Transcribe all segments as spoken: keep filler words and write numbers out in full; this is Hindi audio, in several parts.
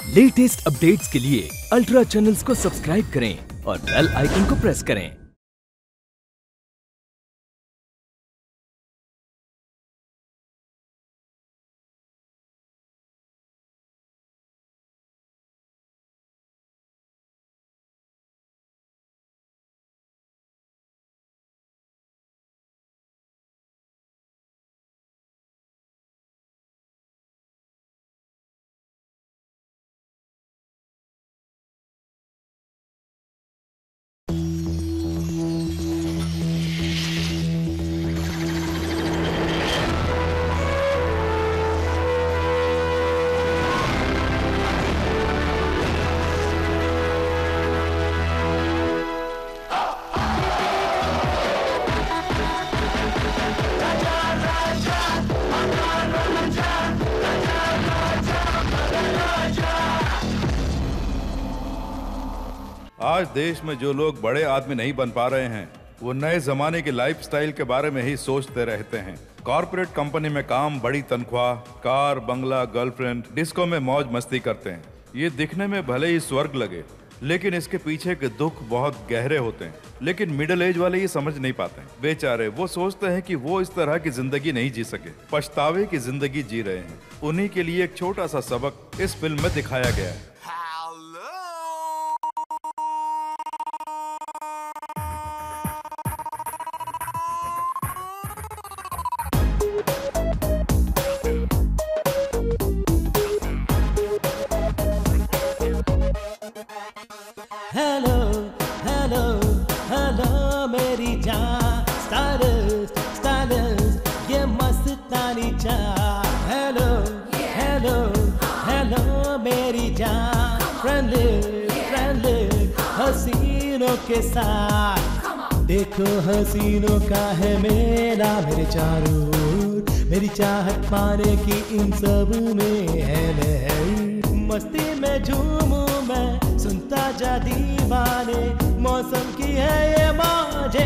लेटेस्ट अपडेट्स के लिए अल्ट्रा चैनल्स को सब्सक्राइब करें और बेल आइकन को प्रेस करें। आज देश में जो लोग बड़े आदमी नहीं बन पा रहे हैं वो नए जमाने के लाइफस्टाइल के बारे में ही सोचते रहते हैं। कॉर्पोरेट कंपनी में काम, बड़ी तनख्वाह, कार, बंगला, गर्लफ्रेंड, डिस्को में मौज मस्ती करते हैं। ये दिखने में भले ही स्वर्ग लगे लेकिन इसके पीछे के दुख बहुत गहरे होते हैं। लेकिन मिडिल एज वाले ये समझ नहीं पाते हैं। बेचारे वो सोचते हैं कि वो इस तरह की जिंदगी नहीं जी सके, पछतावे की जिंदगी जी रहे हैं। उन्हीं के लिए एक छोटा सा सबक इस फिल्म में दिखाया गया है। हेलो हेलो हेलो मेरी जान, स्टाइलिश स्टाइलिश ये मस्तानी जान। हेलो हेलो हेलो मेरी जान, फ्रेंडली फ्रेंडली हसीनों के साथ। देखो हसीनों का है मेला मेरे चारों ओर, मेरी चाहत पाने की इन सब में है लहर। मस्ती में झूमूं मैं, सुनता जा दीवाने, मौसम की है ये मौजे।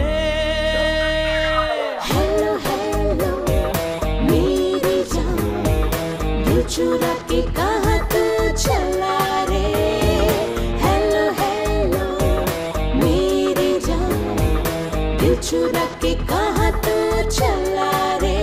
हेलो हेलो मेरी जान, दिल चुरा के कहाँ तू चला रे। हेलो हेलो मेरी जान, दिल चुरा के कहाँ तू चला रे।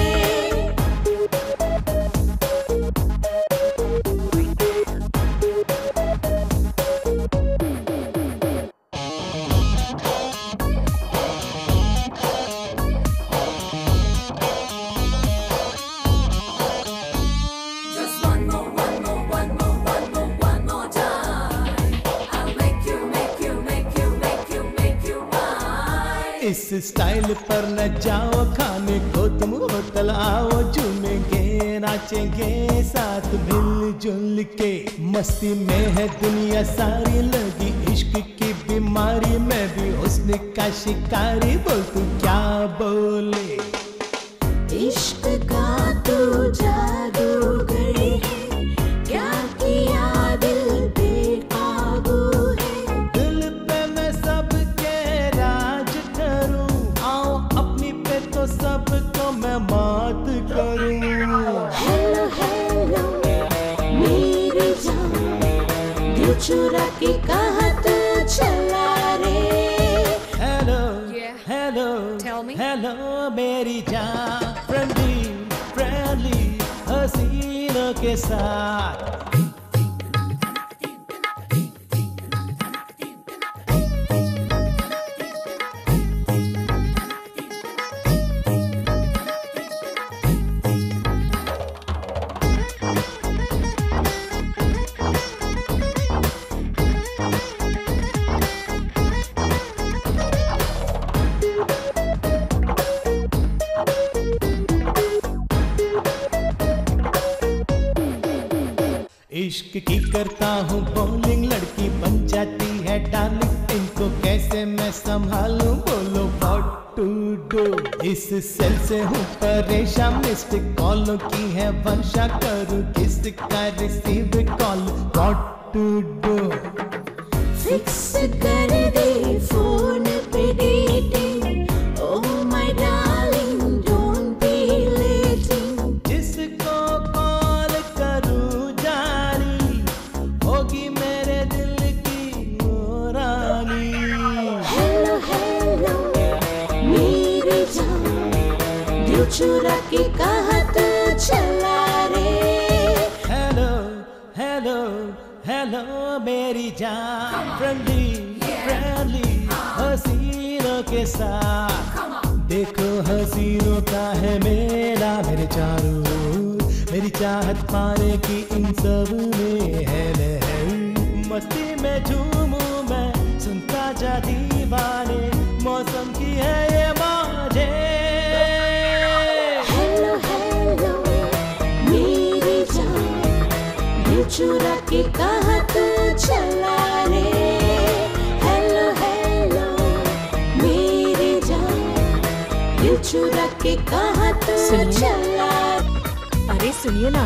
इस स्टाइल पर न जाओ खाने को तुम होटल आओ, झूमेंगे नाचेंगे साथ मिलजुल के। मस्ती में है दुनिया सारी, लगी इश्क की बीमारी, मैं भी हुस्न का शिकारी। बोल तू क्या बोले, इश्क का तू जादूगर है, क्या किया दिल बेकाबू है। दिल पे मैं सबके राज करूं, आओ अपनी पे तो सबको मैं मात करूं। हेलो हेलो मेरी जान, दिल चुरा के कहाँ तू चला रे। Hello Yeah. Hello Tell me. Hello मेरी जान, फ्रेंडली फ्रेंडली हसीनों के साथ। इश्क की करता हूँ बॉलिंग, लड़की बन जाती है डार्लिंग। इनको कैसे मैं संभालूं, बोलो व्हाट टू डू। इस सेल से हूँ परेशान, मिस्ड कॉलों की है वर्षा, करूँ किसका receive call, what to do. Fix कर दे फोन पे dating, O my darling don't be letting. जिसको कॉल करूँ जानी, चुरा के कहाँ तू चला रे। हेलो हेलो हेलो मेरी जान, फ्रेंडली फ्रेंडली हसीनों के साथ। देखो हसीनों का है मेला मेरे चारों ओर, मेरी चाहत पाने की इन सब में है लहर। मस्ती में झूमूं मैं सुनता जा दीवाने, मौसम की है ये मौजे। हेलो हेलो मेरी जान, दिल चुरा के कहाँ तू चला रे। हेलो हेलो मेरी जान, दिल चुरा के कहाँ तू चला। अरे सुनिए ना,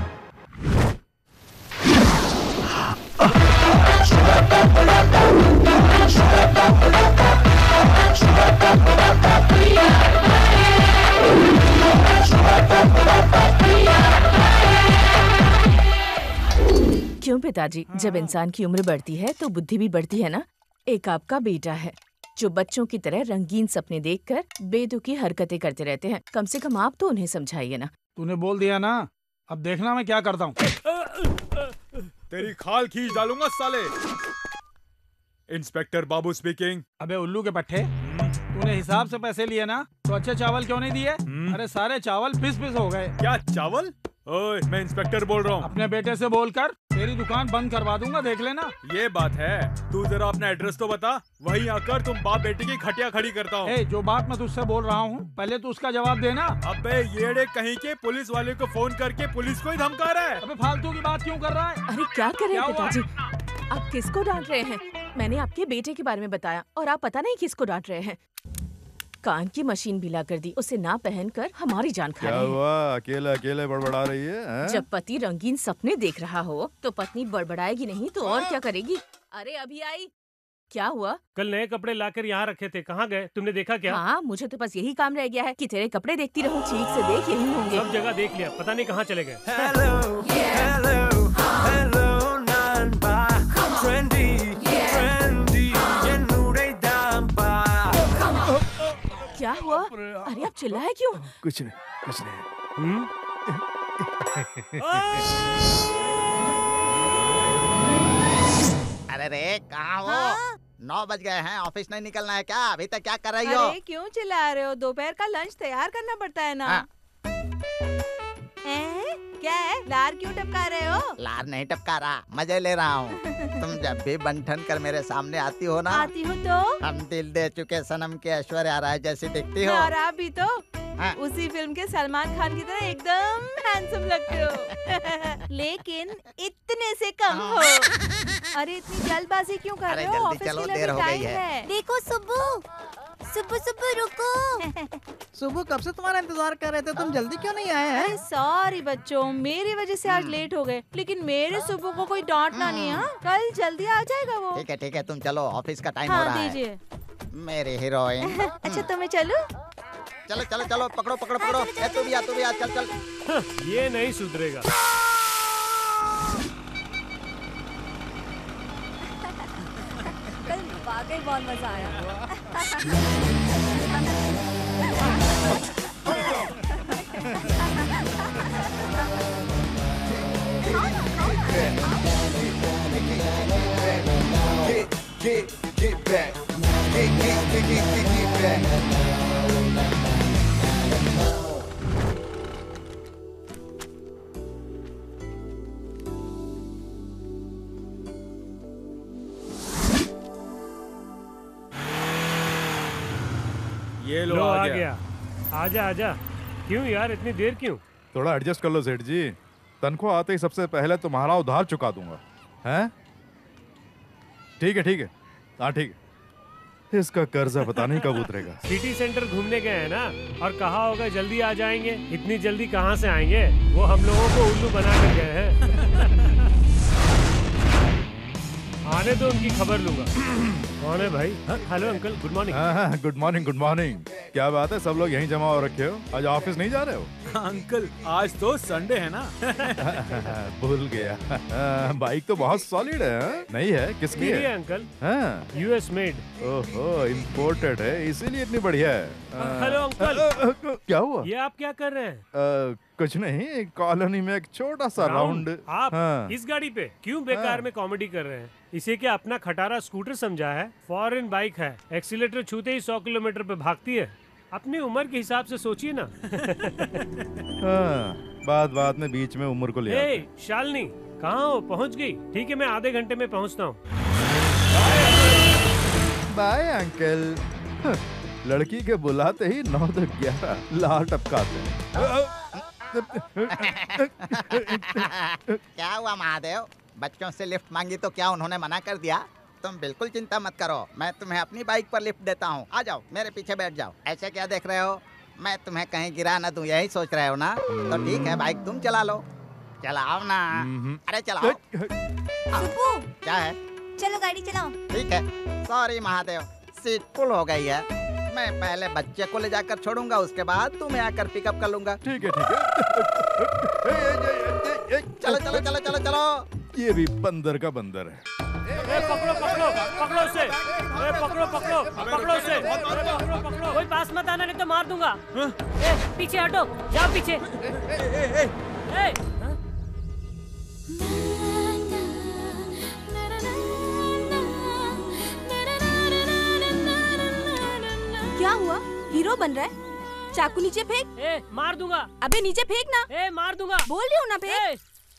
क्यों पिताजी, जब इंसान की उम्र बढ़ती है तो बुद्धि भी बढ़ती है ना। एक आपका बेटा है जो बच्चों की तरह रंगीन सपने देखकर बेतुकी हरकतें करते रहते हैं। कम से कम आप तो उन्हें समझाइए ना। तूने बोल दिया ना, अब देखना मैं क्या करता हूँ। तेरी खाल खींच डालूंगा साले। Inspector Babu speaking. अबे उल्लू के पट्टे, तूने हिसाब से पैसे लिए ना, तो अच्छे चावल क्यों नहीं दिए? अरे सारे चावल पिस पिस हो गए। क्या चावल? ओए, मैं इंस्पेक्टर बोल रहा हूँ। अपने बेटे से बोलकर तेरी दुकान बंद करवा दूंगा, देख लेना। ये बात है, तू जरा अपना एड्रेस तो बता, वहीं आकर तुम बाप बेटी की खटिया खड़ी करता हूँ। ए, जो बात मैं तुझसे बोल रहा हूँ पहले तू उसका जवाब देना। अबे येड़े कहीं के पुलिस वाले को फोन करके पुलिस को ही धमका रहा है। अबे फालतू की बात क्यों कर रहा है? अरे क्या कर रहे हैं क्या हुआ? पिताजी, आप किसको डांट रहे हैं? मैंने आपके बेटे के बारे में बताया और आप पता नहीं किसको डांट रहे हैं। कान की मशीन भी ला कर दी, उसे ना पहनकर हमारी जान खा क्या रहे हैं। हुआ? अकेले अकेले बड़बड़ा रही है, हैं? जब पति रंगीन सपने देख रहा हो तो पत्नी बड़बड़ाएगी नहीं तो और क्या करेगी? अरे अभी आई। क्या हुआ? कल नए कपड़े लाकर यहाँ रखे थे, कहाँ गए? तुमने देखा क्या? हाँ, मुझे तो बस यही काम रह गया है कि तेरे कपड़े देखती रहूं। ठीक से देख, यही होंगे। सब जगह देख लिया, पता नहीं कहाँ चले गए। हेलो हेलो हेलो नानबा, फ्रेंडी फ्रेंडी ये नूरे दांबा। क्या हुआ? अरे आप चिल्लाए क्यों? कुछ नहीं, कुछ नहीं। हम्म? अरे रे कहाँ हो? हाँ? नौ बज गए हैं, ऑफिस नहीं निकलना है क्या? अभी तक क्या कर रही हो? अरे क्यों चिल्ला रहे हो? दोपहर का लंच तैयार करना पड़ता है ना। हाँ। हैं? क्या है? लार क्यों टपका रहे हो? लार नहीं टपका रहा, मजे ले रहा हूँ। तुम जब भी बंठन कर मेरे सामने आती हो ना, आती हूँ तो हम दिल दे चुके सनम के ऐश्वर्या राय जैसी दिखती हो। और आप भी तो हाँ। उसी फिल्म के सलमान खान की तरह एकदम हैंडसम लगते हो। लेकिन इतने से कम हो। अरे इतनी जल्दबाजी क्यों कर अरे रहे हो? जल्दी ऑफिस चलो, के लिए देर भी हो गई टाइम है। है। देखो सुब्बू, सुब्बू सुब्बू रुको। सुबह कब से तुम्हारा इंतजार कर रहे थे, तुम जल्दी क्यों नहीं आए हैं? अरे सॉरी बच्चों, मेरी वजह से आज लेट हो गए। लेकिन मेरे सुबह को कोई डांटना नहीं है। हाँ? कल जल्दी आ जाएगा वो। ठीक है ठीक है, तुम चलो, ऑफिस का टाइम हो हाँ रहा है। दीजिए। मेरी हीरोइन। अच्छा तो मैं चलूं? चलो चलो चलो, पकड़ो पकड़ो पकड़ो। ए, तू भी आ तू भी आ, चल चल। हाँ, ये नहीं सुधरेगा। कल वाकई बहुत मजा आया। Get, get back. Get, get, get, get, get, get back. ये लो, लो आ आ गया। गया। आजा आजा। क्यों यार, इतनी देर क्यों? थोड़ा एडजस्ट कर लो सेठ जी, तनख्वाह आते ही सबसे पहले तुम्हारा उधार चुका दूंगा। हैं? ठीक है ठीक है, हाँ ठीक है। इसका कर्जा पता नहीं कब उतरेगा। सिटी सेंटर घूमने गए हैं ना, और कहा होगा जल्दी आ जाएंगे। इतनी जल्दी कहाँ से आएंगे? वो हम लोगों को उल्लू बना कर गए हैं। आने दो, उनकी खबर लूंगा। कौन है भाई? Hello uncle, good morning. हाँ हाँ, गुड मॉर्निंग गुड मॉर्निंग। क्या बात है, सब लोग यहीं जमा हो रखे हो? आज ऑफिस नहीं जा रहे हो? अंकल आज तो संडे है ना। भूल गया। बाइक तो बहुत सॉलिड है। हा? नहीं है, किसकी मेरी है? है अंकल। हाँ। US made. ओहो, इम्पोर्टेड है, इसीलिए इतनी बढ़िया है। Hello uncle. क्या हुआ? ये आप क्या कर रहे हैं? आ, कुछ नहीं, कॉलोनी में एक छोटा सा राउंड। आप हाँ। इस गाड़ी पे क्यों बेकार हाँ। में कॉमेडी कर रहे हैं? इसे क्या अपना खटारा स्कूटर समझा है? फॉरेन बाइक है, एक्सीलेटर छूते ही सौ किलोमीटर पे भागती है। अपनी उम्र के हिसाब से सोचिए ना। हाँ, बात बात में बीच में उम्र को ले आते। ए, शालिनी कहाँ हो? पहुँच गई? ठीक है, मैं आधे घंटे में पहुँचता हूँ। Bye uncle. लड़की के बुलाते ही नौ दस ग्यारह लाल टपकाते हैं। क्या हुआ महादेव? बच्चों से लिफ्ट मांगी तो क्या उन्होंने मना कर दिया? तुम बिल्कुल चिंता मत करो, मैं तुम्हें अपनी बाइक पर लिफ्ट देता हूँ। आ जाओ, मेरे पीछे बैठ जाओ। ऐसे क्या देख रहे हो? मैं तुम्हें कहीं गिरा ना दूं, यही सोच रहे हो ना? तो ठीक है, बाइक तुम चला लो। चलाओ ना। अरे चलाओ। सुप्पू, क्या है? चलो गाड़ी चलाओ। ठीक है। सॉरी महादेव, सीट फुल हो गई है। मैं पहले बच्चे को ले जाकर छोड़ूंगा, उसके बाद तुम्हें आकर पिकअप कर लूंगा। ठीक है, ठीक है। चलो चलो चलो चलो चलो। ये भी बंदर का बंदर है। ए, पकड़ो पकड़ो पकड़ो उसे। ए, पकड़ो पकड़ो पकड़ो उसे। पकड़ो पकड़ो। कोई पास मत आना, नहीं तो मार दूंगा। ए, पीछे हटो, जाओ पीछे। ए, ए, ए। क्या हुआ? हीरो बन रहा है? चाकू नीचे फेंक। ए, मार दूंगा। अबे नीचे फेंक ना। ए, मार दूंगा। बोल रही हूँ ना फेंक।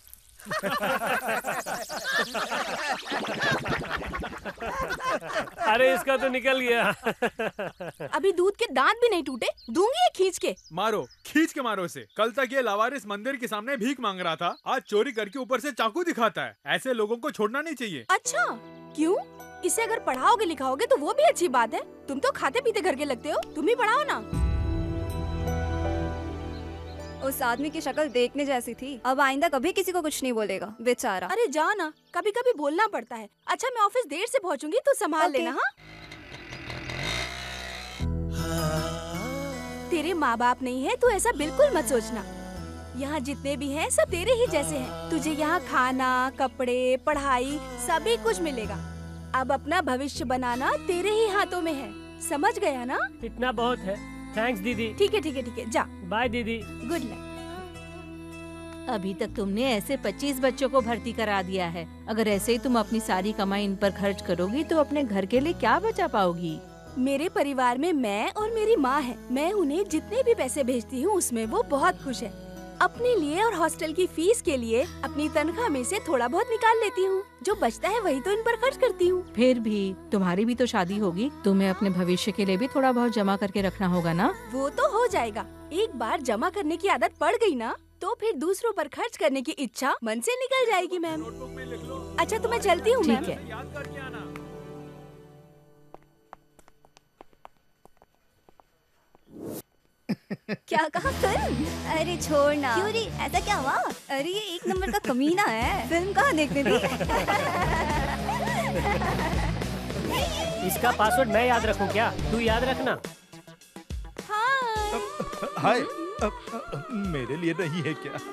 अरे इसका तो निकल गया। अभी दूध के दांत भी नहीं टूटे, दूंगी ये खींच के। मारो, खींच के मारो इसे। कल तक ये लावारिस मंदिर के सामने भीख मांग रहा था, आज चोरी करके ऊपर से चाकू दिखाता है। ऐसे लोगों को छोड़ना नहीं चाहिए। अच्छा, क्यों? इसे अगर पढ़ाओगे लिखाओगे तो वो भी अच्छी बात है। तुम तो खाते पीते घर के लगते हो, तुम ही पढ़ाओ ना। उस आदमी की शक्ल देखने जैसी थी। अब आइंदा कभी किसी को कुछ नहीं बोलेगा, बेचारा। अरे जा ना, कभी कभी बोलना पड़ता है। अच्छा, मैं ऑफिस देर से पहुंचूंगी तो संभाल okay. लेना। हाँ? तेरे माँ बाप नहीं है तो ऐसा बिल्कुल मत सोचना। यहाँ जितने भी हैं सब तेरे ही जैसे हैं। तुझे यहाँ खाना, कपड़े, पढ़ाई सभी कुछ मिलेगा। अब अपना भविष्य बनाना तेरे ही हाथों में है, समझ गया ना? इतना बहुत है। थैंक्स दीदी। ठीक है ठीक है ठीक है, जा। बाय दीदी। Good night. अभी तक तुमने ऐसे पच्चीस बच्चों को भर्ती करा दिया है। अगर ऐसे ही तुम अपनी सारी कमाई इन पर खर्च करोगी तो अपने घर के लिए क्या बचा पाओगी? मेरे परिवार में मैं और मेरी माँ है। मैं उन्हें जितने भी पैसे भेजती हूँ उसमें वो बहुत खुश है। अपने लिए और हॉस्टल की फीस के लिए अपनी तनख्वाह में से थोड़ा बहुत निकाल लेती हूँ। जो बचता है वही तो इन पर खर्च करती हूँ। फिर भी तुम्हारी भी तो शादी होगी, तुम्हें अपने भविष्य के लिए भी थोड़ा बहुत जमा करके रखना होगा ना? वो तो हो जाएगा। एक बार जमा करने की आदत पड़ गई ना तो फिर दूसरों पर खर्च करने की इच्छा मन से निकल जाएगी मैम। अच्छा तो मैं चलती हूँ मैम। ठीक है। क्या कहा फिल्म? अरे छोड़ ना। क्यों रे, ऐसा क्या हुआ? अरे ये एक नंबर का कमीना है, फिल्म कहाँ देखने दी? इसका पासवर्ड मैं याद रखूं क्या? तू याद रखना। हाय, मेरे लिए नहीं है क्या?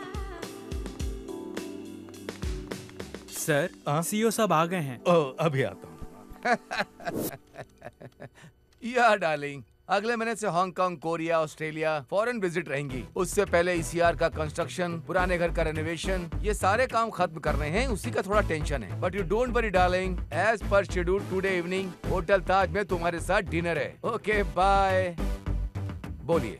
सर, सीईओ साहब आ गए हैं। ओ, अभी आता हूँ। या डार्लिंग, अगले महीने से Hong Kong, Korea, Australia foreign visit रहेंगी। उससे पहले ईसीआर का कंस्ट्रक्शन, पुराने घर का रेनोवेशन, ये सारे काम खत्म करने हैं। उसी का थोड़ा टेंशन है। But you don't worry darling, as per schedule today evening hotel Taj में तुम्हारे साथ डिनर है। Okay bye. बोलिए।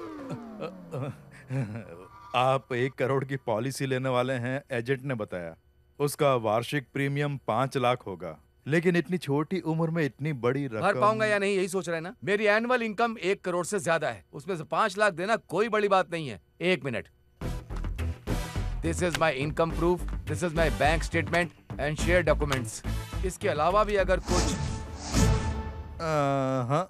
आप एक करोड़ की पॉलिसी लेने वाले हैं, एजेंट ने बताया। उसका वार्षिक प्रीमियम पाँच लाख होगा, लेकिन इतनी छोटी उम्र में इतनी बड़ी रकम भर पाऊंगा या नहीं यही सोच रहे हैं ना? मेरी एनुअल इनकम एक करोड़ से ज्यादा है, उसमें से पांच लाख देना कोई बड़ी बात नहीं है। एक minute, this is my income proof, this is my bank statement and share documents. इसके अलावा भी अगर कुछ हाँ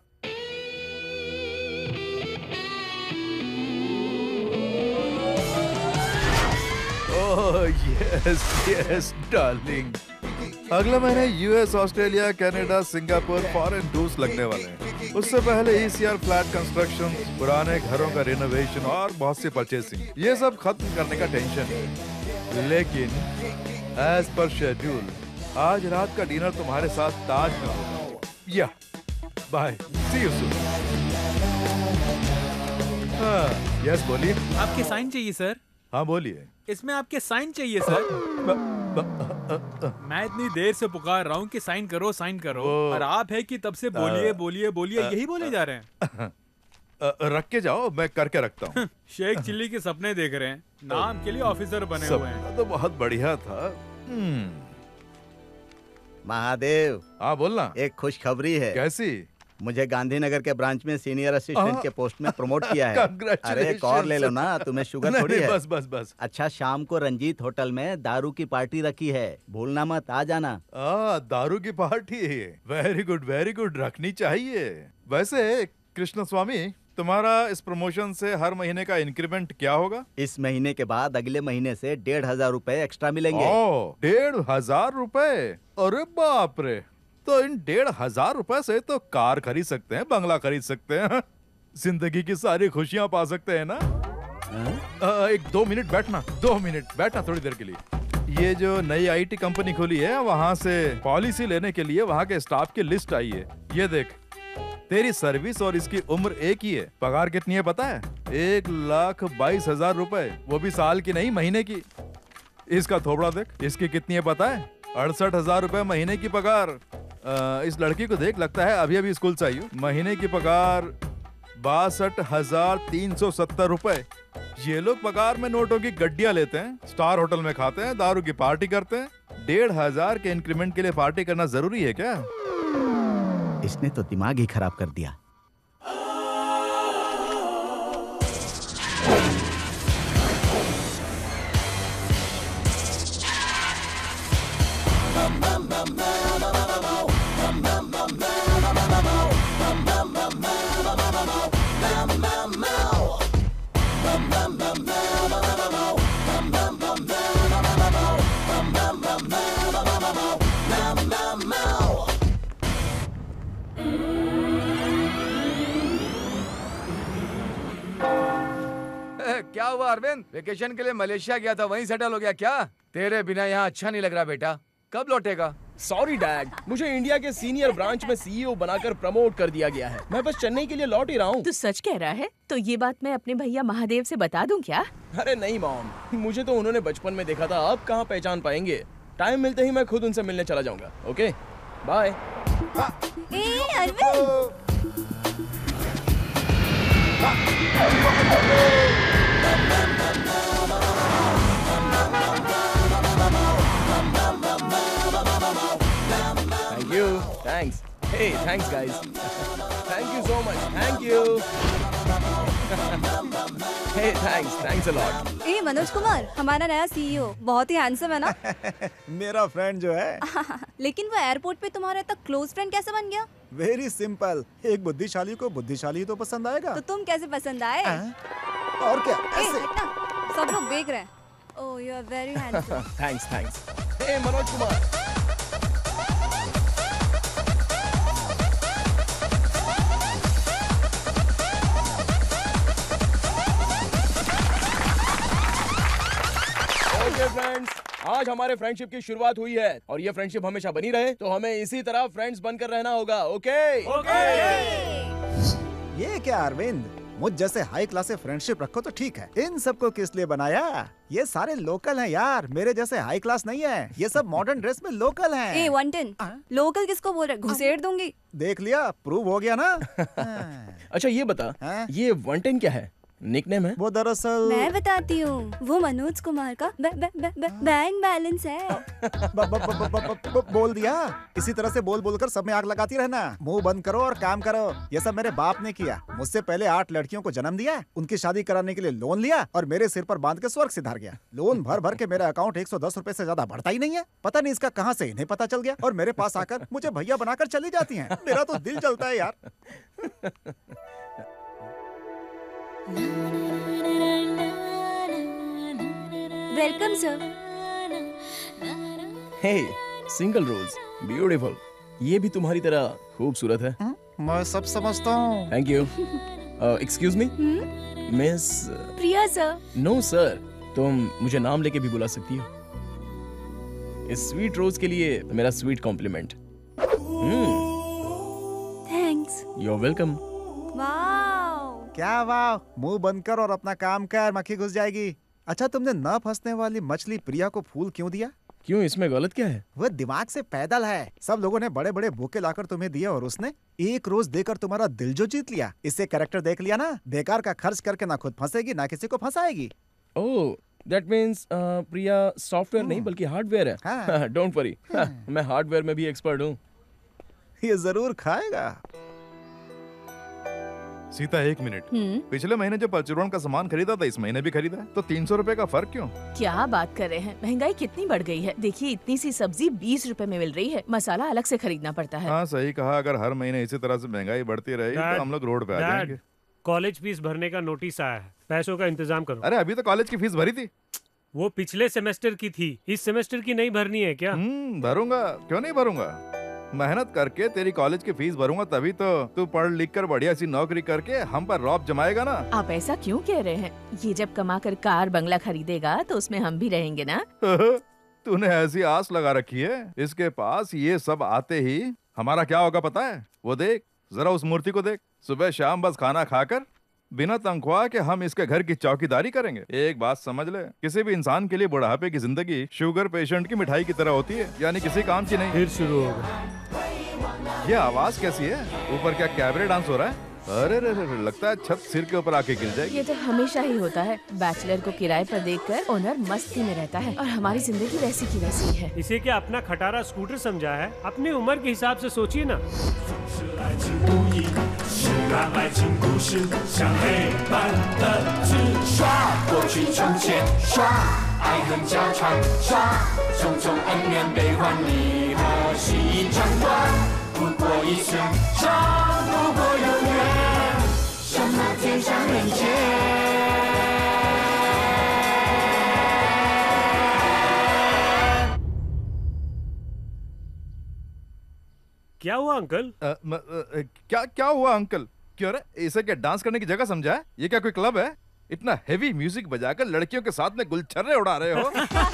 ओह यस यस डार्लिंग, अगले महीने US, Australia, Canada, Singapore foreign tours लगने वाले हैं। उससे पहले ईसीआर फ्लैट कंस्ट्रक्शन, पुराने घरों का रिनोवेशन और बहुत सी परचेसिंग, ये सब खत्म करने का टेंशन है। लेकिन एज पर शेड्यूल आज रात का डिनर तुम्हारे साथ ताज में होगा। या bye, see you soon. Yes बोलिए। आपके साइन चाहिए सर। हाँ बोलिए। इसमें आपके साइन चाहिए सर। मैं इतनी देर से पुकार रहा हूँ कि साइन करो साइन करो, और आप है कि तब से बोलिए बोलिए बोलिए यही बोले जा रहे हैं। रख के जाओ, मैं करके रखता हूँ। शेख चिल्ली के सपने देख रहे हैं, नाम के लिए ऑफिसर बने हुए हैं। तो बहुत बढ़िया था। महादेव। हाँ बोलना। एक खुशखबरी है। कैसी? मुझे गांधीनगर के ब्रांच में सीनियर असिस्टेंट के पोस्ट में प्रमोट किया है। अरे एक और ले लो ना, तुम्हें शुगर थोड़ी है। बस बस बस। अच्छा, शाम को रंजीत होटल में दारू की पार्टी रखी है, भूलना मत, आ जाना। आ, दारू की party. Very good very good, रखनी चाहिए। वैसे कृष्ण स्वामी, तुम्हारा इस प्रमोशन से हर महीने का इंक्रीमेंट क्या होगा? इस महीने के बाद अगले महीने से डेढ़ हजार रूपए एक्स्ट्रा मिलेंगे। ओ, डेढ़ हजार रूपए? अरे बाप रे, तो इन डेढ़ हजार रुपए से तो कार खरीद सकते हैं, बंगला खरीद सकते हैं, जिंदगी की सारी खुशियां पा सकते हैं ना। आ, एक दो मिनट बैठना, दो मिनट बैठना थोड़ी देर के लिए। ये जो नई आईटी कंपनी खुली है, वहाँ से पॉलिसी लेने के लिए वहाँ के स्टाफ की लिस्ट आई है। ये देख, तेरी सर्विस और इसकी उम्र एक ही है। पगार कितनी है पता है? एक लाख बाईस हजार रुपए, वो भी साल की नहीं महीने की। इसका थोबड़ा देख, इसकी कितनी है पता है? अड़सठ हजार रुपए महीने की पगार। आ, इस लड़की को देख, लगता है अभी अभी स्कूल से आई हूँ। महीने की पगार बासठ हजार तीन सौ सत्तर रुपए। ये लोग पगार में नोटों की गड्डियां लेते हैं, स्टार होटल में खाते हैं, दारू की पार्टी करते हैं। डेढ़ हजार के इंक्रीमेंट के लिए पार्टी करना जरूरी है क्या? इसने तो दिमाग ही खराब कर दिया। क्या हुआ अरविंद? वेकेशन के लिए मलेशिया गया था, वहीं सेटल हो गया क्या? तेरे बिना यहाँ अच्छा नहीं लग रहा बेटा। कब लौटेगा? सॉरी डैड, मुझे इंडिया के सीनियर ब्रांच में सीईओ बनाकर प्रमोट कर दिया गया है। मैं बस चेन्नई के लिए लौट ही रहा हूँ। तू सच कह रहा है? तो ये बात मैं अपने भैया महादेव से बता दूं क्या? अरे नहीं मॉम, मुझे तो उन्होंने बचपन में देखा था, अब कहाँ पहचान पाएंगे। टाइम मिलते ही मैं खुद उनसे मिलने चला जाऊंगा। Okay bye. Thank you. Thanks. Hey, thanks guys. Thank you so much. Thank you. Hey, thanks. Thanks a lot. ए मनोज कुमार, हमारा नया सीईओ बहुत ही हैंडसम है ना? मेरा फ्रेंड जो है। लेकिन वो एयरपोर्ट पे तुम्हारा इतना क्लोज फ्रेंड कैसे बन गया? वेरी सिंपल, एक बुद्धिशाली को बुद्धिशाली तो पसंद आएगा। तो तुम कैसे पसंद आए? और क्या? ऐसे? सब लोग देख रहे हैं। Oh, you are very handsome. Thanks thanks. Hey Manoj Kumar. Okay friends, आज हमारे फ्रेंडशिप की शुरुआत हुई है और ये फ्रेंडशिप हमेशा बनी रहे तो हमें इसी तरह फ्रेंड्स बनकर रहना होगा। Okay okay. ये क्या अरविंद, मुझ जैसे हाई क्लास से फ्रेंडशिप रखो तो ठीक है, इन सबको किस लिए बनाया? ये सारे लोकल हैं यार, मेरे जैसे हाई क्लास नहीं है। ये सब मॉडर्न ड्रेस में लोकल हैं। ए वन टेन, लोकल किसको बोल रहे? घुसेड़ दूंगी। देख लिया, प्रूव हो गया ना। अच्छा ये बता, ये वन टेन क्या है? निकनेम है? वो दरअसल मैं बताती हूँ, वो मनोज कुमार का ब, ब, ब, ब, बैंक बैलेंस है। ब, ब, ब, ब, ब, ब, बोल दिया। इसी तरह से बोल बोलकर सब में आग लगाती रहना। मुंह बंद करो और काम करो। ये सब मेरे बाप ने किया। मुझसे पहले आठ लड़कियों को जन्म दिया, उनकी शादी कराने के लिए लोन लिया और मेरे सिर पर बांध के स्वर्ग सिधार गया। लोन भर भर के मेरा अकाउंट एक सौ दस रूपए से ज्यादा बढ़ता ही नहीं है। पता नहीं इसका कहाँ से इन्हें पता चल गया और मेरे पास आकर मुझे भैया बनाकर चली जाती है। मेरा तो दिल जलता है यार। Welcome sir. Hey, single rose, beautiful. ये भी तुम्हारी तरह खूबसूरत है। मैं सब समझता हूँ। Thank you. Excuse me miss. Priya sir. No sir, तुम मुझे नाम लेके भी बुला सकती हो। इस स्वीट रोज के लिए मेरा sweet compliment. Thanks. You are welcome. Wow. क्या वाह, मुंह बंद कर और अपना काम कर, मक्खी घुस जाएगी। अच्छा, तुमने न फंसने वाली मछली प्रिया को फूल क्यों दिया? क्यों, इसमें गलत क्या है? वो दिमाग से पैदल है। सब लोगों ने बड़े बड़े बुके लाकर तुम्हें दिए और उसने एक रोज देकर तुम्हारा दिल जो जीत लिया। इससे कैरेक्टर देख लिया ना, बेकार का खर्च करके ना खुद फंसेगी ना किसी को फंसाएगी। Oh, that means Priya software नहीं बल्कि हार्डवेयर है। हाँ। डोंट वरी, मैं हार्डवेयर में भी एक्सपर्ट हूँ। ये जरूर खाएगा। सीता एक मिनट, पिछले महीने जो परचूरण का सामान खरीदा था इस महीने भी खरीदा है, तो तीन सौ रूपए का फर्क क्यों? क्या बात कर रहे हैं, महंगाई कितनी बढ़ गई है। देखिए इतनी सी सब्जी बीस रुपए में मिल रही है, मसाला अलग से खरीदना पड़ता है। हाँ सही कहा, अगर हर महीने इसी तरह से महंगाई बढ़ती रही तो हम लोग रोड पे आ जाएंगे। कॉलेज फीस भरने का नोटिस आया है, पैसों का इंतजाम करो। अरे अभी तो कॉलेज की फीस भरी थी। वो पिछले सेमेस्टर की थी, इस सेमेस्टर की नहीं भरनी है क्या? भरूंगा, क्यों नहीं भरूंगा। मेहनत करके तेरी कॉलेज की फीस भरूंगा, तभी तो तू पढ़ लिख कर बढ़िया सी नौकरी करके हम पर रौब जमाएगा ना। आप ऐसा क्यों कह रहे हैं? ये जब कमा कर कार बंगला खरीदेगा तो उसमें हम भी रहेंगे ना। तूने ऐसी आस लगा रखी है, इसके पास ये सब आते ही हमारा क्या होगा पता है? वो देख जरा उस मूर्ति को देख, सुबह शाम बस खाना खाकर बिना तनख्वाह के हम इसके घर की चौकीदारी करेंगे। एक बात समझ ले, किसी भी इंसान के लिए बुढ़ापे की जिंदगी शुगर पेशेंट की मिठाई की तरह होती है, यानी किसी काम की नहीं। फिर शुरू होगा। ये आवाज कैसी है? ऊपर क्या कैबरे डांस हो रहा है? अरे रे रे, लगता है छत सिर के ऊपर आके गिर जाएगी। ये तो हमेशा ही होता है, बैचलर को किराए पर देखकर ओनर मस्ती में रहता है और हमारी जिंदगी वैसी की वैसी है। इसे क्या अपना खटारा स्कूटर समझा है? अपनी उम्र के हिसाब से सोचिए ना। क्या हुआ अंकल? आ, म, आ, क्या क्या हुआ अंकल? क्यों रे, इसे क्या डांस करने की जगह समझा है? ये क्या कोई क्लब है? इतना हेवी म्यूजिक बजाकर लड़कियों के साथ में गुलछर्रे उड़ा रहे हो।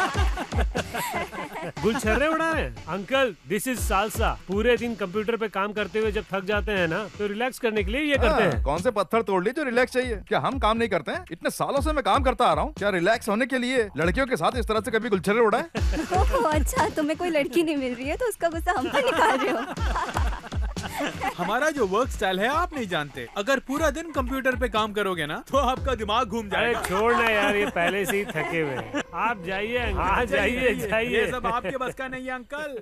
गुलछर्रे उड़ा रहे हैं? Uncle this is salsa. पूरे दिन कंप्यूटर पे काम करते हुए जब थक जाते हैं ना, तो रिलैक्स करने के लिए ये करते हैं। कौन से पत्थर तोड़ लिए जो रिलैक्स चाहिए? क्या हम काम नहीं करते हैं? इतने सालों से मैं काम करता आ रहा हूँ, क्या रिलैक्स होने के लिए लड़कियों के साथ इस तरह से कभी गुलछर्रे उड़ाए? अच्छा, तुम्हें कोई लड़की नहीं मिल रही है तो उसका गुस्सा हम पर निकाल रहे हो। हमारा जो वर्क स्टाइल है आप नहीं जानते। अगर पूरा दिन कंप्यूटर पे काम करोगे ना तो आपका दिमाग घूम जाएगा। अरे छोड़ना यार, ये पहले से ही थके हुए हैं। आप जाइए, हाँ जाइए जाइए। ये सब आपके बस का नहीं है अंकल।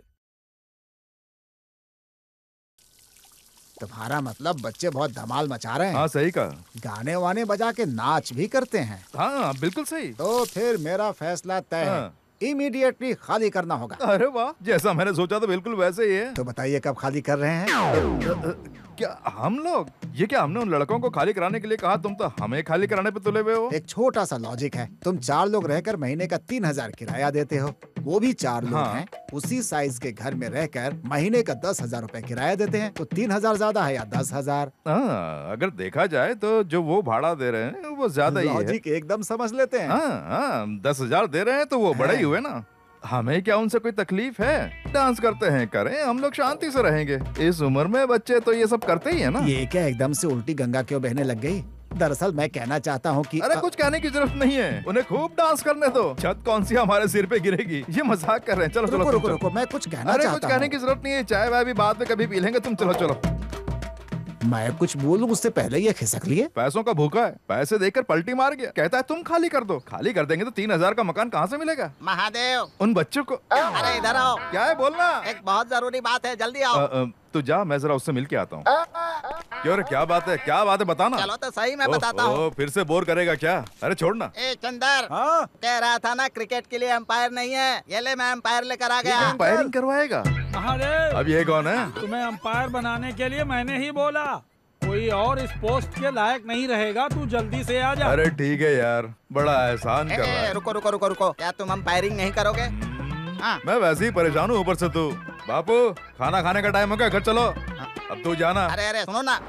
तुम्हारा मतलब बच्चे बहुत धमाल मचा रहे हैं। हाँ सही कहा। गाने वाने बजा के नाच भी करते हैं। हाँ बिल्कुल सही। तो फिर मेरा फैसला तय है, इमीडिएटली खाली करना होगा। अरे वाह, जैसा मैंने सोचा था बिल्कुल वैसे ही है। तो बताइए कब खाली कर रहे हैं? क्या हम लोग? ये क्या हमने उन लड़कों को खाली कराने के लिए कहा? तुम तो हमें खाली कराने पे तुले हुए हो। एक छोटा सा लॉजिक है, तुम चार लोग रहकर महीने का तीन हजार किराया देते हो, वो भी चार लोग हाँ। हैं, उसी साइज के घर में रहकर महीने का दस हजार रूपए किराया देते हैं, तो तीन हजार ज्यादा है या दस हजार? हाँ, अगर देखा जाए तो जो वो भाड़ा दे रहे हैं वो ज्यादा ही है। लॉजिक एकदम समझ लेते हैं। हाँ, हाँ, दस हजार दे रहे हैं तो वो बड़े ही हुए ना। हमें क्या उनसे कोई तकलीफ है? डांस करते हैं करें, हम लोग शांति से रहेंगे। इस उम्र में बच्चे तो ये सब करते ही है ना। ये क्या एकदम से उल्टी गंगा क्यों बहने लग गई? दरअसल मैं कहना चाहता हूँ कि अरे कुछ कहने की जरूरत नहीं है, उन्हें खूब डांस करने दो। छत कौन सी हमारे सिर पे गिरेगी? ये मजाक कर रहे हैं। चलो चलो रुको रुको रुको, मैं कुछ कहना अरे चाहता कुछ कहने की जरूरत नहीं है, चाय वाय भी बाद में कभी पी लेंगे। तुम चलो चलो। मैं कुछ बोलूं उससे पहले ये खिसक लिए। पैसों का भूखा है, पैसे देकर पलटी मार गया, कहता है तुम खाली कर दो। खाली कर देंगे तो तीन हजार का मकान कहाँ से मिलेगा? महादेव, उन बच्चों को। अरे इधर आओ। क्या है बोलना? एक बहुत जरूरी बात है, जल्दी आओ। आ, आ, तू जा, मैं जरा उससे मिल के आता हूँ। क्यों रे, क्या बात है? क्या बात है बताना। चलो तो सही, मैं बताता हूँ। फिर से बोर करेगा क्या? अरे छोड़ना। ए चंदर, हाँ? कह रहा था ना क्रिकेट के लिए अंपायर नहीं है। ये ले, मैं अंपायर लेकर आ गया। अंपायरिंग करवाएगा? अरे अब ये कौन है? तुम्हें अंपायर बनाने के लिए मैंने ही बोला, कोई और इस पोस्ट के लायक नहीं रहेगा, तू जल्दी से आ जा। अरे ठीक है यार, बड़ा एहसान कर रहा है। रुको रुको रुको रुको, क्या तुम अंपायरिंग नहीं करोगे? हाँ। मैं वैसे ही परेशान हूँ, ऊपर से तू। बापू, खाना खाने का टाइम हो गया, घर चलो। अब तू जाना। अरे अरे सुनो ना।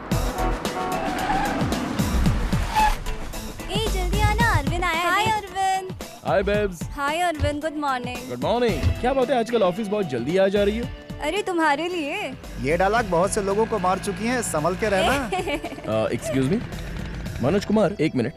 ए जल्दी आना, अरविंद आया है। Hi Arvind. Hi babes. Hi Arvind, good morning. Good morning. क्या बात है, आजकल ऑफिस बहुत जल्दी आ जा रही हो? अरे तुम्हारे लिए। ये डायलॉग बहुत से लोगों को मार चुकी हैं, संभल के रहना। एक्सक्यूज मी, मनोज कुमार, एक minute.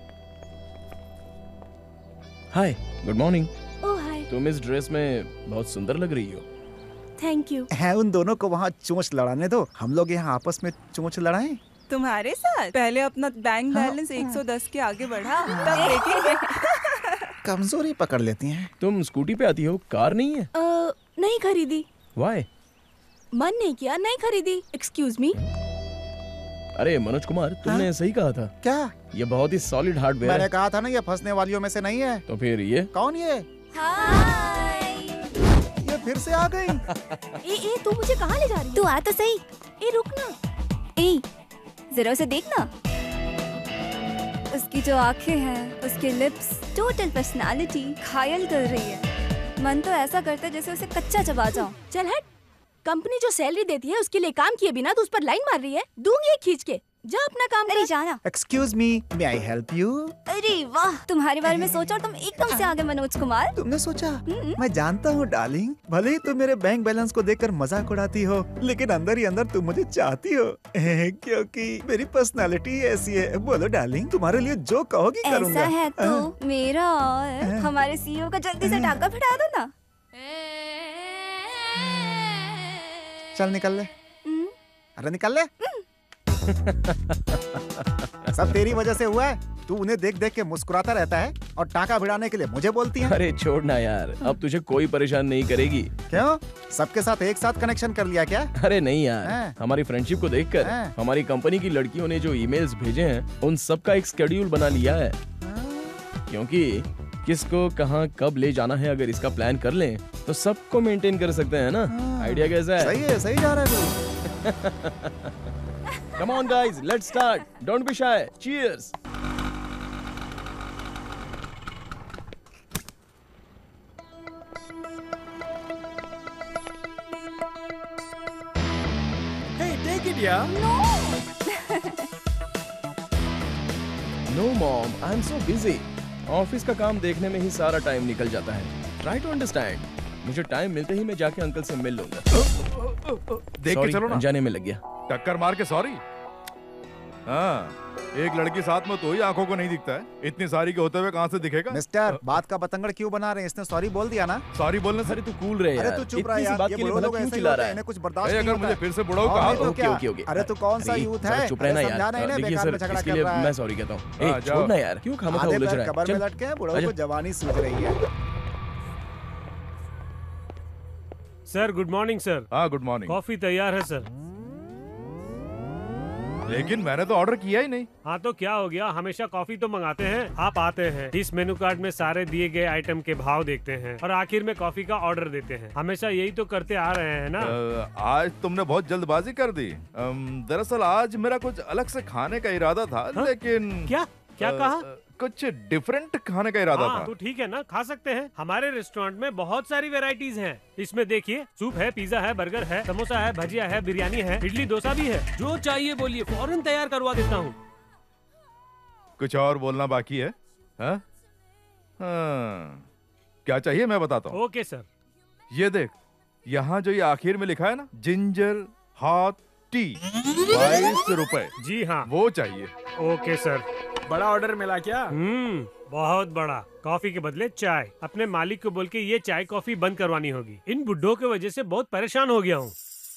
Hi, good morning. Oh hi. तुम इस ड्रेस में बहुत सुंदर लग रही हो। Thank you. है, उन दोनों को वहाँ चोंच लड़ाने दो, हम लोग यहाँ आपस में चोंच लड़ाएं। तुम्हारे साथ पहले अपना बैंक बैलेंस एक सौ दस के आगे बढ़ा, तब देखेंगे। कमजोरी पकड़ लेती हैं। तुम स्कूटी पे आती हो, कार नहीं है? uh, नहीं खरीदी। Why? मन नहीं किया, नहीं खरीदी। Excuse me. अरे मनोज कुमार, तुमने हाँ? सही कहा था। क्या? ये बहुत ही सॉलिड हार्डवेयर है। मैंने कहा था ना, ये फंसने वालियों में से नहीं है। तो फिर ये कौन? ये हाय। ये फिर से आ गई। ए ए तू मुझे कहाँ ले जा रही है? तू आ तो सही। ए रुक ना। ए जरा उसे देखना, उसकी जो आंखें हैं, उसके लिप्स, टोटल पर्सनालिटी घायल कर रही है। मन तो ऐसा करता है जैसे उसे कच्चा चबा जाऊं। चल हट। कंपनी जो सैलरी देती है उसके लिए काम किए बिना तो उस पर लाइन मार रही है। दूंगी एक खींच के। जा अपना काम कर। अरे जाना। Excuse me, may I help you? अरे वाह, तुम्हारे बारे में सोचा और तुम एकदम से आगे मनोज कुमार। तुमने सोचा? मैं जानता हूँ डार्लिंग, भले ही तुम मेरे बैंक बैलेंस को देखकर मजाक उड़ाती हो, लेकिन अंदर ही अंदर तुम मुझे चाहती हो, क्योंकि मेरी पर्सनालिटी ऐसी है। बोलो डार्लिंग, तुम्हारे लिए जो कहोगी करूँगा। ऐसा है तो मेरा और हमारे सीईओ का जल्दी से टाका फिरा दो ना। चल निकल ले। अरे निकल ले। सब तेरी वजह से हुआ है। तू उन्हें देख देख के मुस्कुराता रहता है और टाका भिड़ाने के लिए मुझे बोलती है। अरे छोड़ना यार, अब तुझे कोई परेशान नहीं करेगी। क्यों? सबके साथ एक साथ कनेक्शन कर लिया क्या? अरे नहीं यार, हमारी फ्रेंडशिप को देखकर हमारी कंपनी की लड़कियों ने जो ईमेल्स भेजे हैं, उन सब का एक शेड्यूल बना लिया है। क्योंकि किसको कहाँ कब ले जाना है, अगर इसका प्लान कर लें तो सबको मेंटेन कर सकते हैं ना। आइडिया कैसा है? सही है, सही जा रहा है तू। Come on guys, let's start. Don't be shy. Cheers. Hey, take it, yeah. No. No mom, I'm so busy. Office का काम देखने में ही सारा टाइम निकल जाता है। Try to understand. मुझे टाइम मिलते ही मैं जाके अंकल से मिल लूंगा। देख के चलो ना। अनजाने में लग गया। टक्कर मार के सॉरी। हाँ, एक लड़की साथ में तो ही आंखों को नहीं दिखता है, इतनी सारी के होते हुए कहाँ से दिखेगा? मिस्टर, बात का बतंगड़ क्यों बना रहे हैं? इसने सॉरी बोल दिया ना। सॉरी बोलने से अरे तू कूल रहे यार। अरे तू चुप रहा यार, ये बुढ़ो लोग ऐसे ही होते हैं, इन्हें कुछ बर्दाश्त नहीं होता। अगर मुझे फिर से बुढ़ाऊ कहा तो क्या? Okay okay. अरे तू कौन सा यूथ है? चुप रहना यार। देखिए सर, इसके लिए मैं सॉरी कहता हूँ। ए छोड़ ना यार, क्यों खामखा उलझ रहा है? कबर में लटके हैं, बुढ़ो को जवानी सूझ रही है। Sir good morning sir. हाँ गुड मॉर्निंग। कॉफी तैयार है सर। लेकिन मैंने तो ऑर्डर किया ही नहीं। हाँ तो क्या हो गया, हमेशा कॉफी तो मंगाते हैं। आप आते हैं, इस मेनू कार्ड में सारे दिए गए आइटम के भाव देखते हैं और आखिर में कॉफी का ऑर्डर देते हैं। हमेशा यही तो करते आ रहे हैं ना। आ, आज तुमने बहुत जल्दबाजी कर दी। दरअसल आज मेरा कुछ अलग से खाने का इरादा था। हा? लेकिन क्या क्या आ, कहा? कुछ डिफरेंट खाने का इरादा हाँ, था। तो ठीक है ना, खा सकते हैं। हमारे रेस्टोरेंट में बहुत सारी वेराइटीज हैं। इसमें देखिए, सूप है, पिज्जा है, बर्गर है, समोसा है, भजिया है, बिरयानी है, इडली डोसा भी है। जो चाहिए बोलिए, फौरन तैयार करवा देता हूँ। कुछ और बोलना बाकी है? हाँ? हाँ। क्या चाहिए मैं बताता हूँ। Okay sir. ये देख, यहाँ जो ये आखिर में लिखा है ना, जिंजर हॉट टी, बाईस रुपए। जी हाँ, वो चाहिए। Okay sir. बड़ा ऑर्डर मिला क्या? हम्म, बहुत बड़ा। कॉफी के बदले चाय। अपने मालिक को बोल के ये चाय कॉफी बंद करवानी होगी। इन बुड्ढों की वजह से बहुत परेशान हो गया हूँ।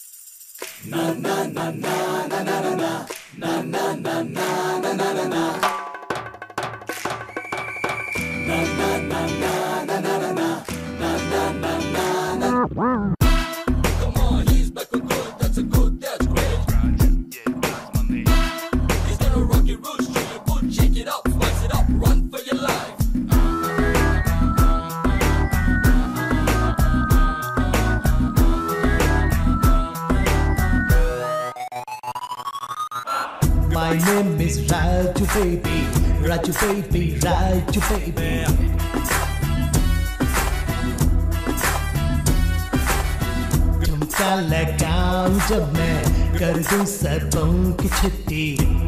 My name is Raju baby, Raju baby, Raju baby. झुमका लगाऊं जब मैं कर दूं सपनों की छुट्टी।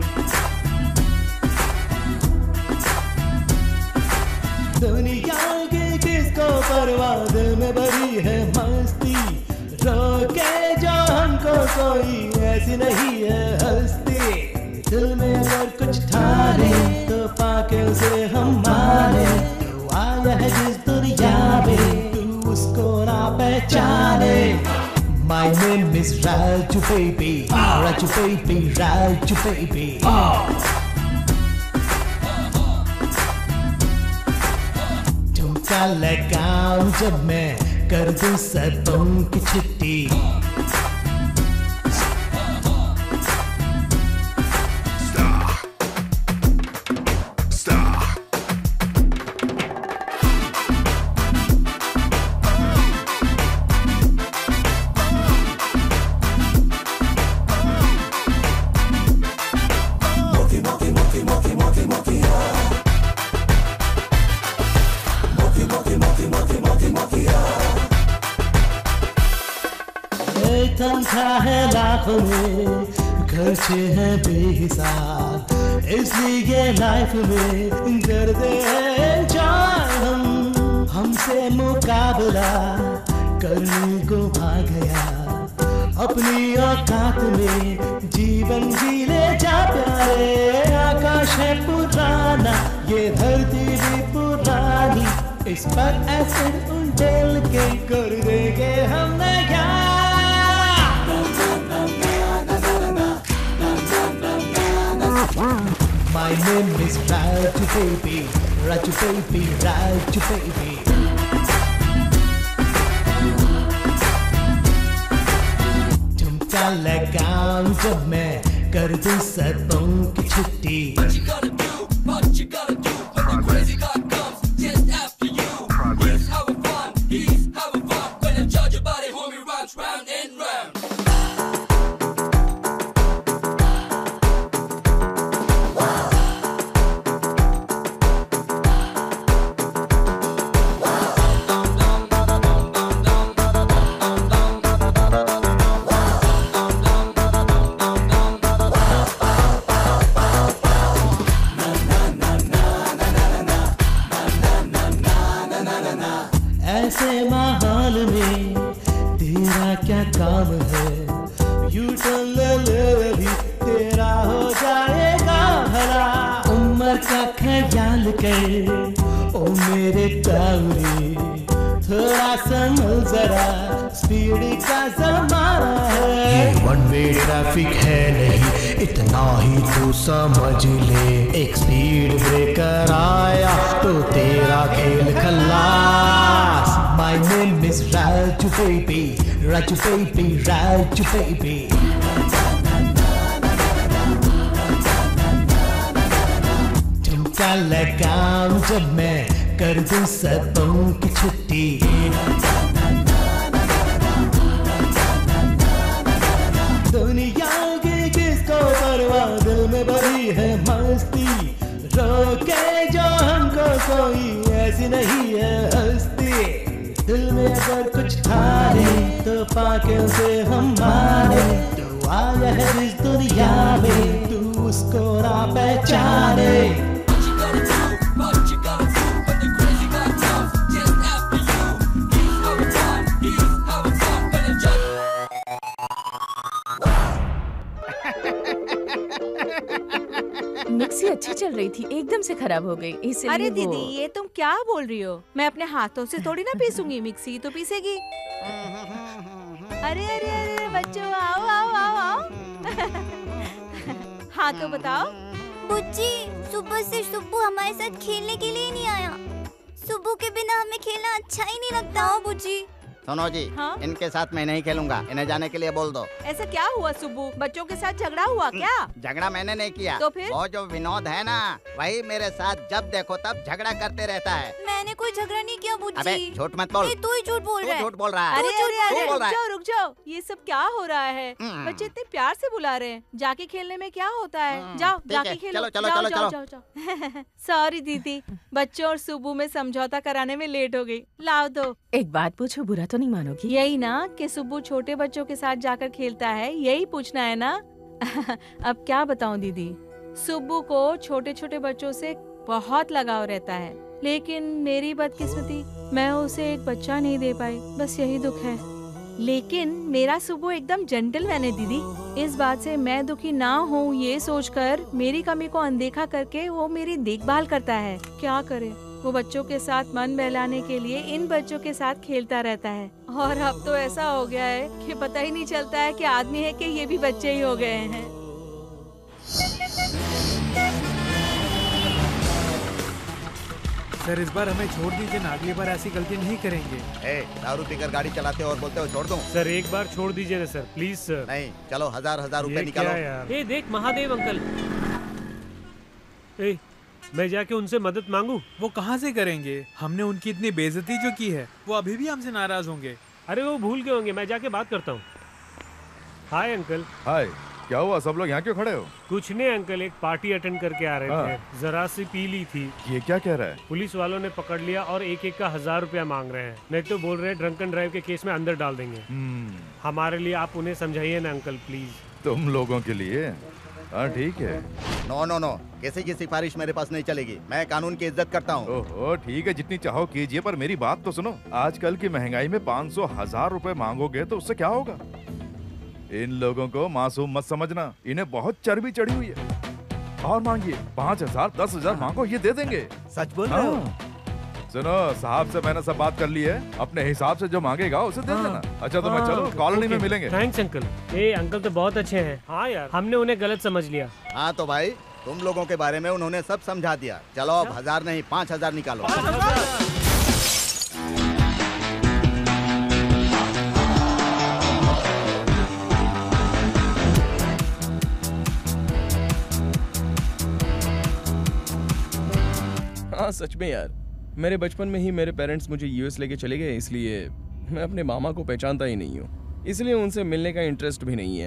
दुनिया की किसको परवाह, दिल में भरी है मस्ती, रोके जो हमको कोई ऐसी नहीं है हस्ती। दिल में अगर कुछ ठाने तो पाके उसे हम माने, तो आया है जिस दुनिया में तू उसको ना पहचाने। My name is Raju baby, Raju baby, Raju baby. झुमका लगाऊं जब मैं कर दूं सपनों की छुट्टी। तनख्वाह है लाखों में, खर्चे हैं बेहिसाब, इसलिए लाइफ में करते हैं एंजॉय हम। हमसे मुकाबला करने को आ गया, अपनी औकात में जीवन जी ले जा प्यारे। आकाश है पुराना, ये धरती भी पुरानी, इस पर एसिड उंडेल के कर देंगे हम नया। My name is Raju baby, Raju baby, Raju baby. झुमका लगाऊं जब मैं कर दूं सपनों की छुट्टी। What you gotta do, what you gotta do, when the crazy guy comes just after you. He's having fun, he's having fun, when I judge your body, homie runs round and round. ऐसे माहौल में तेरा क्या काम है, यू टर्न ले ले अभी तेरा हो जाएगा भला। उम्र का ख्याल कर ओ मेरे ताऊरे, थोड़ा संभल जरा, स्पीड का जमाना है। ये वन वे ट्रैफिक है नहीं, इतना ही तू समझ ले। एक स्पीड ब्रेकर आया तो तेरा खेल खल्लास। My name is Raju baby, Raju baby, Raju baby. झुमका लगाऊं जब मैं कर दूं सपनों की छुट्टी। दुनिया की किसको परवाह, दिल में भरी है मस्ती, रोके जो हमको कोई ऐसी नहीं है हस्ती। दिल में अगर कुछ ठाने तो पाके उसे हम माने, तो आया है इस दुनिया में तू उसको ना पहचाने। मिक्सी अच्छी चल रही थी, एकदम से खराब हो गई, इसलिए अरे वो... दीदी ये तुम क्या बोल रही हो? मैं अपने हाथों से थोड़ी ना पीसूंगी, मिक्सी तो पीसेगी। अरे अरे अरे बच्चों आओ आओ आओ आओ। हाँ तो बताओ। बुच्ची, सुबह से सुब्बू हमारे साथ खेलने के लिए नहीं आया। सुब्बू के बिना हमें खेलना अच्छा ही नहीं लगता। हाँ बुच्ची। सुनो जी, हाँ? इनके साथ मैं नहीं खेलूंगा, इन्हें जाने के लिए बोल दो। ऐसा क्या हुआ सुब्बू? बच्चों के साथ झगड़ा हुआ क्या? झगड़ा मैंने नहीं किया। तो फिर? वो जो विनोद है ना, वही मेरे साथ जब देखो तब झगड़ा करते रहता है। मैंने कोई झगड़ा नहीं किया बुच्ची। अबे झूठ मत बोल। तू ही झूठ बोल रहा है। झूठ बोल रहा है। अरे अरे अरे रुक जाओ रुक जाओ, ये सब क्या हो रहा है? बच्चे इतने प्यार से बुला रहे हैं, जाके खेलने में क्या होता है? जाओ जाके खेलो। चलो चलो चलो जाओ जाओ जाओ। सॉरी दीदी, बच्चों और सुब्बू में समझौता कराने में लेट हो गई। लाओ दो। एक बात पूछो, बुरा तो नहीं मानोगी? यही ना कि सुब्बू छोटे बच्चों के साथ जाकर खेलता है, यही पूछना है ना? अब क्या बताऊं दीदी, सुब्बू को छोटे छोटे बच्चों से बहुत लगाव रहता है, लेकिन मेरी बदकिस्मती मैं उसे एक बच्चा नहीं दे पाई, बस यही दुख है। लेकिन मेरा सुब्बू एकदम जेंटलमैन है दीदी। इस बात से मैं दुखी ना हूँ ये सोचकर मेरी कमी को अनदेखा करके वो मेरी देखभाल करता है। क्या करे, वो बच्चों के साथ मन बहलाने के लिए इन बच्चों के साथ खेलता रहता है। और अब तो ऐसा हो गया है कि पता ही नहीं चलता है कि आदमी है कि ये भी बच्चे ही हो गए हैं। सर इस बार हमें छोड़ दीजिए ना, अगली बार ऐसी गलती नहीं करेंगे। ए, दारू पीकर गाड़ी चलाते हो और बोलते हो छोड़ दूं? सर एक बार छोड़ दीजिए ना सर, प्लीज सर। नहीं, चलो हजार हजार रुपए निकालो। ए देख महादेव अंकल, ए मैं जाके उनसे मदद मांगू? वो कहाँ से करेंगे, हमने उनकी इतनी बेइज्जती जो की है, वो अभी भी हमसे नाराज होंगे। अरे वो भूल गए होंगे, मैं जाके बात करता हूँ। Hi uncle. हाय, क्या हुआ, सब लोग यहाँ क्यों खड़े हो? कुछ नहीं अंकल, एक पार्टी अटेंड करके आ रहे थे, जरा सी पी ली थी। ये क्या कह रहा है? पुलिस वालों ने पकड़ लिया और एक एक का हजार रुपया मांग रहे हैं। नहीं तो बोल रहे हैं ड्रंकन ड्राइव के केस में अंदर डाल देंगे। हमारे लिए आप उन्हें समझाइए ना अंकल प्लीज। तुम लोगों के लिए? हाँ ठीक है। नो नो नो, किसी की सिफारिश मेरे पास नहीं चलेगी, मैं कानून की इज्जत करता हूँ। ओहो ठीक है, जितनी चाहो कीजिए, पर मेरी बात तो सुनो। आजकल की महंगाई में पाँच सौ हजार रुपए मांगोगे तो उससे क्या होगा? इन लोगों को मासूम मत समझना, इन्हें बहुत चर्बी चढ़ी हुई है। और मांगिए, पाँच हजार दस हजार मांगो, ये दे देंगे। सच बोल रहे हो? सुनो, साहब से मैंने सब बात कर ली है, अपने हिसाब से जो मांगेगा उसे दे देना। अच्छा तो मैं चलो, कॉलोनी में मिलेंगे। Thanks uncle. ए अंकल तो बहुत अच्छे हैं। हाँ यार, हमने उन्हें गलत समझ लिया। हाँ तो भाई, तुम लोगों के बारे में उन्होंने सब समझा दिया। चलो अब हजार नहीं पाँच हजार निकालो। हाँ सच में यार, मेरे बचपन में ही मेरे पेरेंट्स मुझे यूएस लेके चले गए, इसलिए मैं अपने मामा को पहचानता ही नहीं हूँ, इसलिए उनसे मिलने का इंटरेस्ट भी नहीं है।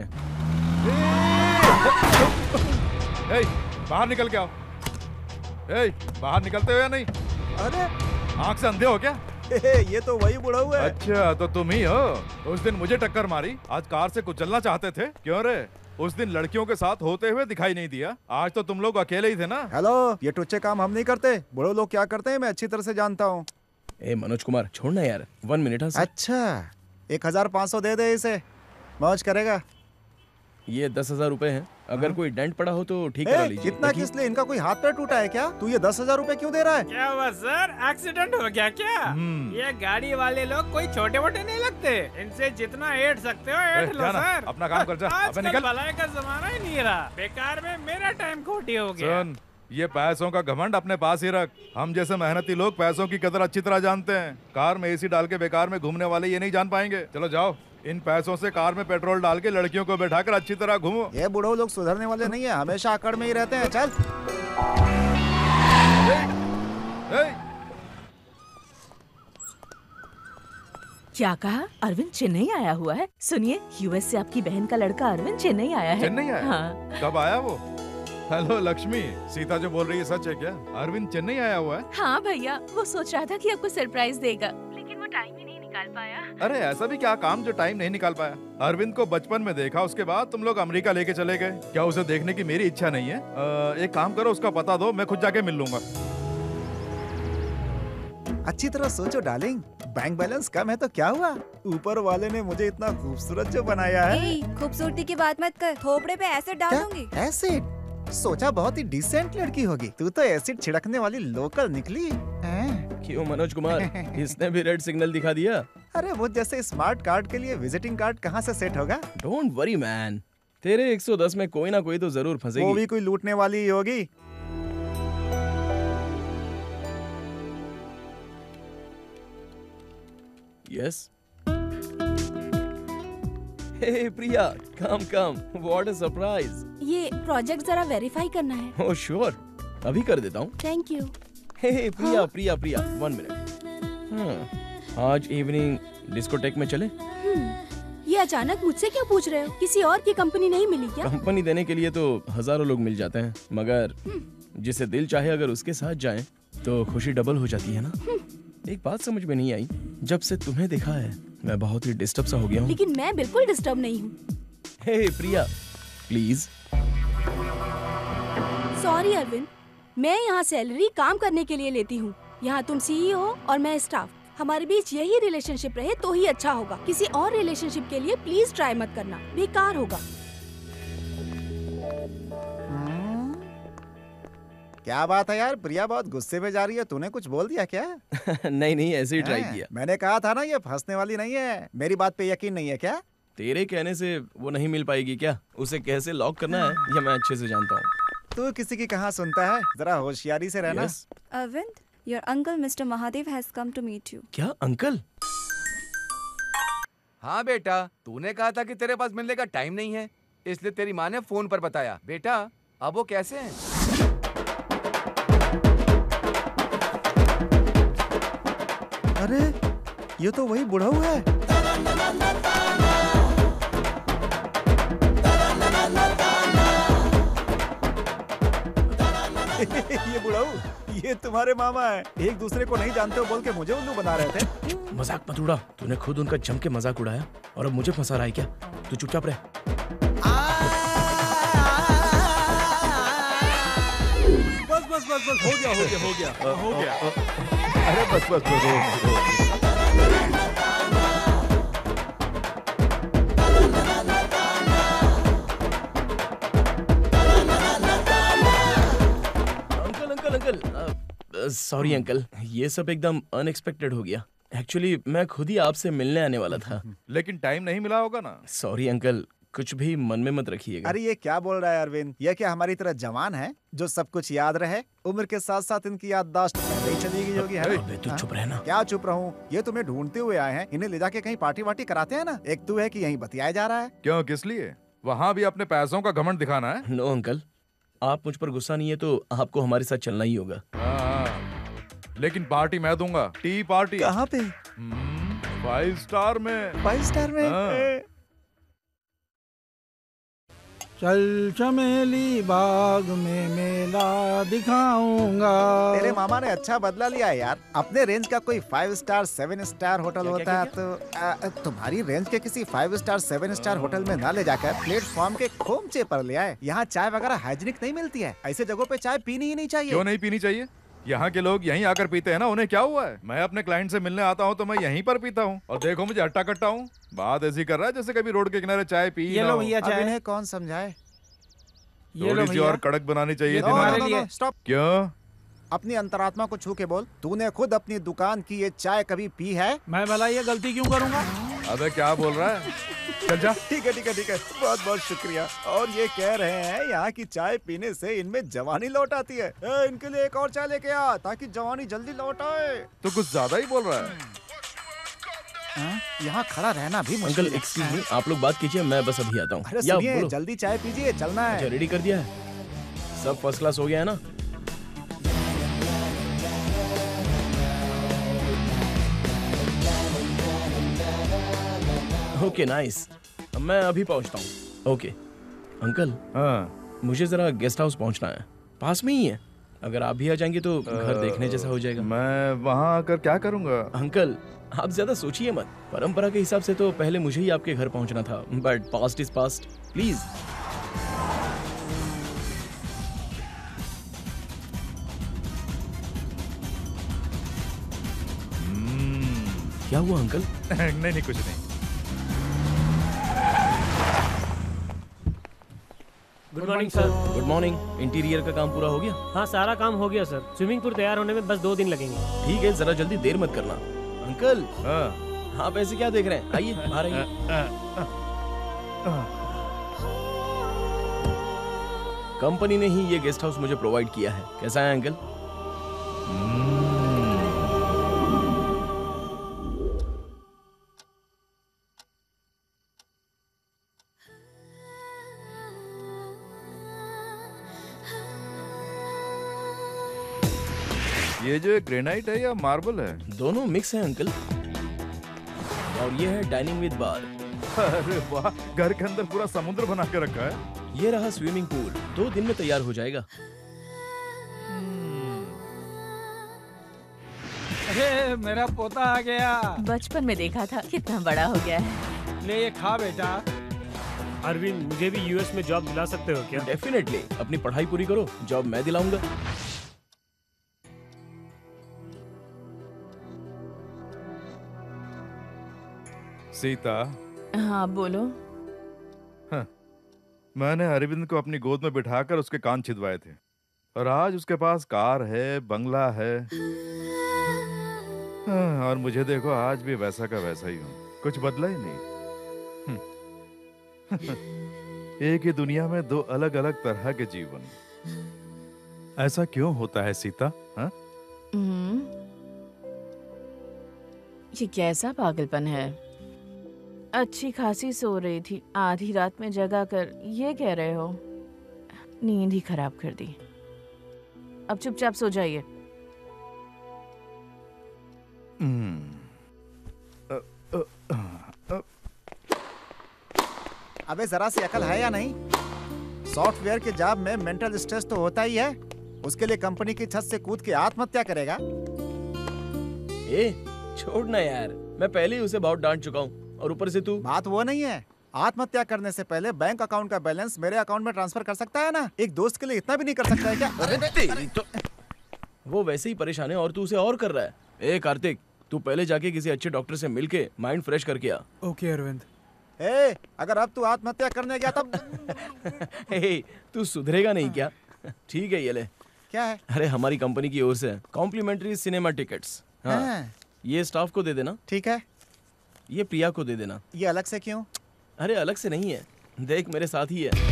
ए, बाहर निकल के आओ। ए, बाहर निकलते हो या नहीं? अरे आँख से अंधे हो क्या? ये तो वही बुढ़ा हुआ है। अच्छा तो तुम ही हो। उस दिन मुझे टक्कर मारी, आज कार से कुचलना चाहते थे। क्यों रे? उस दिन लड़कियों के साथ होते हुए दिखाई नहीं दिया, आज तो तुम लोग अकेले ही थे ना। हेलो, ये टुच्चे काम हम नहीं करते, बड़े लोग क्या करते हैं मैं अच्छी तरह से जानता हूँ। ए मनोज कुमार, छोड़ना यार, वन मिनट। अच्छा, एक हजार पाँच सौ दे दे इसे, मौज करेगा। ये दस हजार रूपए है, अगर कोई डेंट पड़ा हो तो ठीक करा लीजिए। इतना किस लिए? इनका कोई हाथ पैर टूटा है क्या? तू ये दस हजार रूपए क्यों दे रहा है? क्या हुआ सर, एक्सीडेंट हो गया क्या? ये गाड़ी वाले लोग कोई छोटे मोटे नहीं लगते, इनसे जितना ऐड सकते हो ऐड लो सर। अपना काम कर जा, अबे निकल। भलाई का जमाना ही नहीं रहा, बेकार में मेरा टाइम खोटी हो गया। सुन, ये पैसों का घमंड अपने पास ही रख। हम जैसे मेहनती लोग पैसों की कदर अच्छी तरह जानते हैं। कार में एसी डाल के बेकार में घूमने वाले ये नहीं जान पाएंगे। चलो जाओ, इन पैसों से कार में पेट्रोल डाल के लड़कियों को बैठाकर अच्छी तरह घूमो। ये बूढ़े लोग सुधरने वाले नहीं है, हमेशा आकड़ में ही रहते हैं। चल। ए, ए। क्या कहा? अरविंद चेन्नई आया हुआ है? सुनिए, यूएस से आपकी बहन का लड़का अरविंद चेन्नई आया है। चेन्नई आया? हाँ। कब आया वो? हेलो लक्ष्मी, सीता जो बोल रही है सच है क्या? अरविंद चेन्नई आया हुआ है? हाँ भैया, वो सोच रहा था कि आपको सरप्राइज देगा, लेकिन वो टाइम ही नहीं निकाल पाया। अरे ऐसा भी क्या काम जो टाइम नहीं निकाल पाया? अरविंद को बचपन में देखा, उसके बाद तुम लोग अमेरिका लेके चले गए। क्या उसे देखने की मेरी इच्छा नहीं है? आ, एक काम करो, उसका पता दो, मैं खुद जाके मिल लूंगा। अच्छी तरह सोचो डार्लिंग, बैंक बैलेंस कम है तो क्या हुआ? ऊपर वाले ने मुझे इतना खूबसूरत जो बनाया है। खूबसूरती की बात मत कर, थोपड़े पे एसिड डाल दूंगी। एसिड? सोचा बहुत ही डिसेंट लड़की होगी, तू तो एसिड छिड़कने वाली लोकल निकली। क्यों मनोज कुमार, इसने भी रेड सिग्नल दिखा दिया? अरे वो जैसे स्मार्ट कार्ड के लिए विजिटिंग कार्ड कहाँ से सेट होगा? डोंट वरी मैन, तेरे एक सौ दस में कोई ना कोई तो जरूर फंसेगी। वो भी कोई लूटने वाली ही होगी। Yes. Hey Priya, come come, what a surprise. ये प्रोजेक्ट जरा वेरीफाई करना है। ओह श्योर, अभी कर देता हूँ। Thank you. हे प्रिया, हाँ? Priya Priya one minute. हाँ, आज इवनिंग डिस्कोटेक में चले? ये अचानक मुझसे क्यों पूछ रहे हो? किसी और की कंपनी नहीं मिली क्या? कंपनी देने के लिए तो हजारों लोग मिल जाते हैं, मगर जिसे दिल चाहे अगर उसके साथ जाएं तो खुशी डबल हो जाती है ना। एक बात समझ में नहीं आई, जब से तुम्हें देखा है मैं बहुत ही डिस्टर्ब सा हो गया हूँ। लेकिन मैं बिल्कुल डिस्टर्ब नहीं हूँ। Hey Priya, please. Sorry Arvind, मैं यहाँ सैलरी काम करने के लिए लेती हूँ। यहाँ तुम सीईओ हो और मैं स्टाफ। हमारे बीच यही रिलेशनशिप रहे तो ही अच्छा होगा। किसी और रिलेशनशिप के लिए प्लीज ट्राई मत करना, बेकार होगा। क्या बात है यार, प्रिया बहुत गुस्से में जा रही है। तूने कुछ बोल दिया क्या? नहीं नहीं, ऐसे ही ट्राई किया। मैंने कहा था ना ये फंसने वाली नहीं है। मेरी बात पे यकीन नहीं है क्या? तेरे कहने से वो नहीं मिल पाएगी क्या? उसे कैसे लॉक करना है ये मैं अच्छे से जानता हूँ। तू किसी की कहाँ सुनता है, जरा होशियारी से रहना। yes. Arvind, your uncle mister Mahadev has come to meet you. क्या अंकल? हाँ बेटा, तूने कहा था कि तेरे पास मिलने का टाइम नहीं है, इसलिए तेरी माँ ने फोन पर बताया। बेटा अब वो कैसे हैं? अरे ये तो वही बुढ़ऊ है। ये बुढ़ऊ, ये तुम्हारे मामा है। एक दूसरे को नहीं जानते हो बोल के मुझे उल्लू बना रहे थे। मजाक मत उड़ा, तूने खुद उनका जम के मजाक उड़ाया और अब मुझे फंसा रहा है क्या? तू चुपचाप रह। बस बस बस बस हो गया हो गया हो गया हो गया। अरे बस बस बस। सॉरी अंकल, ये सब एकदम अनएक्सपेक्टेड हो गया। एक्चुअली मैं खुद ही आपसे मिलने आने वाला था। लेकिन टाइम नहीं मिला होगा ना। सॉरी अंकल, कुछ भी मन में मत रखिएगा। अरे ये क्या बोल रहा है अरविंद? ये क्या हमारी तरह जवान है जो सब कुछ याद रहे? उम्र के साथ साथ इनकी याददाश्त नहीं चली गई होगी। अबे तू चुप रहना। क्या चुप रहूं? ये तुम्हें ढूंढते हुए आए हैं। इन्हें ले जाके कहीं पार्टी वार्टी कराते हैं ना। एक तू है कि यहीं बतियाया जा रहा है। क्यों, किस लिए? वहाँ भी अपने पैसों का घमंड दिखाना है? नो अंकल, आप मुझ पर गुस्सा नहीं है तो आपको हमारे साथ चलना ही होगा। लेकिन पार्टी मैं दूंगा। Tea party. कहाँ पे? फाइव स्टार में। फाइव स्टार में? चल चमेली बाग में मेला दिखाऊंगा। तेरे मामा ने अच्छा बदला लिया है यार। अपने रेंज का कोई five star seven star hotel होता है तो आ, तुम्हारी रेंज के किसी five star seven star hotel में ना ले जाकर प्लेटफॉर्म के खोमचे पर ले आए। यहाँ चाय वगैरह हाइजीनिक नहीं मिलती है। ऐसे जगहों पे चाय पीनी ही नहीं चाहिए। क्यों नहीं पीनी चाहिए? यहाँ के लोग यहीं आकर पीते हैं ना, उन्हें क्या हुआ है? मैं अपने क्लाइंट से मिलने आता हूँ तो मैं यहीं पर पीता हूँ। और देखो मुझे अट्टा कट्टा हूँ, बात ऐसी कर रहा है जैसे कभी रोड के किनारे चाय पी। ये लो भैया चाय। इन्हें कौन समझाए? थोड़ी सी और कड़क बनानी चाहिए थी हमारे लिए। स्टॉप। क्यों? अपनी अंतरात्मा को छू के बोल, तूने खुद अपनी दुकान की ये चाय कभी पी है? मैं भला ये गलती क्यों करूँगा? अबे क्या बोल रहा है? चल जा। ठीक है ठीक है ठीक है, बहुत बहुत शुक्रिया। और ये कह रहे हैं यहाँ की चाय पीने से इनमें जवानी लौट आती है। ए, इनके लिए एक और चाय लेके आ ताकि जवानी जल्दी लौट आए। तो कुछ ज्यादा ही बोल रहा है। यहाँ खड़ा रहना भी मुश्किल। अंकल एक्सक्यूज मी, आप लोग बात कीजिए, मैं बस अभी आता हूँ। अरे सुनिए, जल्दी चाय पीजिए, चलना है। रेडी कर दिया है? सब फर्स्ट क्लास हो गया है ना? ओके नाइस, मैं अभी पहुंचता हूँ। Okay uncle. हाँ मुझे जरा गेस्ट हाउस पहुंचना है, पास में ही है। अगर आप भी आ जाएंगे तो घर देखने जैसा हो जाएगा। मैं वहाँ आकर क्या करूँगा? अंकल आप ज्यादा सोचिए मत। परंपरा के हिसाब से तो पहले मुझे ही आपके घर पहुंचना था, but past is past. Please. क्या हुआ अंकल? नहीं नहीं कुछ नहीं। Good morning sir. Good morning. Interior का काम पूरा हो गया? हाँ सारा काम हो गया सर। स्विमिंग पूल तैयार होने में बस दो दिन लगेंगे। ठीक है, जरा जल्दी, देर मत करना। अंकल हाँ आप ऐसे क्या देख रहे हैं? आइए बाहर आइए। कंपनी ने ही ये गेस्ट हाउस मुझे प्रोवाइड किया है। कैसा है अंकल? ये जो ग्रेनाइट है या मार्बल है? दोनों मिक्स है अंकल। और ये है डाइनिंग विद बार। अरे वाह, घर के अंदर पूरा समुद्र बना के रखा है। ये रहा स्विमिंग पूल, दो दिन में तैयार हो जाएगा। अरे मेरा पोता आ गया। बचपन में देखा था, कितना बड़ा हो गया है। ले ये खा बेटा। अरविंद, मुझे भी यूएस में जॉब दिला सकते हो क्या? डेफिनेटली, अपनी पढ़ाई पूरी करो, जॉब मैं दिलाऊंगा। सीता। हाँ बोलो। हाँ, मैंने अरविंद को अपनी गोद में बिठाकर उसके कान छिदवाए थे और आज उसके पास कार है, बंगला है। हाँ, और मुझे देखो आज भी वैसा का वैसा ही हूँ, कुछ बदला ही नहीं। एक ही दुनिया में दो अलग अलग तरह के जीवन। ऐसा क्यों होता है सीता? हाँ? हम्म, ये कैसा पागलपन है? अच्छी खासी सो रही थी, आधी रात में जगा कर ये कह रहे हो? नींद ही खराब कर दी। अब चुपचाप सो जाइए। अबे जरा सी अकल है या नहीं? सॉफ्टवेयर के जॉब में मेंटल स्ट्रेस तो होता ही है, उसके लिए कंपनी की छत से कूद के आत्महत्या करेगा? ए, छोड़ना यार, मैं पहले ही उसे बहुत डांट चुका हूँ और ऊपर से तू। बात वो नहीं है, आत्महत्या करने से पहले बैंक अकाउंट का बैलेंस मेरे अकाउंट में ट्रांसफर कर सकता है ना? एक दोस्त के लिए इतना भी नहीं कर सकता है क्या? अरे तेरी तो वो वैसे ही परेशान है और तू उसे और कर रहा है। ए कार्तिक, तू पहले जाके किसी अच्छे डॉक्टर से मिलके माइंड फ्रेश करके आ। ओके अरविंद। ए, अगर अब तू आत्महत्या करने गया तब ए, तू सुधरेगा नहीं क्या? ठीक है, ये ले। क्या है? अरे हमारी कंपनी की ओर से कॉम्प्लीमेंट्री सिनेमा टिकट्स। हाँ, हाँ। ये स्टाफ को दे देना। ठीक है। ये प्रिया को दे देना। ये अलग से क्यों? अरे अलग से नहीं है, देख मेरे साथ ही है।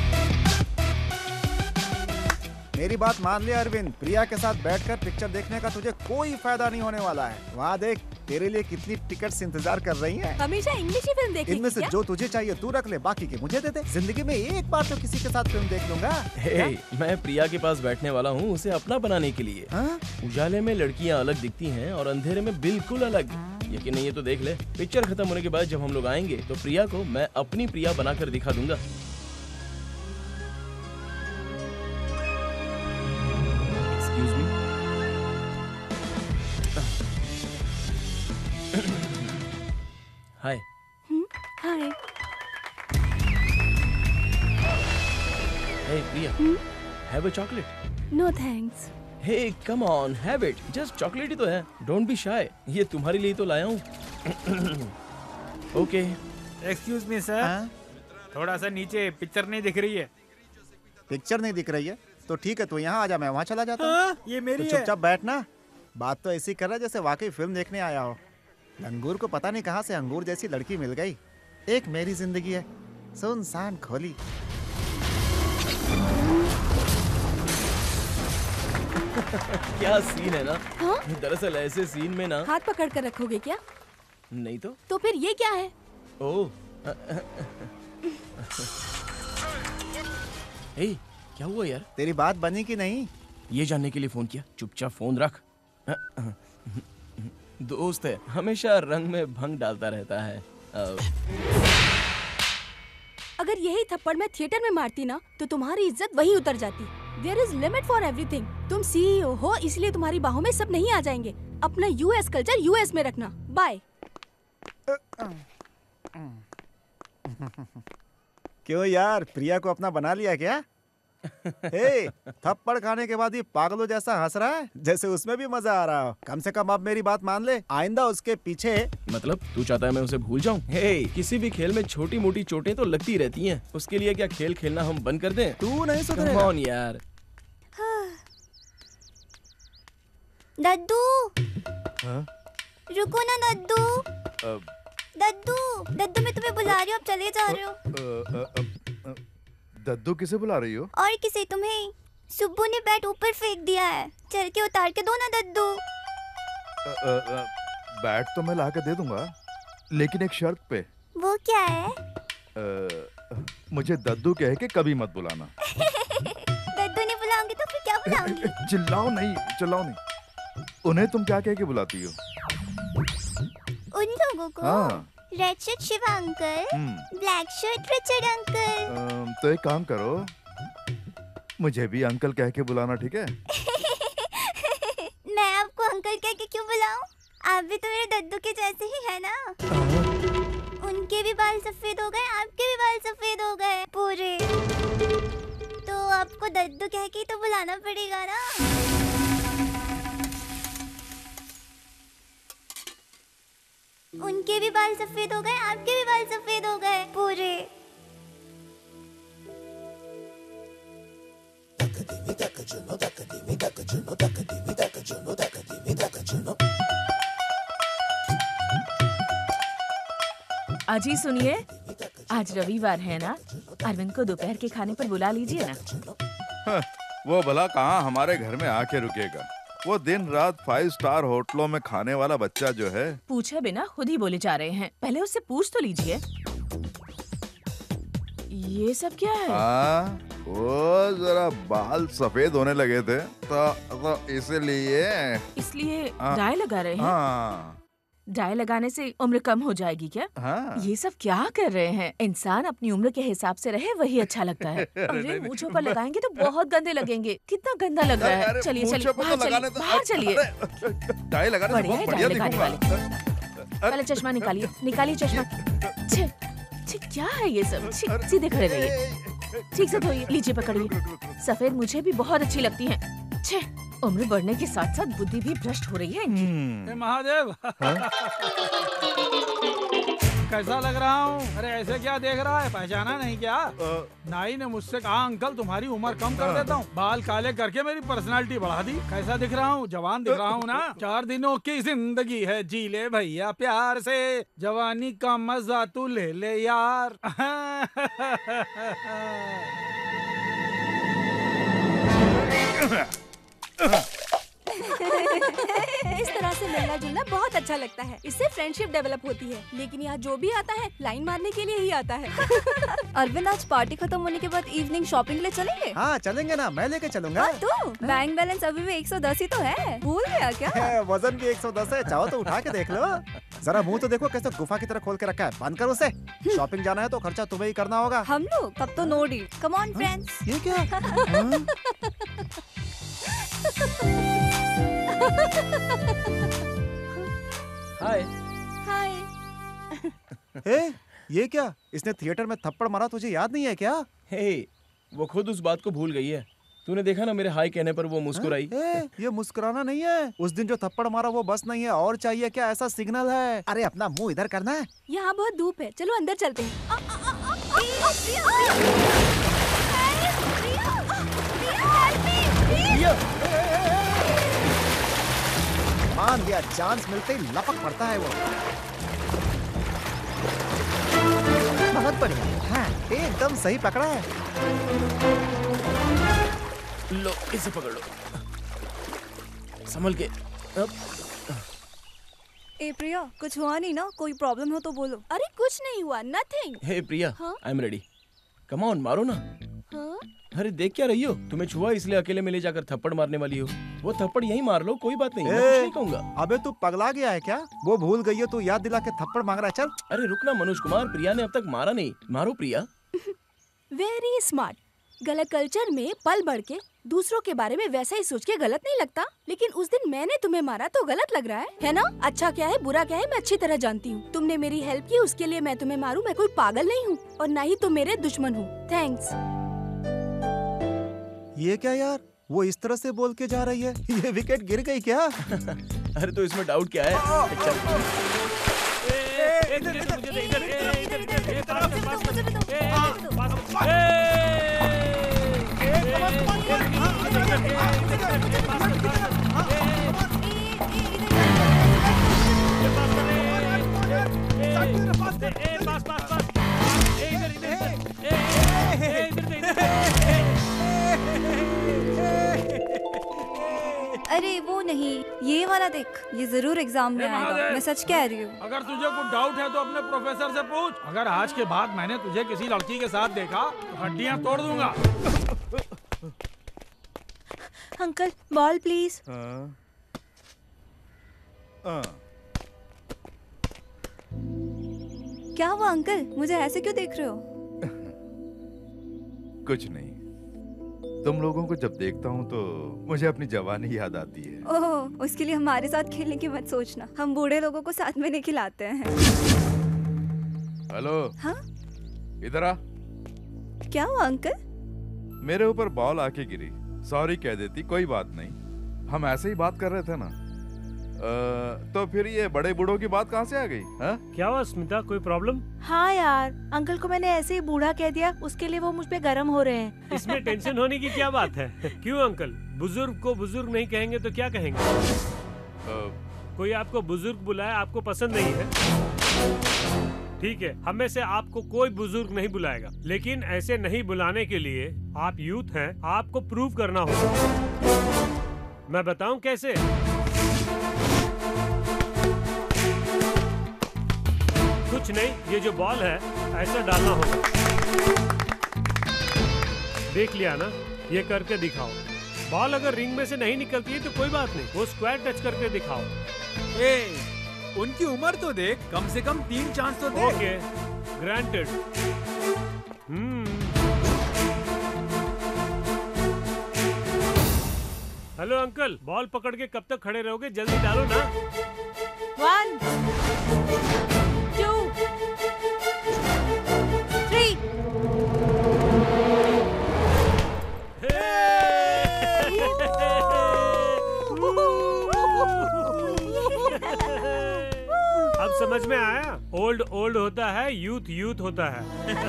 मेरी बात मान ले अरविंद, प्रिया के साथ बैठकर पिक्चर देखने का तुझे कोई फायदा नहीं होने वाला है। वहाँ देख, तेरे लिए कितनी टिकट्स इंतजार कर रही हैं। हमेशा इंग्लिश ही फिल्म देखी। इनमें से जो तुझे चाहिए तू रख ले, बाकी के मुझे दे दे। जिंदगी में एक बार तो किसी के साथ फिल्म देख लूंगा। हे, मैं प्रिया के पास बैठने वाला हूँ उसे अपना बनाने के लिए। हाँ? उजाले में लड़कियाँ अलग दिखती हैं और अंधेरे में बिल्कुल अलग। यकीन नहीं है तो देख ले, पिक्चर खत्म होने के बाद जब हम लोग आएंगे तो प्रिया को मैं अपनी प्रिया बनाकर दिखा दूंगा। Excuse me. Hi. Hi. Hey Priya, have a chocolate? No thanks. Hey come on, have it, just chocolate ही तो है, डोंट बी शाय, ये तुम्हारे लिए तो लाया हूँ। ओके। एक्सक्यूज मी सर, थोड़ा सा नीचे, पिक्चर नहीं दिख रही है। पिक्चर नहीं दिख रही है तो ठीक है, तू यहाँ आ जा, मैं वहाँ चला जाता हूँ। हाँ, ये मेरी तो है। चुपचाप बैठना। बात तो ऐसी कर रहा है जैसे वाकई फिल्म देखने आया हो। लंगूर को पता नहीं कहाँ से अंगूर जैसी लड़की मिल गई। एक मेरी जिंदगी है सुनसान खोली। क्या सीन है ना? हाँ? दरअसल ऐसे सीन में ना। हाथ पकड़ कर रखोगे क्या? नहीं तो। तो फिर ये क्या है? ओह। ए, क्या हुआ यार? तेरी बात बनी कि नहीं? ये जानने के लिए फोन किया, चुपचाप फोन रख। दोस्त है, हमेशा रंग में भंग डालता रहता है। अगर यही थप्पड़ मैं थिएटर में मारती ना तो तुम्हारी इज्जत वही उतर जाती। There is limit for everything. तुम सीईओ हो इसलिए तुम्हारी बाहों में सब नहीं आ जाएंगे। अपना यूएस कल्चर यूएस में रखना। बाय। क्यों यार, प्रिया को अपना बना लिया क्या? ए, थप्पड़ खाने के बाद ही पागलों जैसा हंस रहा है, जैसे उसमें भी मजा आ रहा हो। कम से कम अब मेरी बात मान ले, आइंदा उसके पीछे। मतलब तू चाहता है मैं उसे भूल जाऊं? हे, किसी भी खेल में छोटी मोटी चोटें तो लगती रहती हैं। उसके लिए क्या खेल खेलना हम बंद कर दें? तू नहीं सुधरेगा। कौन यार? दद्दू, हाँ? रुको ना दद्दू। दद्दू, दद्दू मैं तुम्हें बुला रही हूँ, अब चले जा रहे हो। दद्दू किसे बुला रही हो? और किसे, तुम्हें। सुब्बू ने बैट ऊपर फेंक दिया है, चल के उतार के दो ना दद्दू। बैट तो मैं ला के दे दूंगा, लेकिन एक शर्त पे। वो क्या है? आ, मुझे दद्दू कह के कभी मत बुलाना। दद्दू नहीं बुलाऊंगी तो फिर क्या बुलाऊंगी? चिल्लाओ नहीं, चिल्लाओ नहीं। उन्हें तुम क्या कह के बुलाती हो? उन लोगों को? हाँ। Red shirt Shiva uncle, black shirt Richard uncle. तो एक काम करो, मुझे भी अंकल कह के बुलाना, ठीक है? मैं आपको अंकल कह के क्यों बुलाऊं? आप भी तो मेरे दद्दू के जैसे ही है ना। उनके भी बाल सफेद हो गए, आपके भी बाल सफेद हो गए पूरे। तो आपको दद्दू कह के तो बुलाना पड़ेगा ना। उनके भी बाल सफेद हो गए, आपके भी बाल सफेद हो गए पूरे। अजी सुनिए, आज रविवार है ना, अरविंद को दोपहर के खाने पर बुला लीजिए ना। हाँ, वो भला कहाँ हमारे घर में आके रुकेगा। वो दिन रात फाइव स्टार होटलों में खाने वाला बच्चा जो है। पूछे बिना खुद ही बोले जा रहे हैं, पहले उससे पूछ तो लीजिए। ये सब क्या है? आ, वो जरा बाल सफेद होने लगे थे तो, तो इसलिए इसलिए आ, डाई लगा रहे हैं। हाँ। डाई लगाने से उम्र कम हो जाएगी क्या? हाँ। ये सब क्या कर रहे हैं? इंसान अपनी उम्र के हिसाब से रहे वही अच्छा लगता है। अरे मूंछों पर लगाएंगे तो बहुत गंदे लगेंगे। कितना गंदा लग रहा है। चलिए चलिए बाहर चलिए, बाहर चलिए। डाई लगाने से बहुत बढ़िया लगाने वाले। पहले चश्मा निकालिए, निकालिए चश्मा। छे, छे, क्या है ये सब? छे, सीधे खड़े रहिए, ठीक से धोइए, लीजिए पकड़िए। सफेद मुझे भी बहुत अच्छी लगती है। छे, उम्र बढ़ने के साथ साथ बुद्धि भी भ्रष्ट हो रही है इनकी। महादेव कैसा लग रहा हूँ? अरे ऐसे क्या देख रहा है, पहचाना नहीं क्या? नाई ने मुझसे कहा अंकल तुम्हारी उम्र कम कर देता हूँ, बाल काले करके मेरी पर्सनालिटी बढ़ा दी। कैसा दिख रहा हूँ? जवान दिख रहा हूँ ना? चार दिनों की जिंदगी है, जी ले भैया प्यार से, जवानी का मजा तू ले ले यार। इस तरह से मिलना जुलना बहुत अच्छा लगता है, इससे फ्रेंडशिप डेवलप होती है। लेकिन यहाँ जो भी आता है लाइन मारने के लिए ही आता है। अरविंद आज पार्टी खत्म होने के बाद इवनिंग शॉपिंग के लिए चलेंगे? हाँ चलेंगे ना, मैं लेके चलूंगा। हाँ, तो बैंक बैलेंस अभी भी एक सौ दस ही तो है, भूल गया क्या? वजन भी एक सौ दस है, चाहो तो उठा के देख लो। जरा मुंह तो देखो कैसे गुफा की तरह खोल के रखा है, बंद करो उसे। शॉपिंग जाना है तो खर्चा तुम्हें ही करना होगा। हम लोग? तब तो no deal. Come on friends. ये क्या? हाय हाय। ए, ये क्या? इसने थिएटर में थप्पड़ मारा, तुझे याद नहीं है क्या? हे, वो खुद उस बात को भूल गई है। तूने देखा ना मेरे हाय कहने पर वो मुस्कुराई। ए, ये मुस्कुराना नहीं है, उस दिन जो थप्पड़ मारा वो बस नहीं है, और चाहिए क्या? ऐसा सिग्नल है। अरे अपना मुंह इधर करना है। यहाँ बहुत धूप है, चलो अंदर चलते हैं। आ, आ, आ, आ, मान लिया, चांस मिलते ही लपक पड़ता है वो। बहुत बढ़िया, हाँ, एकदम सही पकड़ा है। लो इसे पकड़ लो, संभल के। अब ए प्रिया, कुछ हुआ नहीं ना? कोई प्रॉब्लम हो तो बोलो। अरे कुछ नहीं हुआ, nothing. Hey Priya, I am ready. Come on, मारो ना। हाँ? अरे देख क्या रही हो? तुम्हें छुआ इसलिए अकेले में ले जाकर थप्पड़ मारने वाली हो। वो थप्पड़ यहीं मार लो, कोई बात नहीं, मैं कुछ नहीं कहूँगा। अबे तू पगला गया है क्या? वो भूल गई है, तू याद दिला के थप्पड़ मांग रहा है। चल। अरे रुकना मनोज कुमार, प्रिया ने अब तक मारा नहीं, मारो प्रिया। Very smart. गलत कल्चर में पल बढ़ के दूसरों के बारे में वैसा ही सोच के गलत नहीं लगता, लेकिन उस दिन मैंने तुम्हें मारा तो गलत लग रहा है, है ना? अच्छा क्या है बुरा क्या है मैं अच्छी तरह जानती हूँ। तुमने मेरी हेल्प की, उसके लिए मैं तुम्हें मारूं? मैं कोई पागल नहीं हूँ, और ना ही तुम मेरे दुश्मन हो। थैंक्स। ये क्या यार, वो इस तरह से बोल के जा रही है? ये विकेट गिर गई क्या? अरे तो इसमें डाउट क्या है? अरे वो नहीं, ये वाला देख, ये जरूर एग्जाम में आएगा, मैं सच कह रही हूँ। अगर तुझे कुछ डाउट है तो अपने प्रोफेसर से पूछ। अगर आज के बाद मैंने तुझे किसी लड़की के साथ देखा तो हड्डियाँ तोड़ दूंगा। Uncle ball please. हाँ। हाँ। क्या हुआ अंकल, मुझे ऐसे क्यों देख रहे हो? कुछ नहीं, तुम लोगों को जब देखता हूँ तो मुझे अपनी जवानी याद आती है। ओह, उसके लिए हमारे साथ खेलने की मत सोचना। हम बूढ़े लोगों को साथ में नहीं खिलाते हैं। हेलो। हाँ? इधर आ। क्या हुआ अंकल? मेरे ऊपर बॉल आके गिरी, सॉरी कह देती, कोई बात नहीं। हम ऐसे ही बात कर रहे थे ना। आ, तो फिर ये बड़े बूढ़ों की बात कहाँ से आ गई? हा? क्या हुआ स्मिता, कोई प्रॉब्लम? हाँ यार, अंकल को मैंने ऐसे ही बूढ़ा कह दिया, उसके लिए वो मुझ पे गरम हो रहे हैं। इसमें टेंशन होने की क्या बात है? क्यों अंकल, बुजुर्ग को बुजुर्ग नहीं कहेंगे तो क्या कहेंगे? आ, कोई आपको बुजुर्ग बुलाया, आपको पसंद नहीं है? ठीक है, हमें से आपको कोई बुजुर्ग नहीं बुलाएगा, लेकिन ऐसे नहीं बुलाने के लिए आप यूथ हैं, आपको प्रूव करना होगा। मैं बताऊं कैसे? कुछ नहीं, ये जो बॉल है ऐसा डालना होगा। देख लिया ना, ये करके दिखाओ। बॉल अगर रिंग में से नहीं निकलती है तो कोई बात नहीं, वो स्क्वायर टच करके दिखाओ। ए, उनकी उम्र तो देख, कम से कम तीन चांस तो दे। Okay, granted. Hmm. Hello uncle, ball पकड़ के कब तक खड़े रहोगे? जल्दी डालो ना। One, two, three. अब समझ में आया? ओल्ड ओल्ड होता है, यूथ यूथ होता है।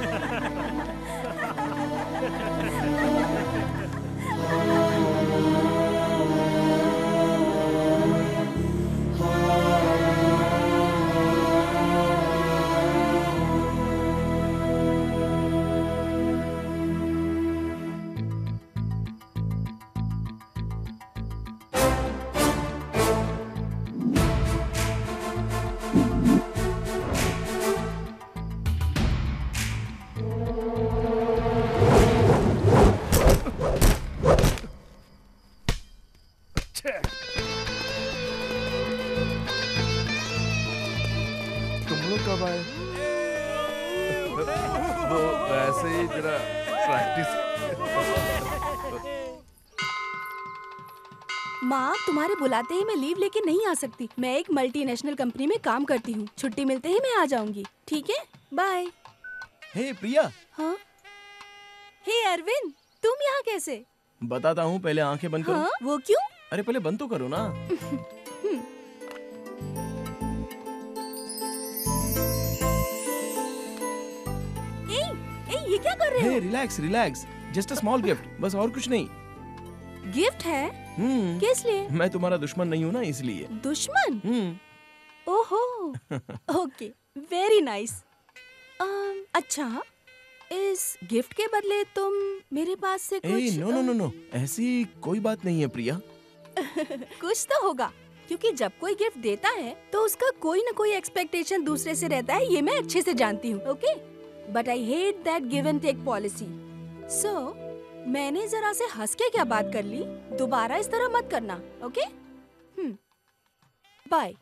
वो वैसे ही जरा प्रैक्टिस। माँ, तुम्हारे बुलाते ही मैं लीव लेके नहीं आ सकती। मैं एक मल्टीनेशनल कंपनी में काम करती हूँ। छुट्टी मिलते ही मैं आ जाऊंगी, ठीक है? बाय। हे प्रिया। हाँ? हे अरविंद, तुम यहाँ कैसे? बताता हूँ, पहले आंखें बंद करो। हाँ? वो क्यों? अरे पहले बंद तो करो ना। ए, ए, ये क्या कर रहे हो? Hey relax relax, just a small gift, बस और कुछ नहीं। गिफ्ट है? हम्म। किस लिए? मैं तुम्हारा दुश्मन नहीं हूँ ना, इसलिए। दुश्मन? हम्म। ओहो, ओके, वेरी नाइस। अच्छा, इस गिफ्ट के बदले तुम मेरे पास से कुछ? ए, नो नो नो नो, ऐसी कोई बात नहीं है प्रिया। कुछ तो होगा, क्योंकि जब कोई गिफ्ट देता है तो उसका कोई न कोई एक्सपेक्टेशन दूसरे से रहता है, ये मैं अच्छे से जानती हूँ, okay? But I hate that give and take policy. So मैंने जरा से हंस के क्या बात कर ली, दोबारा इस तरह मत करना, ओके? हम्म, बाय।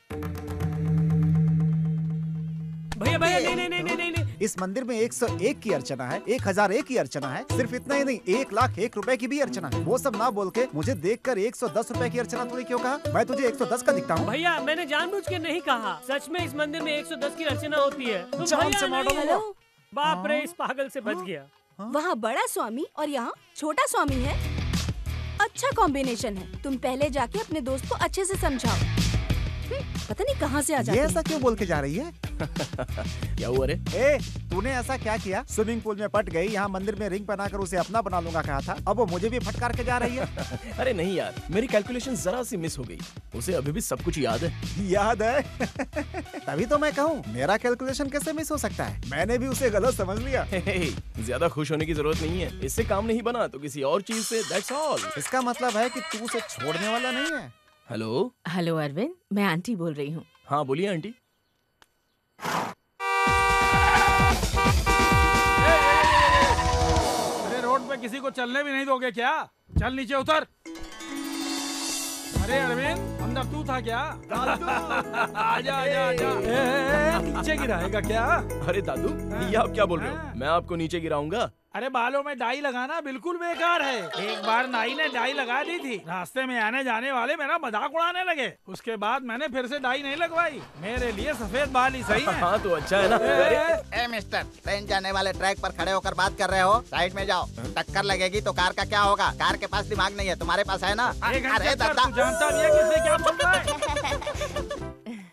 भैया भैया नहीं नहीं नहीं नहीं नहीं। इस मंदिर में एक सौ एक की अर्चना है, एक हजार एक की अर्चना है। सिर्फ इतना ही नहीं, एक लाख एक रुपए की भी अर्चना है। वो सब ना बोल के मुझे देखकर एक सौ दस रुपए की अर्चना तूने क्यों कहा? मैं तुझे एक सौ दस का दिखता हूँ? भैया मैंने जानबूझ के नहीं कहा, सच में इस मंदिर में एक सौ दस की अर्चना होती है। तुम जान भैया से मारो। नहीं। हेलो? बाप रे, इस पागल से बच गया। वहाँ बड़ा स्वामी और यहाँ छोटा स्वामी है। अच्छा कॉम्बिनेशन है। तुम पहले जाके अपने दोस्त को अच्छे से समझाओ। पता नहीं कहाँ से आ जाती ये है। ऐसा क्यों बोल के जा रही है? क्या हुआ रे? ए, तूने ऐसा क्या किया? स्विमिंग पूल में पट गई, यहाँ मंदिर में रिंग बनाकर उसे अपना बना लूंगा कहा था, अब वो मुझे भी फटकार के जा रही है। अरे नहीं यार, मेरी कैलकुलेशन जरा सी मिस हो गई। उसे अभी भी सब कुछ याद है। याद है? तभी तो मैं कहूँ, मेरा कैलकुलेशन कैसे मिस हो सकता है? मैंने भी उसे गलत समझ लिया। ज्यादा खुश होने की जरूरत नहीं है, इससे काम नहीं बना तो किसी और चीज से, दैट्स ऑल। इसका मतलब है कि तू उसे छोड़ने वाला नहीं है। हेलो हेलो अरविंद, मैं आंटी बोल रही हूँ। हाँ बोलिए आंटी। अरे रोड पे किसी को चलने भी नहीं दोगे क्या? चल नीचे उतर। अरे अरविंद, अंदर तू था क्या? आजा आजा आजा। नीचे गिराएगा क्या? अरे दादू, ये आप क्या बोल रहे हो? मैं आपको नीचे गिराऊंगा? अरे बालों में डाई लगाना बिल्कुल बेकार है। एक बार नाई ने डाई लगा दी थी, रास्ते में आने जाने वाले मेरा मजाक उड़ाने लगे। उसके बाद मैंने फिर से डाई नहीं लगवाई। मेरे लिए सफेद बाल ही सही है। हाँ तो अच्छा है ना। ए, ए मिस्टर, ट्रेन जाने वाले ट्रैक पर खड़े होकर बात कर रहे हो? साइड में जाओ, टक्कर लगेगी तो कार का क्या होगा? कार के पास दिमाग नहीं है, तुम्हारे पास है ना? अरे दादा, जानता नहीं है किससे क्या बोल रहा है।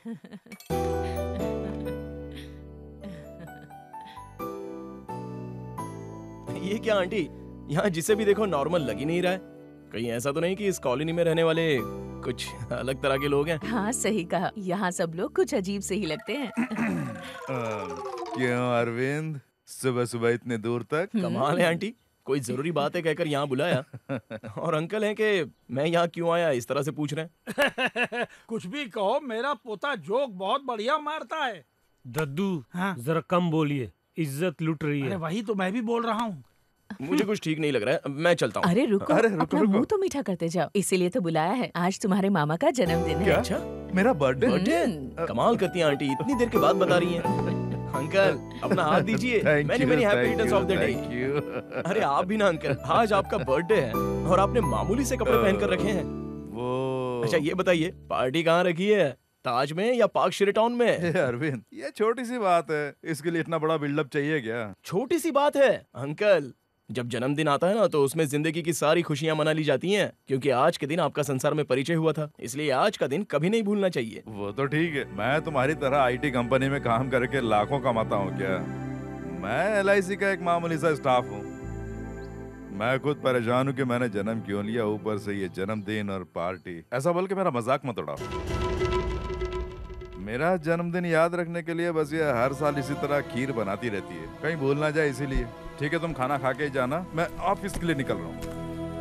ये क्या आंटी, यहाँ जिसे भी देखो नॉर्मल लग ही नहीं रहा है। कहीं ऐसा तो नहीं कि इस कॉलोनी में रहने वाले कुछ अलग तरह के लोग हैं? हाँ सही कहा, यहाँ सब लोग कुछ अजीब से ही लगते हैं। क्यों अरविंद, सुबह सुबह इतने दूर तक? कमाल है आंटी, कोई जरूरी बात है कहकर यहाँ बुलाया। और अंकल हैं कि मैं यहाँ क्यों आया इस तरह से पूछ रहे हैं। कुछ भी कहो, मेरा पोता जोक बहुत बढ़िया मारता है। दद्दू जरा कम बोलिए, इज्जत लुट रही है। अरे वही तो मैं भी बोल रहा हूँ। मुझे कुछ ठीक नहीं लग रहा है, मैं चलता हूँ। अरे रुको, अरे रुको, अपना रुको। मुंह तो मीठा करते जाओ, इसीलिए तो बुलाया है। आज तुम्हारे मामा का जन्मदिन है। अच्छा, मेरा बर्थडे? बर्थडे? कमाल करती हैं आंटी, इतनी देर के बाद बता रही हैं। अंकल अपना हाथ दीजिए। मैंने मेरी happy returns of the day. अरे आप भी ना अंकल, आज आपका बर्थडे है और आपने मामूली से कपड़े पहन कर रखे हैं। वो अच्छा ये बताइए, पार्टी कहाँ रखी है? ताज में या पार्क शेरेटॉन में? अरविंद, ये छोटी सी बात है, इसके लिए इतना बड़ा बिल्डअप चाहिए क्या? छोटी सी बात है अंकल, जब जन्मदिन आता है ना तो उसमें जिंदगी की सारी खुशियां मना ली जाती हैं, क्योंकि आज के दिन आपका संसार में परिचय हुआ था, इसलिए आज का दिन कभी नहीं भूलना चाहिए। वो तो ठीक है, मैं तुम्हारी तरह आईटी कंपनी में काम करके लाखों कमाता हूँ क्या? मैं एल आई सी का एक मामूली सा स्टाफ हूँ। मैं खुद परेशान हूँ कि मैंने जन्म क्यों लिया, ऊपर से ये जन्मदिन और पार्टी। ऐसा बोल के मेरा मजाक मत उड़ाओ। मेरा जन्मदिन याद रखने के लिए बस ये हर साल इसी तरह खीर बनाती रहती है, कहीं भूल ना जाए इसीलिए। ठीक है, तुम खाना खा के जाना, मैं ऑफिस के लिए निकल रहा हूँ।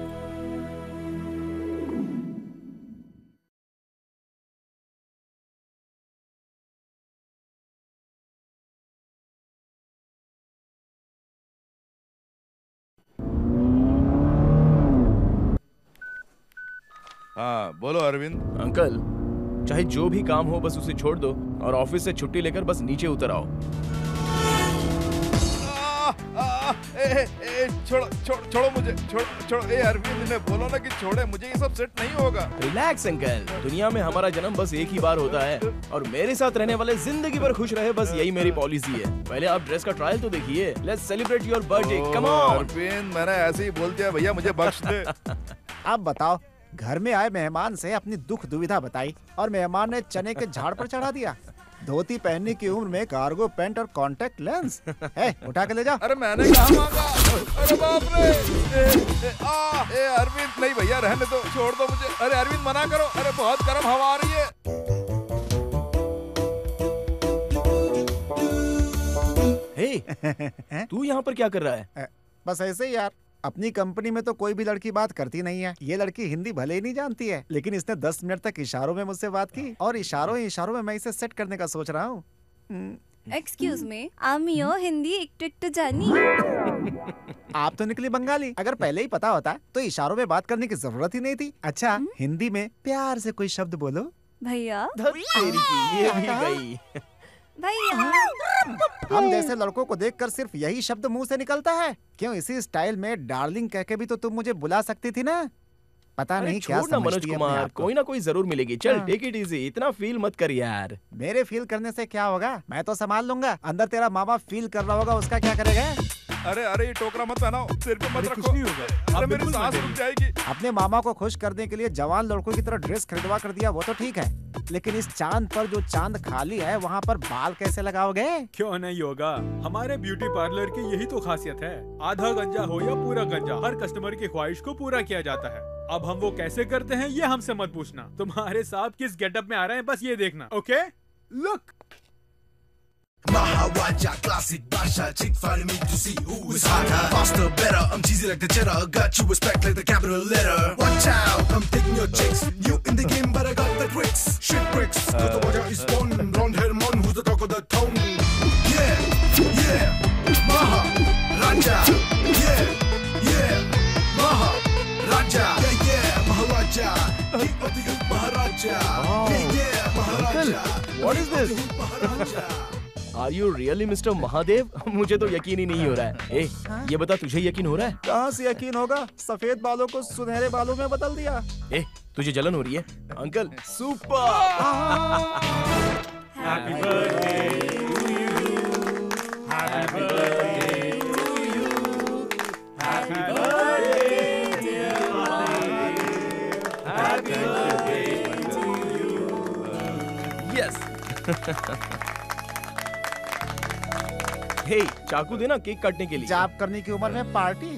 हाँ बोलो अरविंद। अंकल चाहे जो भी काम हो बस उसे छोड़ दो और ऑफिस से छुट्टी लेकर बस नीचे उतर आओ। आ, आ, ए, ए, छोड़ो छोड़ो छोड़ो मुझे, छोड़ो छोड़ो। ए अरविंद ने बोला ना कि छोड़े, मुझे ये सब सेट नहीं होगा। रिलैक्स अंकल, दुनिया में हमारा जन्म बस एक ही बार होता है और मेरे साथ रहने वाले जिंदगी भर खुश रहे, बस यही मेरी पॉलिसी है। पहले आप ड्रेस का ट्रायल तो देखिए। Let's celebrate your birthday, come on. Arvind मैंने ऐसे ही बोल दिया, भैया मुझे बख्श दे। आप बताओ, घर में आए मेहमान से अपनी दुख दुविधा बताई और मेहमान ने चने के झाड़ पर चढ़ा दिया। धोती पहनने की उम्र में कार्गो पैंट और कॉन्टेक्ट लेंस है, उठा के ले जाओ। अरे मैंने कहा मांगा। अरे बाप रे। ए, ए, आ, ए अरविंद नहीं भैया, रहने दो, छोड़ दो मुझे। अरे अरविंद मना करो, अरे बहुत गर्म हवा आ रही है। हे, तू यहाँ पर क्या कर रहा है? बस ऐसे ही यार, अपनी कंपनी में तो कोई भी लड़की बात करती नहीं है। ये लड़की हिंदी भले ही नहीं जानती है, लेकिन इसने दस मिनट तक इशारों में मुझसे बात की और इशारों ही इशारों में मैं इसे सेट करने का सोच रहा हूँ। एक्सक्यूज मी, आमियो हिंदी एक एक तो जानी। आप तो निकली बंगाली, अगर पहले ही पता होता तो इशारों में बात करने की जरूरत ही नहीं थी। अच्छा हिंदी में प्यार से कोई शब्द बोलो। भैया ये भी गई। भैया हम जैसे लड़कों को देखकर सिर्फ यही शब्द मुंह से निकलता है। क्यों इसी स्टाइल में डार्लिंग कह के भी तो तुम मुझे बुला सकती थी ना। पता नहीं क्या छोड़ ना मनोज कुमार, कोई ना कोई जरूर मिलेगी। चल टेक इट इजी, इतना फील मत कर यार। मेरे फील करने से क्या होगा, मैं तो संभाल लूंगा। अंदर तेरा मामा फील कर रहा होगा, उसका क्या करेगा? अरे अरे ये टोकरा मत पहनाओ, सिर पे मत रखो। नहीं होगा, अरे मेरी सांस रुक जाएगी। अपने मामा को खुश करने के लिए जवान लड़कों की तरह ड्रेस खरीदवा कर दिया, वो तो ठीक है, लेकिन इस चांद पर जो चांद खाली है वहाँ पर बाल कैसे लगाओगे? क्यों नहीं होगा, हमारे ब्यूटी पार्लर की यही तो खासियत है। आधा गंजा हो या पूरा गंजा, हर कस्टमर की ख्वाहिश को पूरा किया जाता है। अब हम वो कैसे करते हैं ये हमसे मत पूछना। तुम्हारे साहब किस गेटअप में आ रहे हैं बस ये देखना। Okay look. Maharaja, classic Basha, chick fighting me to see who is hotter. Faster, better, I'm cheesy like the cheddar. Got you respect like the capital letter. Watch out, I'm taking your chicks. New in the game, but I got the tricks. Shit bricks, cause the watcher is one. Blonde hair man, who's the talk of the town? Yeah, yeah, Maharaja. Yeah, yeah, Maharaja. Yeah, yeah, Maharaja. King of the youth, Maharaja. Yeah, yeah, Maharaja. What is this? Are you really mister Mahadev? मुझे तो यकीन ही नहीं हो रहा है। ए, ये बता तुझे यकीन हो रहा है? कहाँ से यकीन होगा? सफेद बालों को सुनहरे बालों में बदल दिया। ए, तुझे जलन हो रही है? Uncle super. Happy birthday to you. Happy birthday to you. Happy birthday dear Mahadev. Happy birthday to you. Yes. Hey, चाकू देना केक काटने के लिए। जाप करने की उम्र में पार्टी।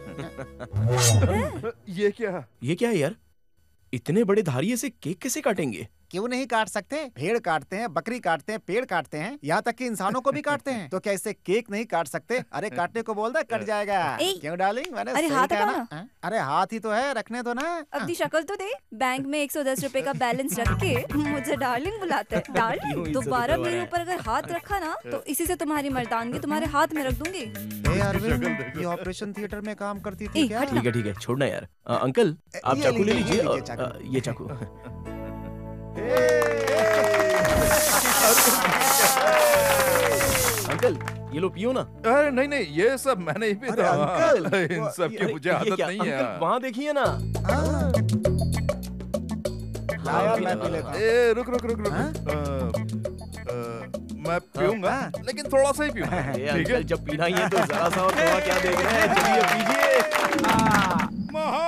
ये क्या? ये क्या है यार? इतने बड़े धारिये से केक कैसे काटेंगे? क्यों नहीं काट सकते? भेड़ काटते हैं, बकरी काटते हैं, पेड़ काटते हैं, यहाँ तक कि इंसानों को भी काटते हैं। तो क्या इससे केक नहीं काट सकते? अरे काटने को बोल दे, कट जाएगा। क्यों डार्लिंग? मैंने अरे सही हाथ कहा हटाओ ना? अरे हाथ ही तो है, रखने दो ना। अपनी शक्ल तो दे। बैंक में एक सौ दस रुपए का बैलेंस रख के मुझे डार्लिंग बुलाते हैं। डार्लिंग, दोबारा मेरे ऊपर अगर हाथ रखा ना तो इसी से तुम्हारी मर्दानगी तुम्हारे हाथ में रख दूंगी। ए अरविंद, ये ऑपरेशन थिएटर में काम करती थी क्या? ठीक है ठीक है, छोड़ना यार। आ, अंकल आप चाकू ले लीजिए। आ, ये चाकू। अंकल ये लो पियो ना। अरे नहीं नहीं, ये सब मैंने ही पीता। अंकल इन सब की मुझे आदत नहीं है। वहाँ देखिए ना। यार मैं पी लेता हूँ। ए रुक रुक रुक रुक। मैं पीऊंगा, लेकिन थोड़ा सा ही पीऊंगा। ठीक है, जब पीना ही है तो जरा सा और थोड़ा क्या देख रहे हैं? चलिए पीजिए। महा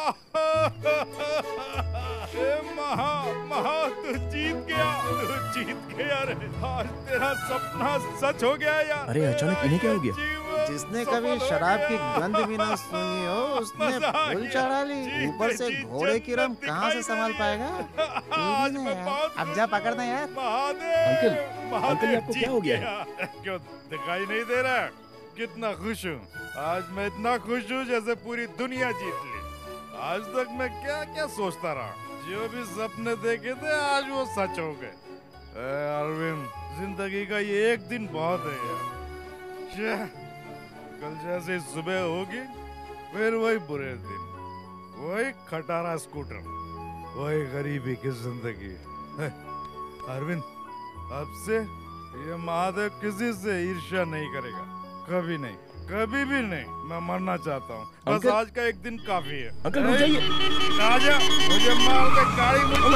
महा महा तू जीत गया, तू जीत गया रे। आज तेरा सपना सच हो गया यार। अरे अचानक इन्हें क्या हो गया? जिसने कभी शराब की गंध भी ना सुनी हो उसने फूल चढ़ा ली। ऊपर से घोड़े की रम कहाँ से संभाल पाएगा? अब जा पकड़ना यार। अंकल अंकल ये आपको क्या हो गया है? क्यों दिखाई नहीं दे रहा? कितना खुश हूँ आज। मैं इतना खुश हूँ जैसे पूरी दुनिया जीत ली। आज तक मैं क्या क्या सोचता रहा, जो भी सपने देखे थे आज वो सच हो गए। अरविंद, जिंदगी का ये एक दिन बहुत है यार। कल जैसे सुबह होगी फिर वही बुरे दिन, वही खटारा स्कूटर, वही गरीबी की जिंदगी। अरविंद, अब से ये महादेव किसी से ईर्ष्या नहीं करेगा, कभी नहीं, कभी भी नहीं। मैं मरना चाहता हूँ, बस आज का एक दिन काफी है। अंकल रुक जाइए। राजा, मुझे मार के गाड़ी मुझ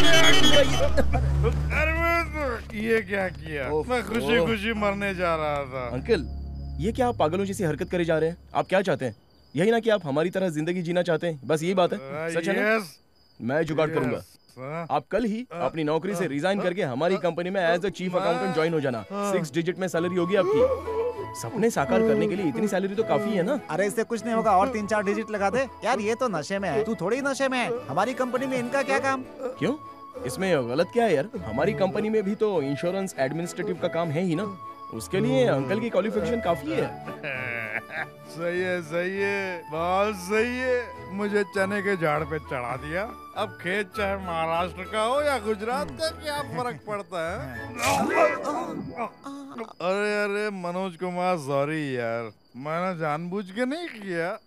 अरविंद, ये क्या किया? मैं खुशी खुशी मरने जा रहा था। अंकल ये क्या आप पागलों जैसी हरकत करे जा रहे हैं? आप क्या चाहते हैं? यही ना कि आप हमारी तरह जिंदगी जीना चाहते हैं? बस यही बात है, सच है ना? मैं जुगाड़ करूंगा। आप कल ही अपनी नौकरी से रिजाइन करके हमारी कंपनी में as a chief accountant join हो जाना। सिक्स डिजिट में सैलरी होगी आपकी। सपने साकार करने के लिए इतनी सैलरी तो काफी है ना? अरे इससे कुछ नहीं होगा, और तीन चार डिजिट लगा दे यार। ये तो नशे में है, तू थोड़ी नशे में है। हमारी कंपनी में इनका क्या काम? क्यों, इसमें गलत क्या है यार? हमारी कंपनी में भी तो इंश्योरेंस एडमिनिस्ट्रेटिव का काम है ही ना। उसके लिए अंकल की क्वालिफिकेशन काफी है। सही है सही है, बहुत सही है। मुझे चने के झाड़ पे चढ़ा दिया। अब खेत चाहे महाराष्ट्र का हो या गुजरात का, क्या फर्क पड़ता है? अरे अरे मनोज कुमार, सॉरी यार, मैंने जानबूझ के नहीं किया।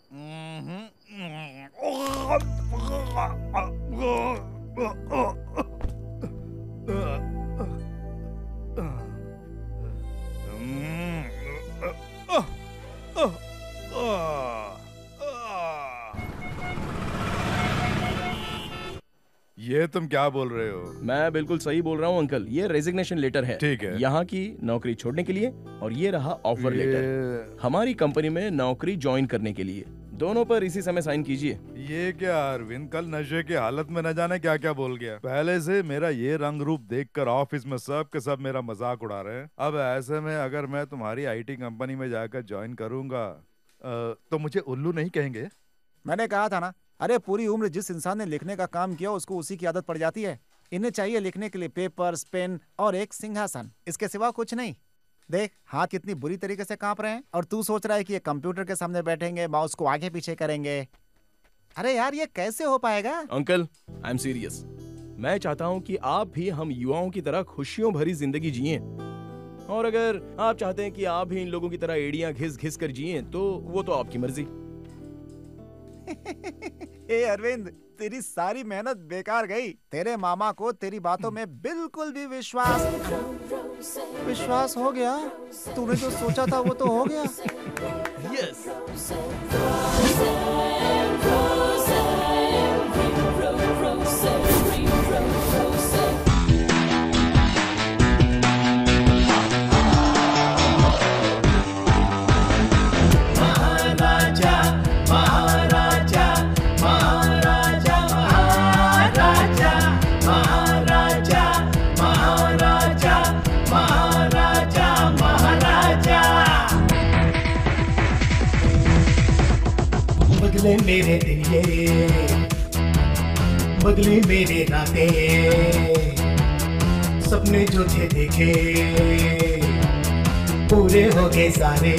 ये तुम क्या बोल रहे हो? मैं बिल्कुल सही बोल रहा हूँ अंकल। ये रेजिग्नेशन लेटर है, ठीक है, यहाँ की नौकरी छोड़ने के लिए, और ये रहा ऑफर लेटर हमारी कंपनी में नौकरी ज्वाइन करने के लिए। दोनों पर इसी समय साइन कीजिए। ये क्या अरविंद, कल नशे की हालत में न जाने क्या क्या बोल गया। पहले से मेरा ये रंग रूप देखकर ऑफिस में सब के सब मेरा मजाक उड़ा रहे हैं। अब ऐसे में अगर मैं तुम्हारी आईटी कंपनी में जाकर ज्वाइन करूंगा तो मुझे उल्लू नहीं कहेंगे? मैंने कहा था ना। अरे पूरी उम्र जिस इंसान ने लिखने का काम किया उसको उसी की आदत पड़ जाती है। इन्हें चाहिए लिखने के लिए पेपर्स, पेन और एक सिंहासन, इसके सिवा कुछ नहीं। देख हाथ कितनी बुरी तरीके से कांप रहे हैं, और तू सोच रहा है कि ये कंप्यूटर के सामने बैठेंगे, माउस को आगे पीछे करेंगे। अरे यार ये कैसे हो पाएगा? Uncle I am serious. मैं चाहता हूँ कि आप भी हम युवाओं की तरह खुशियों भरी जिंदगी जिए, और अगर आप चाहते हैं कि आप भी इन लोगों की तरह एड़ियां घिस घिस कर जिए तो वो तो आपकी मर्जी। ए अरविंद, तेरी सारी मेहनत बेकार गई। तेरे मामा को तेरी बातों में बिल्कुल भी विश्वास विश्वास हो गया? तूने जो सोचा था वो तो हो गया। यस। महाराजा महाराजा महाराजा महाराजा महाराजा महाराजा महाराजा महाराजा। बदले मेरे दिन ये, बदले मेरे रातें, सपने जो थे देखे पूरे हो गए सारे।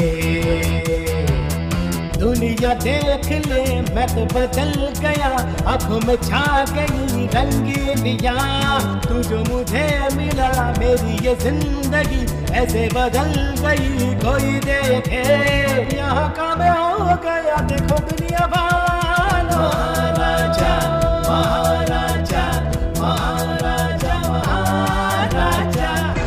दुनिया देख ले मैं तो बदल गया, आंखों में छा गई रंगीनिया। तू जो मुझे मिला मेरी ये जिंदगी ऐसे बदल गई। कोई देखे यहाँ का मैं हो गया, देखो दुनिया वालों। महाराजा महाराजा महाराजा महाराजा।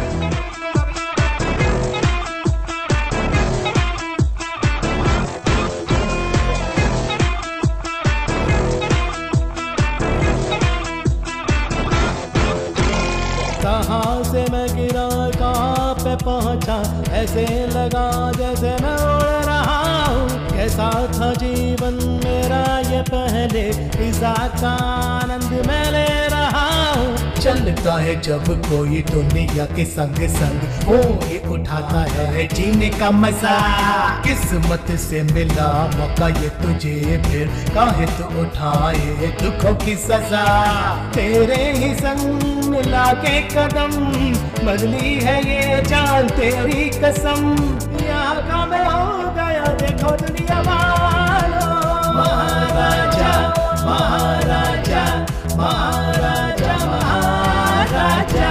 कहाँ से मैं गिरा कहाँ पे पहुँचा, ऐसे लगा जैसे मैं उड़ रहा हूँ। कैसा था जीवन मेरा ये पहले, इसा का आनंद मैं ले रहा हूँ। चलता है जब कोई दुनिया के संग संग, वो ही उठाता है जीने का मजा। किस्मत से मिला मौका ये तुझे, फिर काहे तो उठाए दुखों की सजा। तेरे ही संग मिला के कदम, बदली है ये जान तेरी कसम। यहाँ का मैं हो गया देखो दुनिया वालों। महाराजा महाराजा महाराजा महाराजा।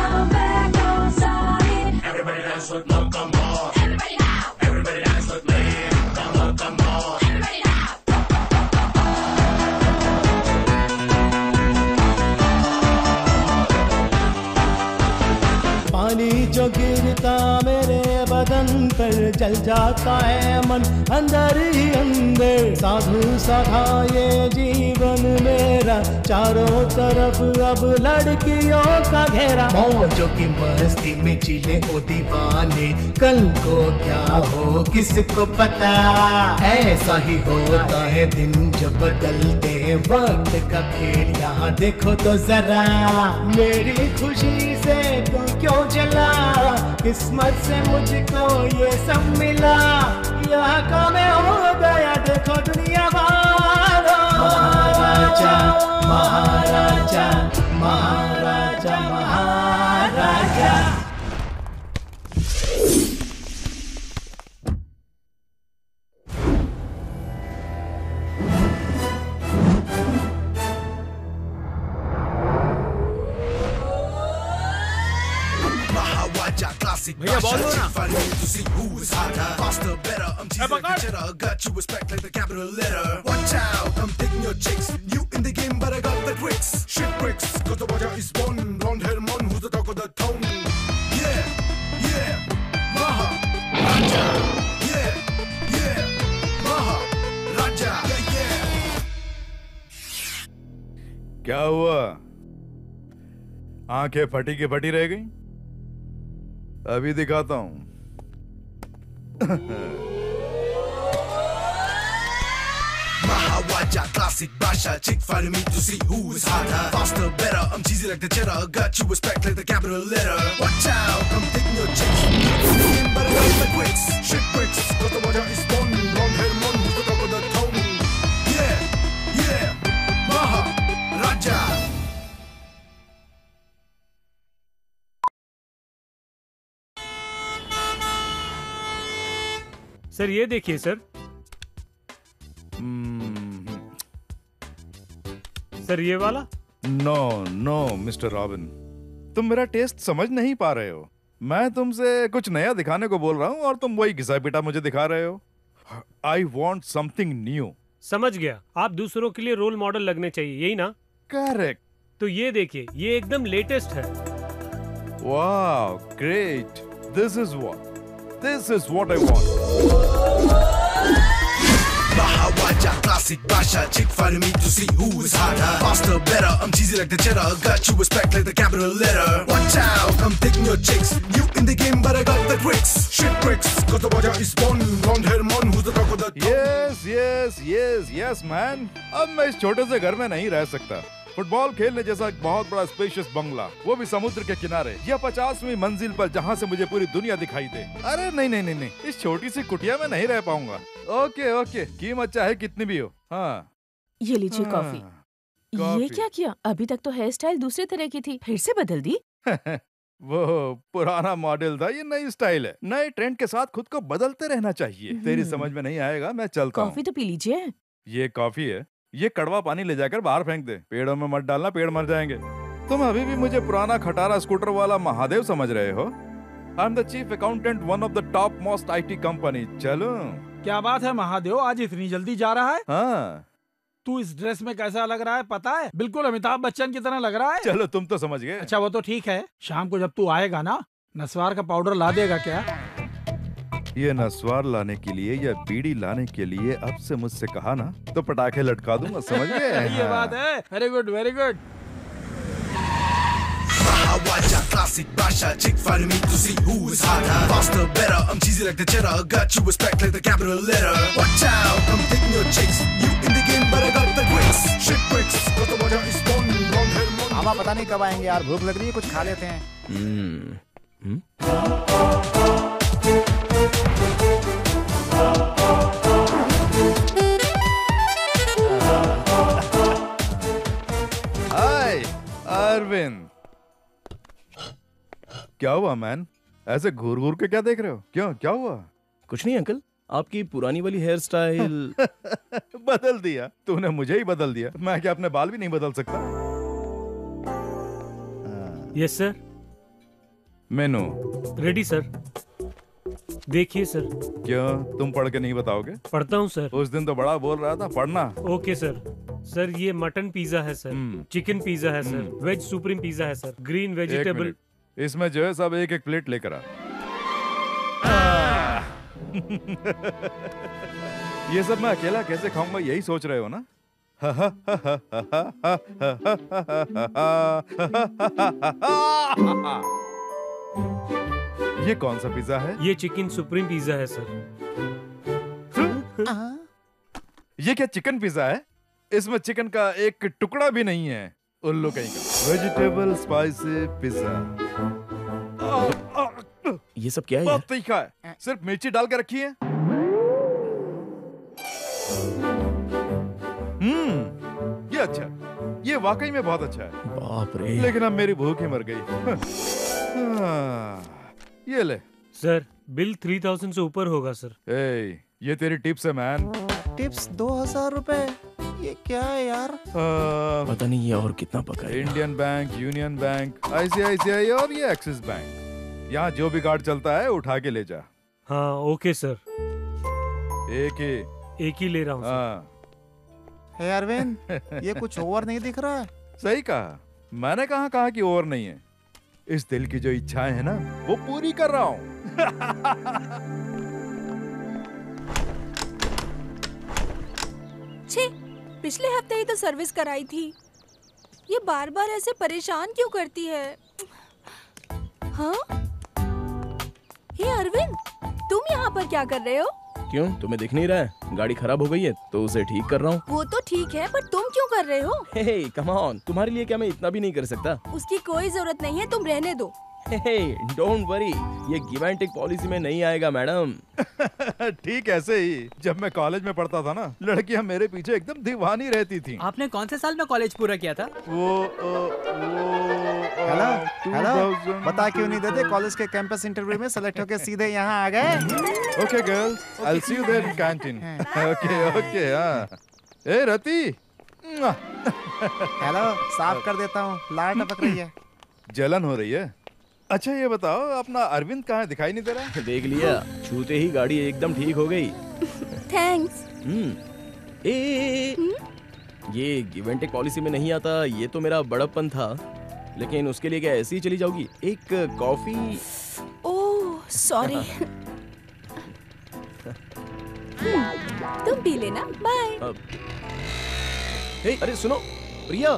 Everybody dance with me, come on. Everybody now. Everybody dance with me, come on, come on. Everybody now. पानी जो गिरता मेरे बदन पर, जल जाता है मन अंदर ही अंदर। साधु साधा ये जीवन मेरा, चारों तरफ अब लड़कियों का घेरा। मौजों की मस्ती में चिले ओ दीवाने, कल को क्या हो किसको पता। ऐसा ही होता है दिन जब बदलते हैं वक्त का खेल। यहाँ देखो तो जरा मेरी खुशी से तू क्यों जला। किस्मत से मुझको ये सब मिला, यहाँ का मैं हो गया देखो दुनिया वालों। महाराजा महाराजा महाराजा महाराजा। classic. भैया बोलो ना. To see who is hotter, faster, better. I'm teasing the cheddar. Got you respect like the capital letter. Watch out, I'm taking your chicks. New in the game, but I got the tricks. Shit bricks, cause the Maharaja is born. Blonde hair man, who's the talk of the town? Yeah, yeah, Maharaja. Yeah, yeah, Maharaja. Yeah, yeah. क्या हुआ? आंखें फटी की फटी रह गई? अभी दिखाता हूं। Maharaja, classic Basha, chick fighting me to see who is hotter, faster, better. I'm cheesy like the cheddar, got you respect like the capital letter. Watch out, I'm taking your chicks. But I got the bricks, shit bricks, cause the Maharaja is born. Long hair man, who's the top of the town? Yeah, yeah, Maharaja. Sir ये देखिए सर। सर ये वाला। नो नो मिस्टर रॉबिन, तुम मेरा टेस्ट समझ नहीं पा रहे हो। मैं तुमसे कुछ नया दिखाने को बोल रहा हूँ और तुम वही घिसा पिटा मुझे दिखा रहे हो। I want something new. समझ गया, आप दूसरों के लिए रोल मॉडल लगने चाहिए, यही ना? करेक्ट। तो ये देखिए, ये एकदम लेटेस्ट है। Wow, great. This is what. This is what I want. Maharaja, classic Basha, chick fighting me to see who is hotter. Faster, better, I'm cheesy like the cheddar. Got you respect like the capital letter. Watch out, I'm taking your chicks. You in the game, but I got the tricks. Shit tricks, cause the Raja is born. Blonde hair man, who's the talk of the town? Yes, yes, yes, yes, man. अब मैं इस छोटे से घर में नहीं रह सकता। फुटबॉल खेलने जैसा एक बहुत बड़ा स्पेशियस बंगला, वो भी समुद्र के किनारे, या पचासवीं मंजिल पर जहाँ से मुझे पूरी दुनिया दिखाई दे। अरे नहीं नहीं नहीं नहीं, इस छोटी सी कुटिया में नहीं रह पाऊंगा। ओके ओके, कीमत चाहे कितनी भी हो। हाँ, ये लीजिए कॉफी। ये क्या किया? अभी तक तो हेयर स्टाइल दूसरे तरह की थी, फिर से बदल दी? वो पुराना मॉडल था, ये नई स्टाइल है। नए ट्रेंड के साथ खुद को बदलते रहना चाहिए। तेरी समझ में नहीं आएगा, मैं चलता हूँ। कॉफी तो पी लीजिए। ये कॉफी है, ये कड़वा पानी ले जाकर बाहर फेंक दे। पेड़ों में मत डालना, पेड़ मर जाएंगे। तुम अभी भी मुझे पुराना खटारा स्कूटर वाला महादेव समझ रहे हो? I am the chief accountant, one of the top most IT company. चलो। क्या बात है महादेव, आज इतनी जल्दी जा रहा है? हाँ। तू इस ड्रेस में कैसा लग रहा है पता है? बिल्कुल अमिताभ बच्चन की तरह लग रहा है। चलो तुम तो समझ गए। अच्छा वो तो ठीक है, शाम को जब तू आएगा ना, नस्वार का पाउडर ला देगा क्या? ये नस्वार लाने के लिए या बीड़ी लाने के लिए अब से मुझसे कहा ना तो पटाखे लटका दूंगा, समझ गए? ये बात है। Very good very good. Maharaja, classic Basha, chick fighting me to see who is hotter. Faster, better, I'm cheesy like the cheddar. Got you respect like the capital letter. Watch out, I'm taking your chicks. You in the game, but I got the tricks. Shit tricks, cause the Raja is born. Blonde hair man. मामा पता नहीं कब आएंगे यार, भूख लग रही है, कुछ खा लेते हैं। हम्म हम्म हाय अरविंद। क्या हुआ मैन? ऐसे घूर घूर के क्या देख रहे हो? क्यों, क्या हुआ? कुछ नहीं अंकल, आपकी पुरानी वाली हेयर स्टाइल बदल दिया तूने, मुझे ही बदल दिया। मैं क्या अपने बाल भी नहीं बदल सकता? Yes sir. Menu ready sir. देखिए सर। क्यों, तुम पढ़ के नहीं बताओगे? पढ़ता हूँ सर। उस दिन तो बड़ा बोल रहा था, पढ़ना। Okay sir. सर ये मटन पिज्जा है सर, चिकन पिज्जा है सर, वेज सुप्रीम पिज्जा है सर, ग्रीन वेजिटेबल। इसमें जो है सब एक एक प्लेट लेकर आ। ये सब मैं अकेला कैसे खाऊंगा, यही सोच रहे हो ना? ये कौन सा पिज्जा है? ये चिकन सुप्रीम पिज्जा है सर। ये क्या चिकन पिज्जा है? इसमें चिकन का एक टुकड़ा भी नहीं है। उल्लू कहीं का। Vegetable spicy pizza. ये सब क्या है? बहुत तीखा है, सिर्फ मिर्ची डाल के रखी है। हम्म, ये अच्छा है, ये वाकई में बहुत अच्छा है। बाप रे। लेकिन अब मेरी भूख ही मर गई। ये ले सर, बिल थ्री थाउजेंड से ऊपर होगा सर। ए, ये तेरी टिप्स है मैन। टिप्स दो हजार रुपए, ये क्या है यार? आ, पता नहीं ये और कितना पका है। Indian bank, union bank, ICICI और ये एक्सिस बैंक। यहाँ जो भी कार्ड चलता है उठा के ले जा। हाँ ओके सर। एक ही एक ही ले रहा हूँ। हाँ। हे अरविंद, ये कुछ ओवर नहीं दिख रहा है? सही कहा, मैंने कहा कहा कि ओवर नहीं है। इस दिल की जो इच्छाएं है ना, वो पूरी कर रहा हूँ। छे, पिछले हफ्ते ही तो सर्विस कराई थी। ये बार बार ऐसे परेशान क्यों करती है? हाँ? हे अरविंद, तुम यहाँ पर क्या कर रहे हो? क्यों, तुम्हें दिख नहीं रहा है? गाड़ी खराब हो गई है तो उसे ठीक कर रहा हूँ। वो तो ठीक है, पर तुम क्यों कर रहे हो? हे कम ऑन, तुम्हारे लिए क्या मैं इतना भी नहीं कर सकता? उसकी कोई जरूरत नहीं है, तुम रहने दो। हे डोंट वरी, ये गिव एंड टेक पॉलिसी में नहीं आएगा मैडम। ठीक ऐसे ही जब मैं कॉलेज में पढ़ता था ना, लड़कियां मेरे पीछे एकदम दीवानी रहती थी। आपने कौन से साल में कॉलेज पूरा किया था? वो हेलो हेलो, बता क्यों नहीं देते? कॉलेज के कैंपस इंटरव्यू में सेलेक्ट होके सीधे यहाँ आ गए। Okay girls, I will see you there in canteen. Okay okay. हाँ ए रति, हेलो, साफ कर देता हूँ, लार टपक रही है। जलन हो रही है? अच्छा ये बताओ, अपना अरविंद कहाँ दिखाई नहीं दे रहा? देख लिया, छूते ही गाड़ी एकदम ठीक हो गई। थैंक्स। हम्म, ए, ये गिव एंड टेक पॉलिसी में नहीं आता, ये तो मेरा बड़प्पन था। लेकिन उसके लिए क्या ऐसे ही चली जाओगी? एक कॉफी। Oh sorry. तुम पी लेना, बाय। हे, अरे सुनो प्रिया।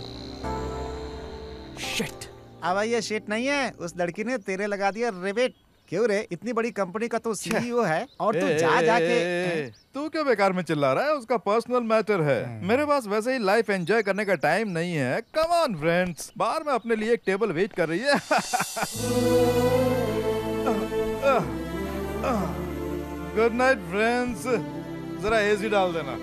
शिट। अब ये शिट नहीं है, उस लड़की ने तेरे लगा दिया रिवेट। क्यों रे, इतनी बड़ी कंपनी का तो सीईओ है और तू जा जाके। तू क्यों बेकार में चिल्ला रहा है? उसका पर्सनल मैटर है। मेरे पास वैसे ही लाइफ एंजॉय करने का टाइम नहीं है। कम ऑन फ्रेंड्स, बाहर में अपने लिए एक टेबल वेट कर रही है। गुड नाइट फ्रेंड्स, जरा एसी डाल देना।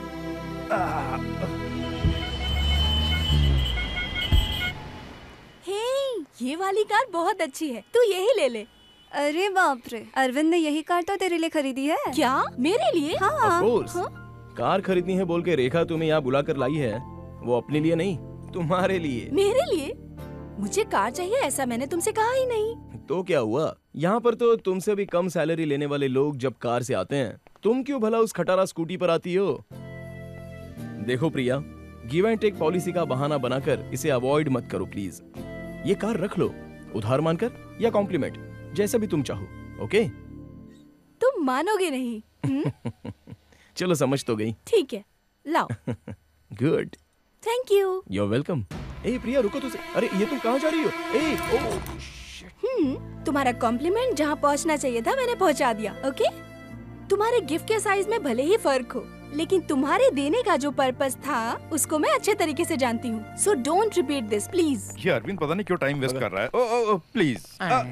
हे, ये वाली कार बहुत अच्छी है, तू यही ले ले। अरे बाप रे, अरविंद ने यही कार तो तेरे लिए खरीदी है। क्या? मेरे लिए? हाँ। Of course. कार खरीदनी है बोल के रेखा तुम्हें यहाँ बुला कर लाई है, वो अपने लिए नहीं तुम्हारे लिए। मेरे लिए? मुझे कार चाहिए ऐसा मैंने तुमसे कहा ही नहीं। तो क्या हुआ, यहाँ पर तो तुमसे भी कम सैलरी लेने वाले लोग जब कार से आते हैं, तुम क्यों भला उस खटारा स्कूटी पर आती हो? देखो Priya, give and take policy का बहाना बनाकर इसे अवॉइड मत करो प्लीज। ये कार रख लो, उधार मानकर या कॉम्प्लीमेंट, जैसा भी तुम चाहो। ओके? तुम मानोगे नहीं। चलो समझ तो गई। ठीक है, लाओ। Good, thank you. You are welcome. ए प्रिया रुको तो से। अरे ये तुम कहाँ जा रही हो? ए ओ हम्म, तुम्हारा कॉम्प्लीमेंट जहाँ पहुँचना चाहिए था मैंने पहुँचा दिया। ओके? तुम्हारे गिफ्ट के साइज में भले ही फर्क हो, लेकिन तुम्हारे देने का जो पर्पस था उसको मैं अच्छे तरीके से जानती हूँ। So don't repeat this please. ये अरविंद पता नहीं क्यों टाइम वेस्ट कर रहा है। Oh oh please.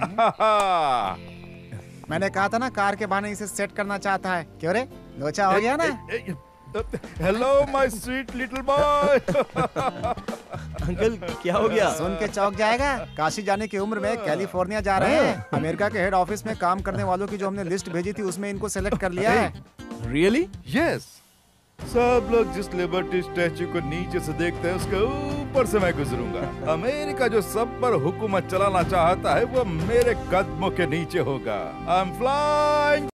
मैंने कहा था ना, कार के बहाने इसे सेट करना चाहता है। क्यों रे, लोचा हो गया ना? Hello my sweet little boy. Uncle क्या हो गया? सुन के चौक जाएगा। काशी जाने की उम्र में कैलिफोर्निया जा रहे हैं। अमेरिका के हेड ऑफिस में काम करने वालों की जो हमने लिस्ट भेजी थी उसमें इनको सेलेक्ट कर लिया है। रियली? यस। सब लोग जिस लिबर्टी स्टैच्यू को नीचे से देखते हैं उसके ऊपर से मैं गुजरूंगा। अमेरिका जो सब पर हुकूमत चलाना चाहता है वो मेरे कदमों के नीचे होगा। I am flying.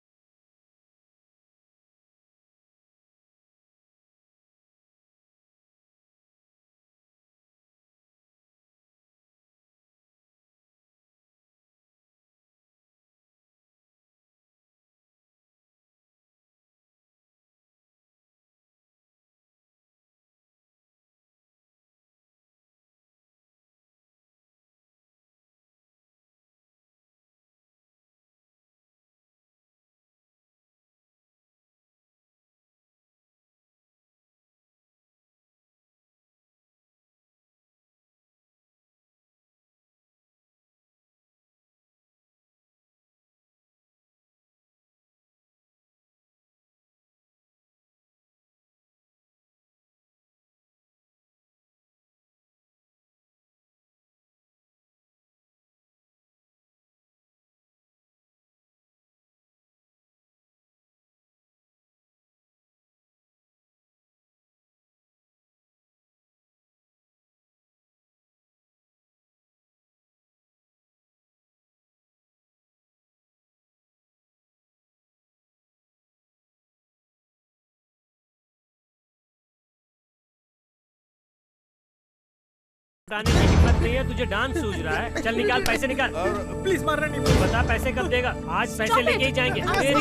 बताने की हिम्मत नहीं है तुझे, डांस सूझ रहा है। चल निकाल पैसे निकाल। प्लीज मारना नहीं। बता पैसे कब देगा? आज पैसे लेके ही जाएंगे।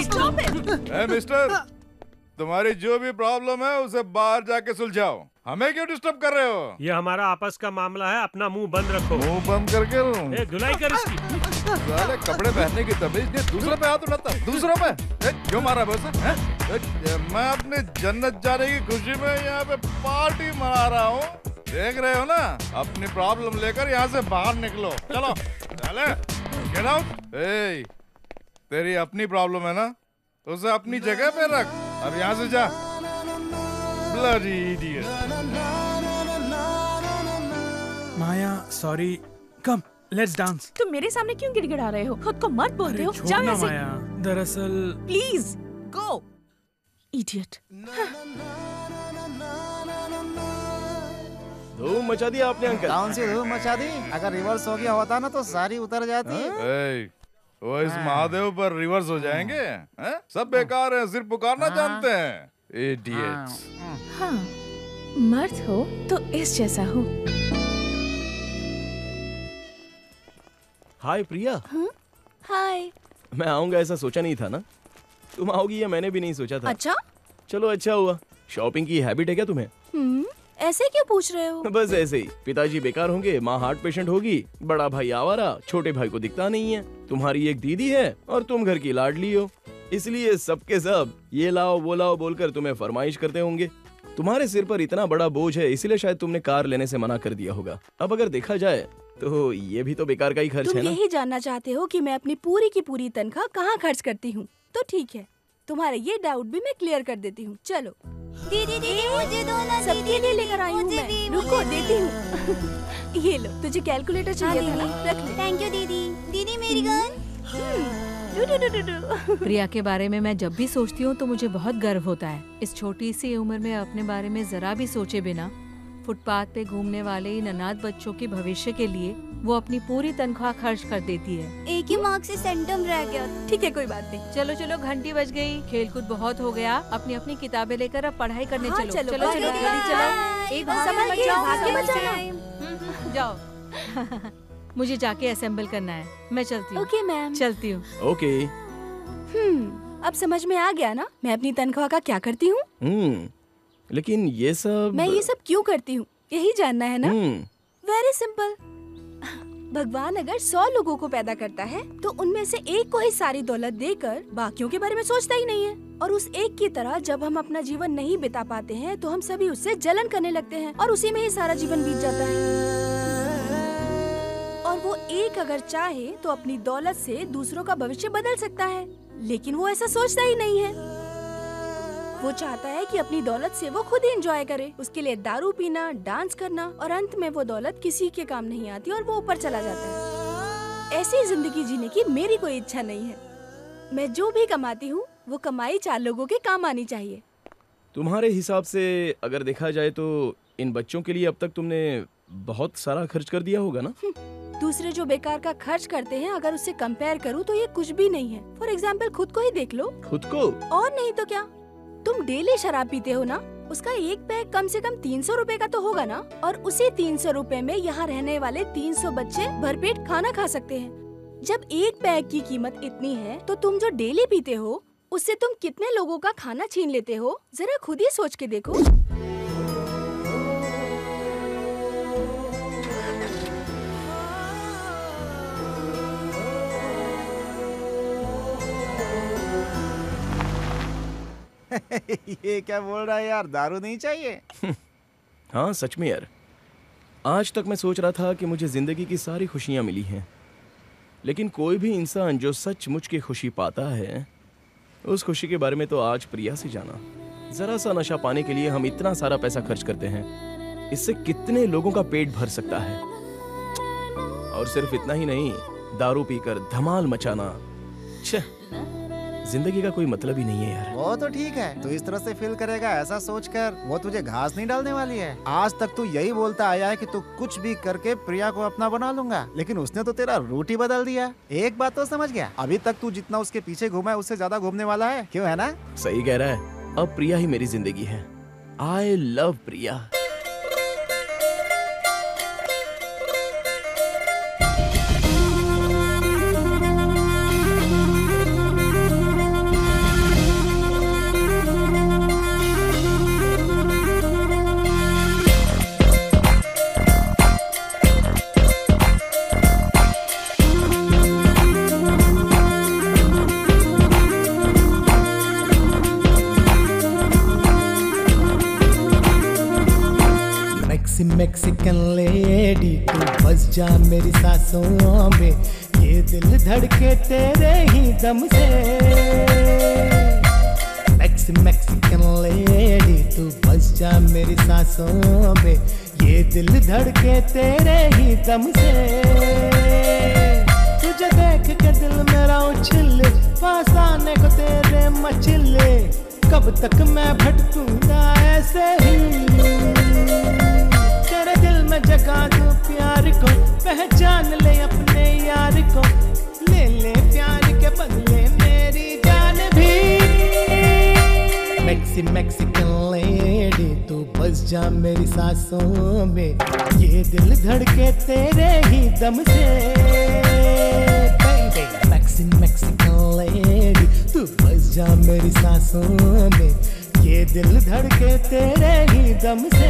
ए मिस्टर, तुम्हारी जो भी प्रॉब्लम है उसे बाहर जाके सुलझाओ, हमें क्यों डिस्टर्ब कर रहे हो? ये हमारा आपस का मामला है, अपना मुंह बंद रखो। मुंह बंद करके ए, धुलाई कर इसकी। साले कपड़े पहनने की तमीज नहीं, दूसरों पे हाथ उठाता। दूसरों पे ए, क्यों मारा बस? मैं अपने जन्नत जाने की खुशी में यहाँ पे पार्टी मना रहा हूँ। देख रहे हो ना, अपनी प्रॉब्लम लेकर यहाँ से बाहर निकलो। चलो चले, गेट आउट। ए, तेरी अपनी प्रॉब्लम है ना, उसे अपनी जगह पे रख। अब यहाँ से जा। Bloody idiot. Maya sorry, come let's dance. तुम मेरे सामने क्यों गिड़गिड़ा रहे हो? खुद को मत बोलते हो। जाओ यहाँ से। माया, दरअसल प्लीज गो। इडियट। धूम मचा दिया आपने अंकल। कौन सी धूम मचा दी? अगर रिवर्स हो गया होता ना तो सारी उतर जाती। ए, वो इस महादेव पर रिवर्स हो जाएंगे? है? सब बेकार है, सिर्फ पुकारना जानते हैं। इडियट्स। हाँ, मर्द हो तो इस जैसा हो। हाय प्रिया। हाय। मैं आऊंगा ऐसा सोचा नहीं था ना। तुम आओगी या मैंने भी नहीं सोचा था। अच्छा? चलो अच्छा हुआ। शॉपिंग की हैबिट है क्या तुम्हें? हम्म, ऐसे क्यों पूछ रहे हो? बस ऐसे ही। पिताजी बेकार होंगे, माँ हार्ट पेशेंट होगी, बड़ा भाई आवारा, छोटे भाई को दिखता नहीं है, तुम्हारी एक दीदी है और तुम घर की लाडली हो, इसलिए सबके सब ये लाओ वो लाओ बोलकर तुम्हें फरमाइश करते होंगे। तुम्हारे सिर पर इतना बड़ा बोझ है, इसीलिए शायद तुमने कार लेने से मना कर दिया होगा। अब अगर देखा जाए तो ये भी तो बेकार का ही खर्च तुम है ना। यही जानना चाहते हो कि मैं अपनी पूरी की पूरी तनख्वाह कहाँ खर्च करती हूँ? तो ठीक है, तुम्हारे ये डाउट भी मैं क्लियर कर देती हूँ। चलो दीदी दीदी मुझे दो ना, सबके लिए लेकर आई हूँ मैं। रुको देती हूँ। ये लो, तुझे कैलकुलेटर चाहिए था ना? रख ले। थैंक यू दीदी। दीदी मेरी gun. Do do do do do. Priya के बारे में मैं जब भी सोचती हूँ तो मुझे बहुत गर्व होता है। इस छोटी सी उम्र में अपने बारे में जरा भी सोचे बिना फुटपाथ पे घूमने वाले इन अनाथ बच्चों के भविष्य के लिए वो अपनी पूरी तनख्वाह खर्च कर देती है। एक ही मार्क्स से सेंटम रह गया। ठीक है, कोई बात नहीं। चलो चलो, घंटी बज गई, खेलकूद बहुत हो गया, अपनी अपनी किताबें लेकर अब पढ़ाई करने हाँ, चलो। चलो, चलो चलो, ओके, जल्दी बाय। चलो। एक बाय, भाग संभल मत के, जाओ, भाग के संभल मत के। जाना। हम्म, हम्म, जाओ। मुझे जाके असेंबल करना है, मैं चलती हूँ। Okay ma'am. चलती हूँ। ओके। हम्म, अब समझ में आ गया ना मैं अपनी तनख्वाह का क्या करती हूँ? हम्म, लेकिन ये सब मैं ये सब क्यों करती हूँ, यही जानना है ना? हम्म। Very simple. भगवान अगर सौ लोगों को पैदा करता है तो उनमें से एक को ही सारी दौलत देकर बाकियों के बारे में सोचता ही नहीं है। और उस एक की तरह जब हम अपना जीवन नहीं बिता पाते हैं तो हम सभी उससे जलन करने लगते हैं और उसी में ही सारा जीवन बीत जाता है। और वो एक अगर चाहे तो अपनी दौलत से दूसरों का भविष्य बदल सकता है, लेकिन वो ऐसा सोचता ही नहीं है। वो चाहता है कि अपनी दौलत से वो खुद ही एंजॉय करे। उसके लिए दारू पीना, डांस करना और अंत में वो दौलत किसी के काम नहीं आती और वो ऊपर चला जाता है। ऐसी जिंदगी जीने की मेरी कोई इच्छा नहीं है। मैं जो भी कमाती हूँ वो कमाई चार लोगों के काम आनी चाहिए। तुम्हारे हिसाब से अगर देखा जाए तो इन बच्चों के लिए अब तक तुमने बहुत सारा खर्च कर दिया होगा ना? दूसरे जो बेकार का खर्च करते हैं अगर उससे कंपेयर करूँ तो ये कुछ भी नहीं है। फॉर एग्जाम्पल खुद को ही देख लो। खुद को? और नहीं तो क्या, तुम डेली शराब पीते हो ना, उसका एक पैक कम से कम तीन सौ रूपए का तो होगा ना। और उसी तीन सौ रूपए में यहाँ रहने वाले तीन सौ बच्चे भरपेट खाना खा सकते हैं। जब एक पैक की कीमत इतनी है तो तुम जो डेली पीते हो उससे तुम कितने लोगों का खाना छीन लेते हो, जरा खुद ही सोच के देखो। ये क्या बोल रहा है यार, दारू नहीं चाहिए? हाँ सच में यार, आज तक मैं सोच रहा था कि मुझे जिंदगी की सारी खुशियाँ मिली हैं, लेकिन कोई भी इंसान जो सचमुच की खुशी पाता है उस खुशी के बारे में तो आज प्रिया से जाना। जरा सा नशा पाने के लिए हम इतना सारा पैसा खर्च करते हैं, इससे कितने लोगों का पेट भर सकता है। और सिर्फ इतना ही नहीं, दारू पीकर धमाल मचाना, छह, जिंदगी का कोई मतलब ही नहीं है यार। वो तो ठीक है, तू इस तरह से फील करेगा ऐसा सोचकर वो तुझे घास नहीं डालने वाली है। आज तक तू यही बोलता आया है कि तू कुछ भी करके प्रिया को अपना बना लूंगा, लेकिन उसने तो तेरा रूट ही बदल दिया। एक बात तो समझ गया, अभी तक तू जितना उसके पीछे घूमा है उससे ज्यादा घूमने वाला है, क्यों है ना? सही कह रहा है, अब प्रिया ही मेरी जिंदगी है। I love Priya. Mexican lady तू बस जा मेरी सांसों में, ये दिल धड़के तेरे ही दम से। मैक्सी मैक्सिकन लेडी तू बस जा मेरी सांसों में, ये दिल धड़के तेरे ही दम से। तुझे देख के दिल मेरा उछले, पास आने को तेरे मचले, कब तक मैं भटकूंगा ऐसे ही। तेरे दिल में जगा दूं प्यार को, पहचान ले अपने यार को, ले ले प्यार के बदले मेरी जान भी। मैक्सी मैक्सिकन लेडी तू बस जा मेरी सांसों में, ये दिल धड़के तेरे ही दम से। Baby, Mexican Mexican lady, तू बस जा मेरी सांसों में, ये दिल धड़के तेरे ही दम से।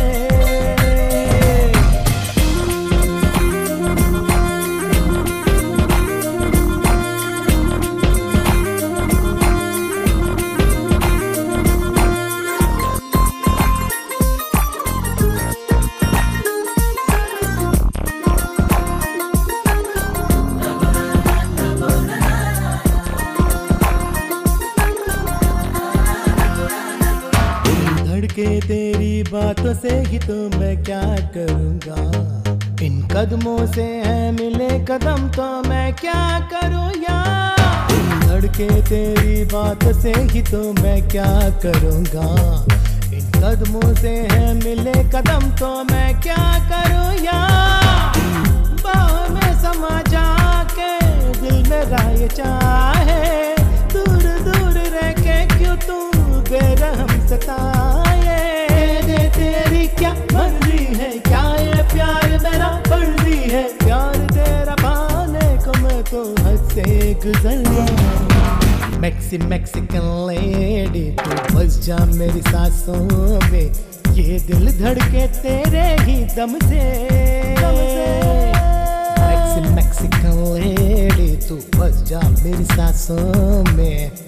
के तेरी बातों से ही तो मैं क्या करूँगा, इन कदमों से है मिले कदम तो मैं क्या करूँ यार। धड़के तेरी बातों से ही तो मैं क्या करूँगा, इन कदमों से है मिले कदम तो मैं क्या करूँ यार। बाहों में समा जाके दिल मेरा ये चाहे, दूर दूर रह के क्यों तू बेरहम सताए। दे तेरी क्या मर्जी है, क्या ये प्यार मेरा फर्जी है, प्यार तेरा पाने को मैं तो हद से गुजर गया। मैक्सी मैक्सिकन लेडी, तू बस जा मेरी सांसों में, ये दिल धड़के तेरे ही दम से। मैक्सी मैक्सिकन लेडी, तू बस जा मेरी सांसों में।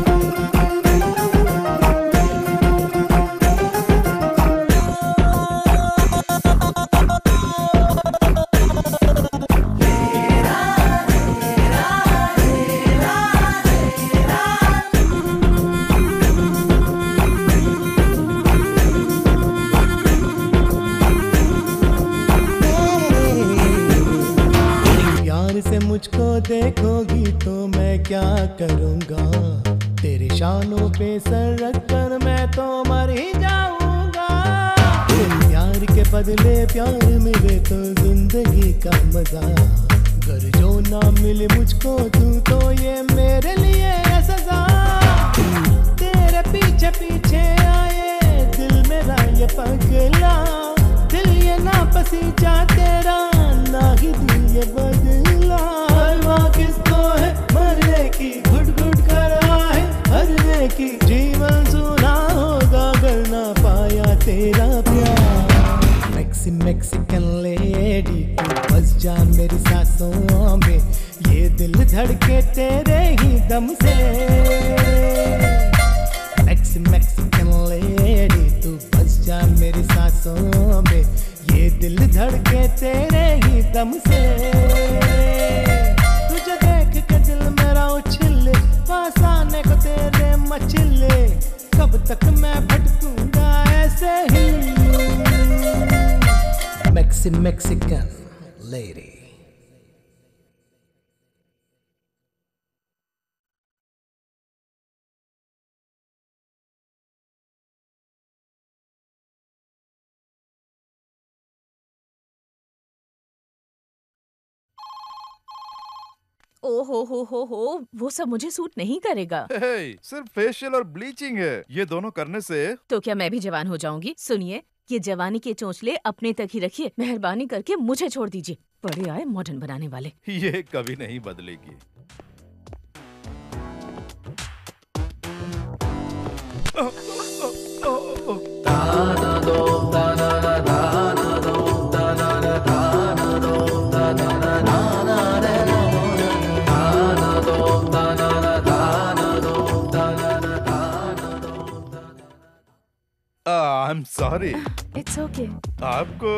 मुझको देखोगी तो मैं क्या करूँगा, तेरे शानों पे सर रख कर मैं तो मर ही जाऊँगा। प्यार के बदले प्यार मिले तो जिंदगी का मजा, अगर जो ना मिले मुझको तू तो ये मेरे लिए है सजा। तेरे पीछे पीछे आए दिल मेरा ये पगला, दिल ये ना पसीजा तेरा ना ही दिल ये बदला। किसको है मरने की, घुट घुट कर है हरने की, जीवन सुना होगा अगर ना पाया तेरा प्यार। मैक्सी मैक्सिकन लेडी, तू बस जा मेरी सांसों में, ये दिल धड़के तेरे ही दम से। मैक्सी मैक्सिकन लेडी, तू बस जा मेरी सांसों में, ये दिल धड़के तेरे ही दम से। दिल मेरा उछले, पास आने को तेरे मचले, कब तक मैं भटकूंगा ऐसे ही। Maxi Mexican lady. ओ हो हो हो हो वो सब मुझे सूट नहीं करेगा। hey, सिर्फ फेशियल और ब्लीचिंग है, ये दोनों करने से तो क्या मैं भी जवान हो जाऊंगी? सुनिए, ये जवानी के चोंचले अपने तक ही रखिए, मेहरबानी करके मुझे छोड़ दीजिए। बड़े आए मॉडर्न बनाने वाले। ये कभी नहीं बदलेगी। I am sorry. It's okay. आपको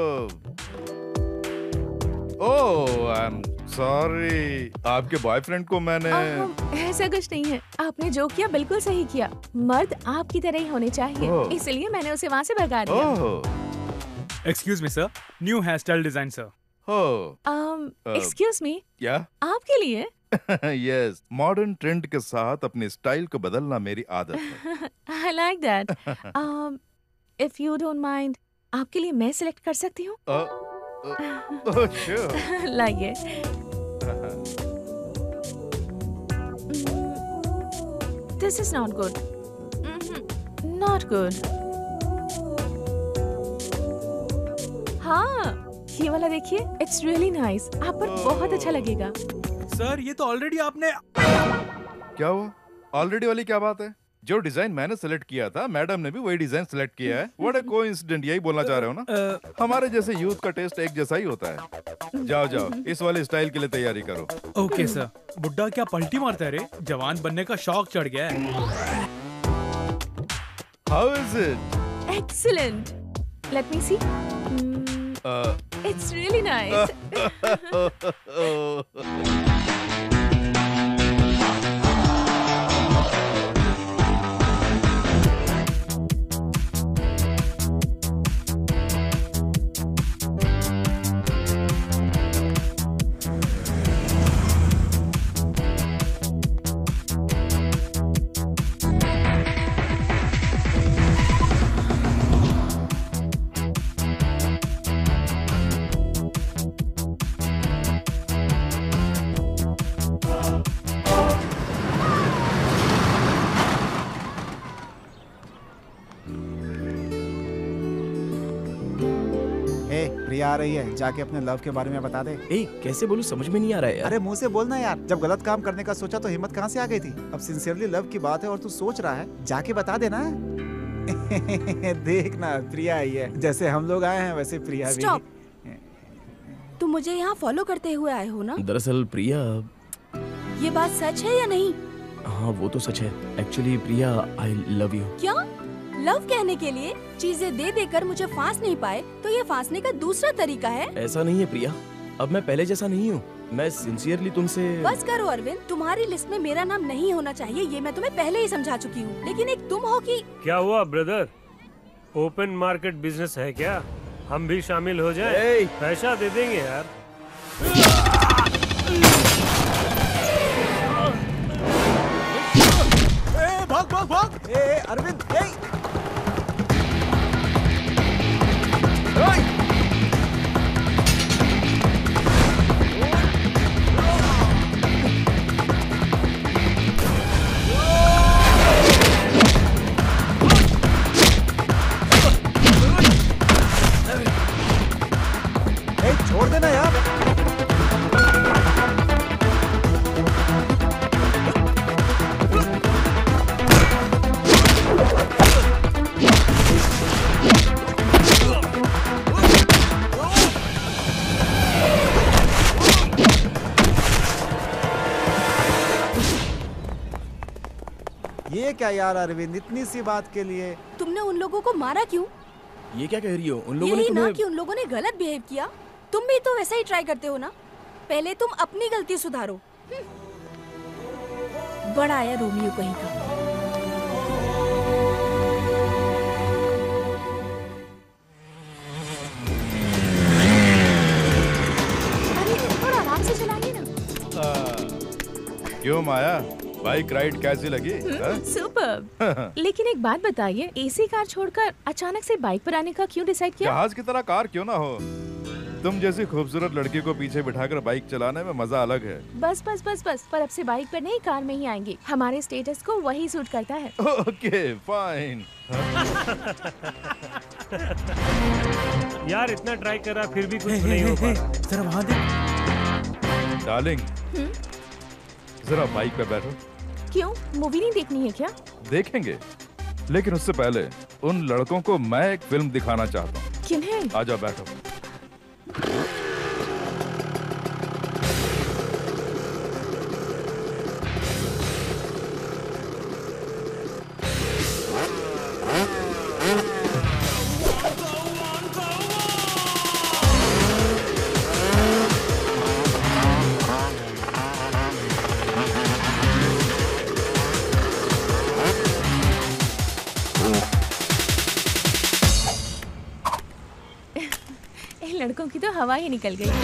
ओह आई एम सॉरी, आपके बॉयफ्रेंड को मैंने ऐसा कुछ नहीं है, आपने जो किया बिल्कुल सही किया। मर्द आपकी तरह ही होने चाहिए, इसलिए मैंने उसे वहाँ से भगा दिया। Excuse me sir, new hair style design sir. Excuse me, क्या आपके लिए? यस, मॉडर्न ट्रेंड के साथ अपने स्टाइल को बदलना मेरी आदत है। I like that. um, if you don't mind, आपके लिए मैं सिलेक्ट कर सकती हूँ? uh, uh, oh, sure. लाइए। This is not good. Mm-hmm. Not good. ये वाला देखिए, इट्स रियली नाइस। आप पर बहुत अच्छा लगेगा। सर ये तो ऑलरेडी आपने। क्या हुआ? ऑलरेडी वाली क्या बात है? जो डिजाइन मैंने सेलेक्ट किया था, मैडम ने भी वही डिजाइन सेलेक्ट किया है। व्हाट अ कोइंसिडेंट, यही बोलना चाह रहे हो ना? हमारे जैसे यूथ का टेस्ट एक जैसा ही होता है। जाओ जाओ, इस वाले स्टाइल के लिए तैयारी करो। Okay sir. बुड्ढा क्या पलटी मारता है रे? जवान बनने का शौक चढ़ गया है। How is it? Excellent. Let me see. Mm, Uh, it's really nice. प्रिया आ रही है, जाके अपने लव के बारे में बता दे। ए, कैसे बोलूं, समझ में नहीं आ रहा है यार। अरे मुंह से बोलना यार, जब गलत काम करने का सोचा तो हिम्मत कहाँ से आ गई थी? अब सिंसियरली लव की बात है और तू सोच रहा है, जाके बता देना। देखना प्रिया आई है, जैसे हम लोग आए हैं वैसे प्रिया भी। Stop. तुम मुझे यहाँ फॉलो करते हुए आए हो ना? दरअसल प्रिया, ये बात सच है या नहीं? हाँ वो तो सच है। Actually Priya, I love you. क्या? लव कहने के लिए चीजें दे देकर मुझे फांस नहीं पाए तो ये फांसने का दूसरा तरीका है? ऐसा नहीं है प्रिया, अब मैं पहले जैसा नहीं हूँ। मैं सिंसियरली तुमसे। बस करो अरविंद, तुम्हारी लिस्ट में मेरा नाम नहीं होना चाहिए, ये मैं तुम्हें पहले ही समझा चुकी हूँ। लेकिन एक तुम हो कि। क्या हुआ ब्रदर, ओपन मार्केट बिजनेस है क्या? हम भी शामिल हो जाएं? पैसा दे देंगे यार। ए, भाग भाग भाग! ए, ए, अरविंद, ए! छोड़ देना यार। ये क्या यार अरविंद, इतनी सी बात के लिए तुमने उन लोगों को मारा क्यों? ये क्या कह रही हो? उन लोगों ने यही तुम्हें... ना कि उन लोगों ने गलत बिहेव किया। तुम भी तो वैसा ही ट्राई करते हो ना? पहले तुम अपनी गलती सुधारो। बड़ा आया रोमियो कहीं का। अरे थोड़ा आराम से चलाइए ना। क्यों माया, बाइक राइड कैसी लगी? सुपर्ब। लेकिन एक बात बताइए, एसी कार छोड़कर अचानक से बाइक पर आने का क्यों डिसाइड किया? जहाज की तरह कार क्यों ना हो, तुम जैसी खूबसूरत लड़की को पीछे बिठाकर बाइक चलाने में मजा अलग है। बस बस बस बस, पर अब से बाइक पर नहीं कार में ही आएंगे। हमारे स्टेटस को वही सूट करता है। Okay fine. यार इतना ट्राई करा फिर भी कुछ नहीं हो पा रहा। जरा वहाँ देख। डार्लिंग, जरा बाइक पे बैठो। क्यों, मूवी नहीं देखनी है क्या? देखेंगे, लेकिन उससे पहले उन लड़कों को मैं एक फिल्म दिखाना चाहता हूँ। किन्हें? आजा बैठो। लड़कों की तो हवा ही निकल गई।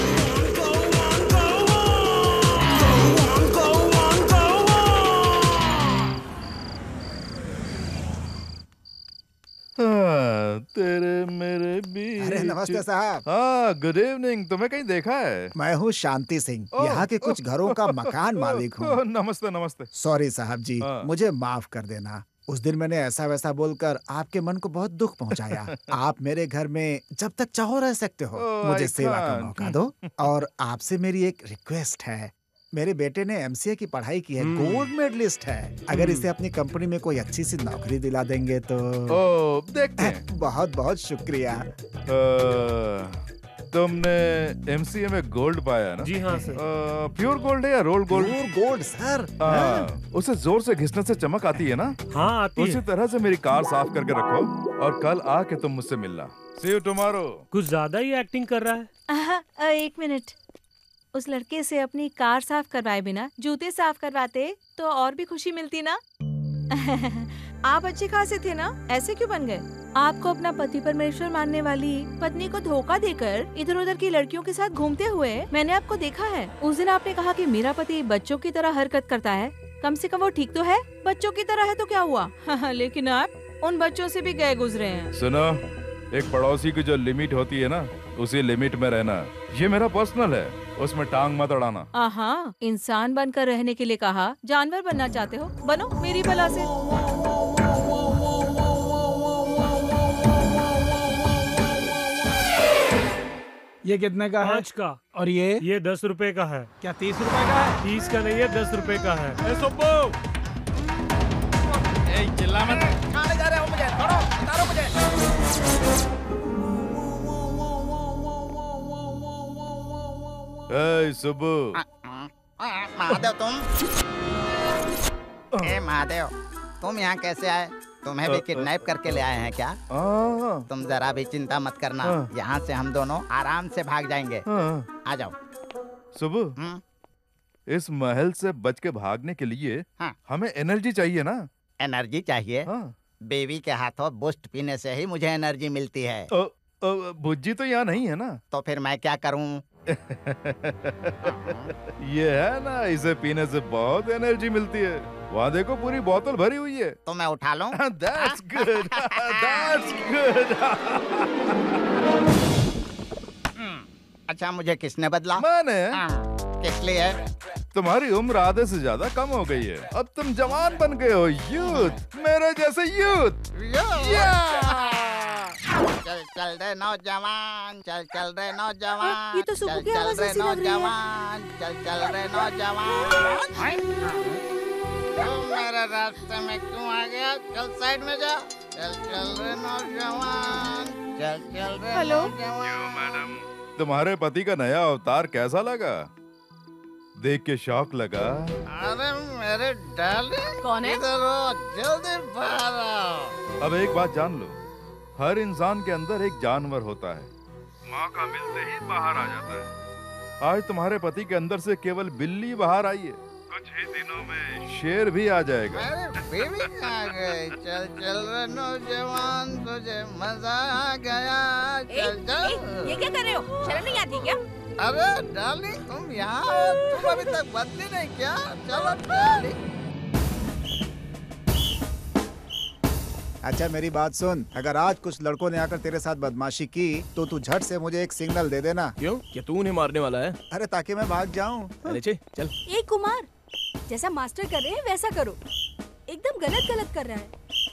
हाँ, तेरे मेरे बीच। अरे नमस्ते साहब। हाँ गुड इवनिंग, तुम्हें कहीं देखा है? मैं हूँ शांति सिंह, यहाँ के कुछ घरों का मकान मालिक हूँ। नमस्ते नमस्ते। सॉरी साहब जी, मुझे माफ कर देना। उस दिन मैंने ऐसा वैसा बोलकर आपके मन को बहुत दुख पहुंचाया। आप मेरे घर में जब तक चाहो रह सकते हो। Oh, मुझे I सेवा का can't. मौका दो। और आपसे मेरी एक रिक्वेस्ट है। मेरे बेटे ने एमसीए की पढ़ाई की है, Hmm. गोल्ड मेडलिस्ट है। अगर इसे अपनी कंपनी में कोई अच्छी सी नौकरी दिला देंगे तो ओ, देखते हैं। बहुत बहुत शुक्रिया। अ, तुमने एमसीए में गोल्ड पाया ना? जी हाँ सर। प्योर गोल्ड है या roll gold? Pure gold sir. हाँ, उसे जोर से घिसने से चमक आती है ना? हाँ आती उसी है। तरह से मेरी कार साफ करके रखो और कल आके तुम मुझसे मिलना। See you tomorrow. कुछ ज्यादा ही एक्टिंग कर रहा है। आहा, अ, एक मिनट। उस लड़के से अपनी कार साफ करवाए बिना जूते साफ करवाते तो और भी खुशी मिलती ना। आप अच्छे खासे थे ना, ऐसे क्यों बन गए? आपको अपना पति परमेश्वर मानने वाली पत्नी को धोखा देकर इधर उधर की लड़कियों के साथ घूमते हुए मैंने आपको देखा है। उस दिन आपने कहा कि मेरा पति बच्चों की तरह हरकत करता है, कम से कम वो ठीक तो है। बच्चों की तरह है तो क्या हुआ? लेकिन आप उन बच्चों से भी गए गुजरे हैं। सुनो, एक पड़ोसी की जो लिमिट होती है ना, उसी लिमिट में रहना। ये मेरा पर्सनल है, उसमें टांग मत अड़ाना। आहा, इंसान बनकर रहने के लिए कहा, जानवर बनना चाहते हो? बनो मेरी बला से। ये कितने का है? पाँच का। और ये ये दस रुपए का है। क्या तीस रुपए का है? तीस का नहीं है, दस रुपए का है। ए सुब्बू, ए चिल्ला मत। कहाँ ले जा रहे हो मुझे? छोड़ो, उतारो मुझे। ए सुब्बू, महादेव तुम? ए महादेव, तुम यहाँ कैसे आए? तुम्हें भी किडनैप करके ले आए हैं क्या? तुम जरा भी चिंता मत करना, यहाँ से हम दोनों आराम से भाग जाएंगे। आ जाओ। सुब्बू, इस महल से बच के भागने के लिए हाँ। हमें एनर्जी चाहिए ना? एनर्जी चाहिए? हाँ। बेबी के हाथों बूस्ट पीने से ही मुझे एनर्जी मिलती है। ओ, ओ, भुज्जी तो यहाँ नहीं है ना? तो फिर मैं क्या करूँ? ये है ना, इसे पीने से बहुत एनर्जी मिलती है। वहाँ देखो, पूरी बोतल भरी हुई है। तो मैं उठा लूं? That's good. That's good. अच्छा, मुझे किसने बदला? मैंने। किस लिए? तुम्हारी उम्र आधे से ज्यादा कम हो गई है। अब तुम जवान बन गए हो, यूथ, मेरे जैसे यूथ। चल चल रे नौजवान, चल चल रे नौजवान, ये तो सुबह की आवाज ऐसी लग रही है। चल चल रे नौजवान। तुम मेरे रास्ते में क्यों आ गया? चल साइड में जा। चल चल रे नौजवान, चल चल रे नौजवान। तुम्हारे पति का नया अवतार कैसा लगा? देख के शौक लगा? अरे मेरे डार्लिंग, कौन है? इधर आओ, जल्दी बाहर आओ। अब एक बात जान लो, हर इंसान के अंदर एक जानवर होता है, मौका मिलते ही बाहर आ जाता है। आज तुम्हारे पति के अंदर से केवल बिल्ली बाहर आई है, कुछ ही दिनों में शेर भी आ जाएगा। अरे बेबी आ गई। चल चल रे नौजवान, तुझे मजा आ गया। चल चल। ये क्या कर रहे हो? शर्म नहीं आती क्या? अरे डार्लिंग, तुम यहाँ हो, तुम अभी तक बदली नहीं क्या? चलो डार्लिंग। अच्छा मेरी बात सुन, अगर आज कुछ लड़कों ने आकर तेरे साथ बदमाशी की तो तू झट से मुझे एक सिग्नल दे देना। क्यों? क्या तू उन्हें मारने वाला है? अरे ताकि मैं भाग जाऊं। अरे चे, चल। ए कुमार, जैसा मास्टर कर रहे हैं वैसा करो। एकदम गलत गलत कर रहा है।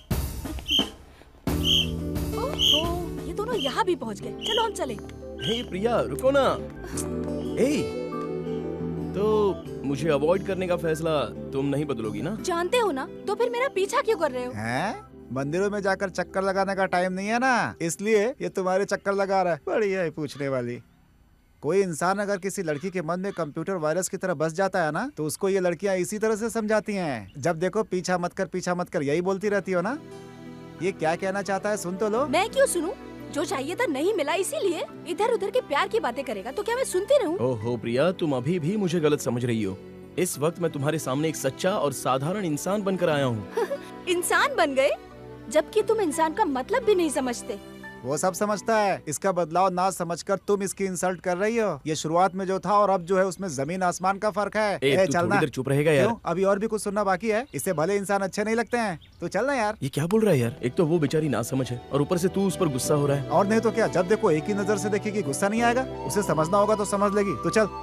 ओह, ये दोनों यहाँ भी पहुँच गए। चलो हम चले। हे प्रिया, रुको ना। ए, तो मुझे अवॉइड करने का फैसला तुम नहीं बदलोगी ना? जानते हो ना, तो फिर मेरा पीछा क्यों कर रहे हो? हैं? मंदिरों में जाकर चक्कर लगाने का टाइम नहीं है ना, इसलिए ये तुम्हारे चक्कर लगा रहा है। बढ़िया है पूछने वाली। कोई इंसान अगर किसी लड़की के मन में कंप्यूटर वायरस की तरह बस जाता है ना, तो उसको ये लड़कियां इसी तरह से समझाती हैं। जब देखो पीछा मत कर, पीछा मत कर, यही बोलती रहती हो ना। ये क्या कहना चाहता है, सुन तो लो। मैं क्यों सुनूं? जो चाहिए था नहीं मिला, इसीलिए इधर उधर के प्यार की बातें करेगा तो क्या मैं सुनती रहूं? ओहो प्रिया, तुम अभी भी मुझे गलत समझ रही हो। इस वक्त मैं तुम्हारे सामने एक सच्चा और साधारण इंसान बनकर आया हूँ। इंसान बन गए? जबकि तुम इंसान का मतलब भी नहीं समझते। वो सब समझता है, इसका बदलाव ना समझकर तुम इसकी इंसल्ट कर रही हो। ये शुरुआत में जो था और अब जो है उसमें जमीन आसमान का फर्क है। ए, ए, तू चलना। थोड़ी देर चुप रहेगा यार? क्यों? अभी और भी कुछ सुनना बाकी है। इससे भले इंसान अच्छे नहीं लगते हैं, तो चलना यार। ये क्या बोल रहा है यार? एक तो वो बेचारी ना समझ है और ऊपर से तू उस पर गुस्सा हो रहा है। और नहीं तो क्या, जब देखो एक ही नजर से देखेगी, गुस्सा नहीं आएगा? उसे समझना होगा तो समझ लेगी। तो चल।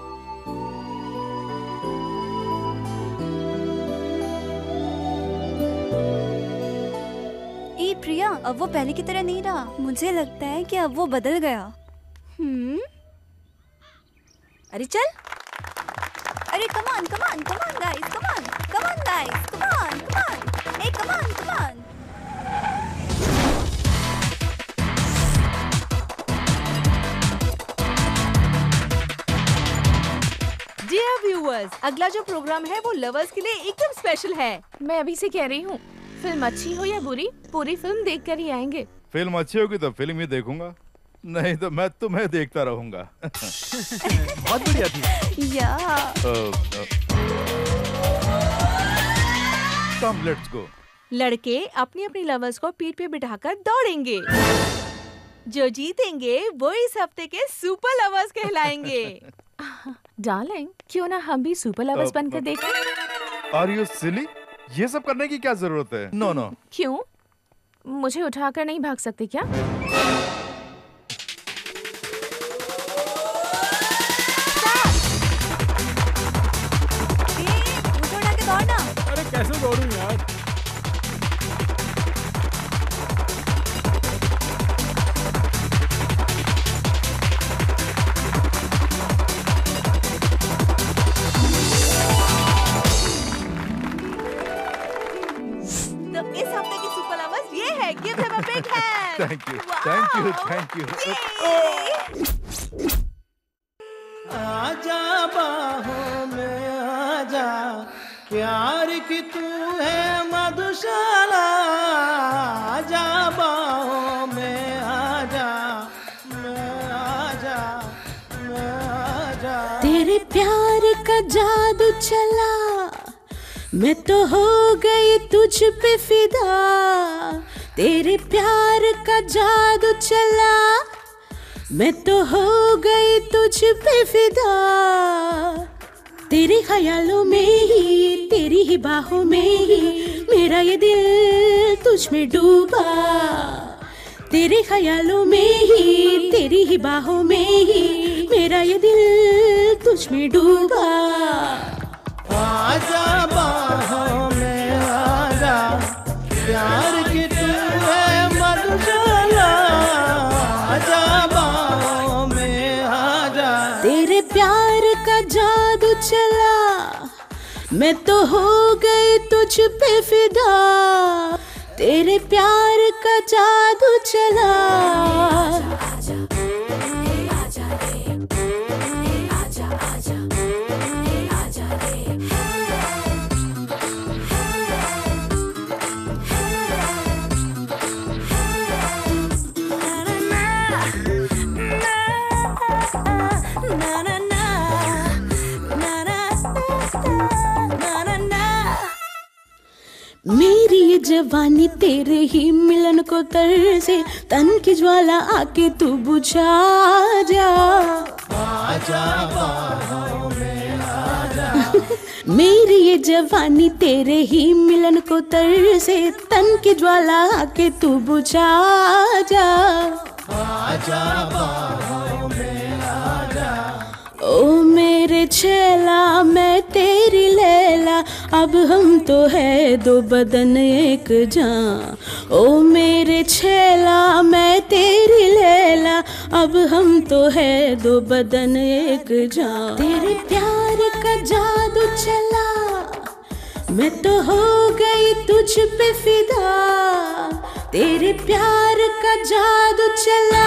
प्रिया, अब वो पहले की तरह नहीं रहा। मुझे लगता है कि अब वो बदल गया। हम्म अरे चल, अरे come on come on come on guys, come on come on guys, come on come on, ए कमान कमान। डियर व्यूअर्स, अगला जो प्रोग्राम है वो लवर्स के लिए एकदम स्पेशल है। मैं अभी से कह रही हूँ, फिल्म अच्छी हो या बुरी, पूरी फिल्म देख कर ही आएंगे। फिल्म अच्छी होगी तो फिल्म ही देखूंगा, नहीं तो मैं तुम्हें देखता रहूंगा। बहुत बढ़िया थी। या कम लेट्स गो। लड़के अपनी अपनी लवर्स को पीठ पे बिठाकर दौड़ेंगे। जो जीतेंगे वो इस हफ्ते के सुपर लवर्स कहलाएंगे। डार्लिंग, क्यों ना हम भी सुपर लवर्स uh, बनकर देखें? Are you silly? ये सब करने की क्या जरूरत है? No no. क्यों? मुझे उठाकर नहीं भाग सकते क्या? मुझे उठा के दौड़ना। अरे कैसे दौड़ूं यार? Thank you, thank you, thank you. आजा बाहों में आजा, प्यार की तू है मधुशाला। आजा बाहों में आजा, मैं आजा, मैं आजा। तेरे प्यार का जादू चला, मैं तो हो गई तुझ पे फिदा। तेरे प्यार का जादू चला, मैं तो हो गई तुझ पे फिदा। तेरे ख्यालों में ही, तेरी ही बाहों में ही मेरा ये दिल तुझ में डूबा। तेरे ख्यालों में ही, तेरी ही बाहों में ही मेरा ये दिल तुझ में डूबा। आजा बाहों में आजा, प्यार की तू है मधुशाला। आजा बाहों में आजा। तेरे प्यार का जादू चला, मैं तो हो गई तुझ पे फिदा। तेरे प्यार का जादू चला। मेरी ये जवानी तेरे ही मिलन को तरसे, तन की ज्वाला आके तू बुझा जा। आजा बाहों में आजा। मेरी ये जवानी तेरे ही मिलन को तरसे, तन की ज्वाला आके तू बुझा जा। आजा बाहों में आजा। ओ मेरे छैला मैं तेरी लैला, अब हम तो है दो बदन एक जान। ओ मेरे छैला मैं तेरी लैला, अब हम तो है दो बदन एक जान। तेरे प्यार का जादू चला, मैं तो हो गई तुझ पे फिदा। तेरे प्यार का जादू चला।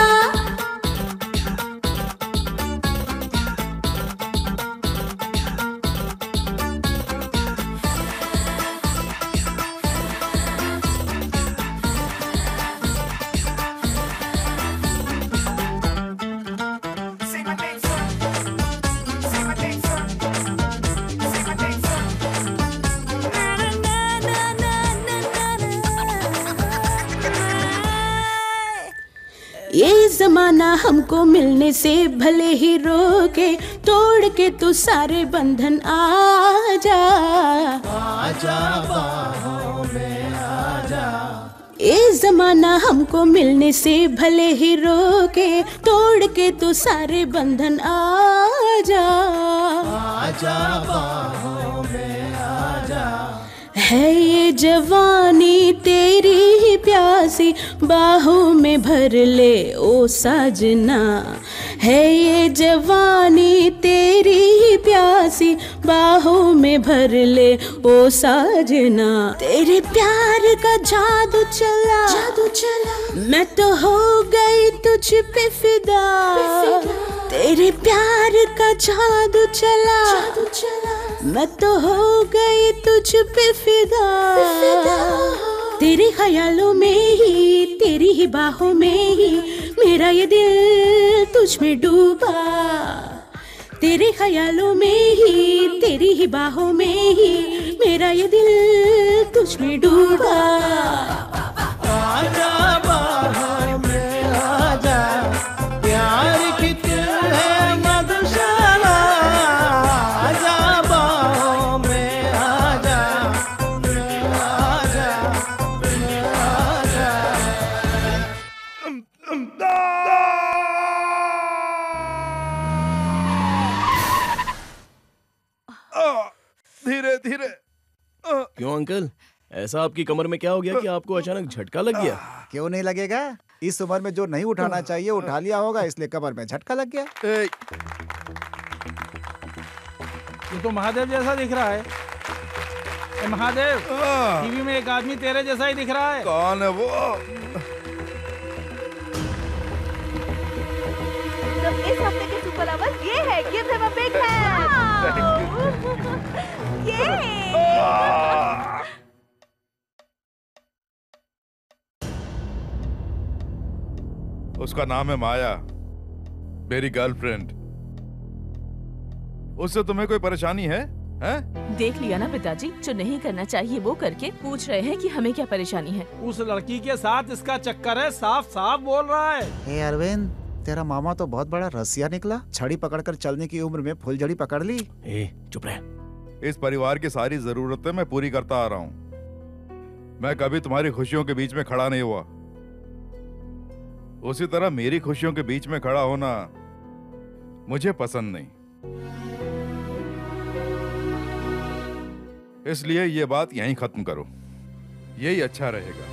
ये जमाना हमको मिलने से भले ही रोके, तोड़ के तू सारे बंधन आजा। आजा बाहों में आजा। ये जमाना हमको मिलने से भले ही रोके, तोड़ के तू सारे बंधन आजा। आजा बाहों में आजा। है ये जवानी तेरी ही प्यास प्यासी, बाहों में भर ले ओ साजना। है ये जवानी तेरी ही प्यासी, बाहों में भर ले ओ साजना। तेरे प्यार का जादू चला, जादू चला, मैं तो हो गई तुझ पे फिदा। तेरे प्यार का जादू चला, जादू चला, मैं तो हो गई तुझ पे फिदा। तेरे ख्यालों में ही, तेरी ही बाहों में ही मेरा ये दिल तुझ में डूबा। तेरे ख्यालों में ही, तेरी ही बाहों में ही मेरा ये दिल तुझ में डूबा। आजा बाहों में आजा, प्यार की तू है मधुशाला। आजा बाहों में आजा, आजा, आजा। धीरे धीरे। क्यों अंकल, ऐसा आपकी कमर में क्या हो गया कि आपको अचानक झटका लग गया? क्यों नहीं लगेगा? इस उम्र में जो नहीं उठाना चाहिए उठा लिया होगा, इसलिए कमर में झटका लग गया। ये तो महादेव जैसा दिख रहा है। ए महादेव, टीवी में एक आदमी तेरे जैसा ही दिख रहा है। कौन है वो? तो इस हफ्ते के सुपर लवर्स ये है, give them a big hand. ये उसका नाम है माया, मेरी गर्लफ्रेंड। उससे तुम्हें कोई परेशानी है? हैं? देख लिया ना पिताजी, जो नहीं करना चाहिए वो करके पूछ रहे हैं कि हमें क्या परेशानी है। उस लड़की के साथ इसका चक्कर है, साफ साफ बोल रहा है। हे अरविंद, तेरा मामा तो बहुत बड़ा रसिया निकला। छड़ी पकड़कर चलने की उम्र में फुलझड़ी पकड़ ली। ए, चुप रह। इस परिवार की सारी जरूरतें मैं पूरी करता आ रहा हूँ। मैं कभी तुम्हारी खुशियों के बीच में खड़ा नहीं हुआ। उसी तरह मेरी खुशियों के बीच में खड़ा होना मुझे पसंद नहीं। इसलिए ये बात यहीं खत्म करो, यही अच्छा रहेगा।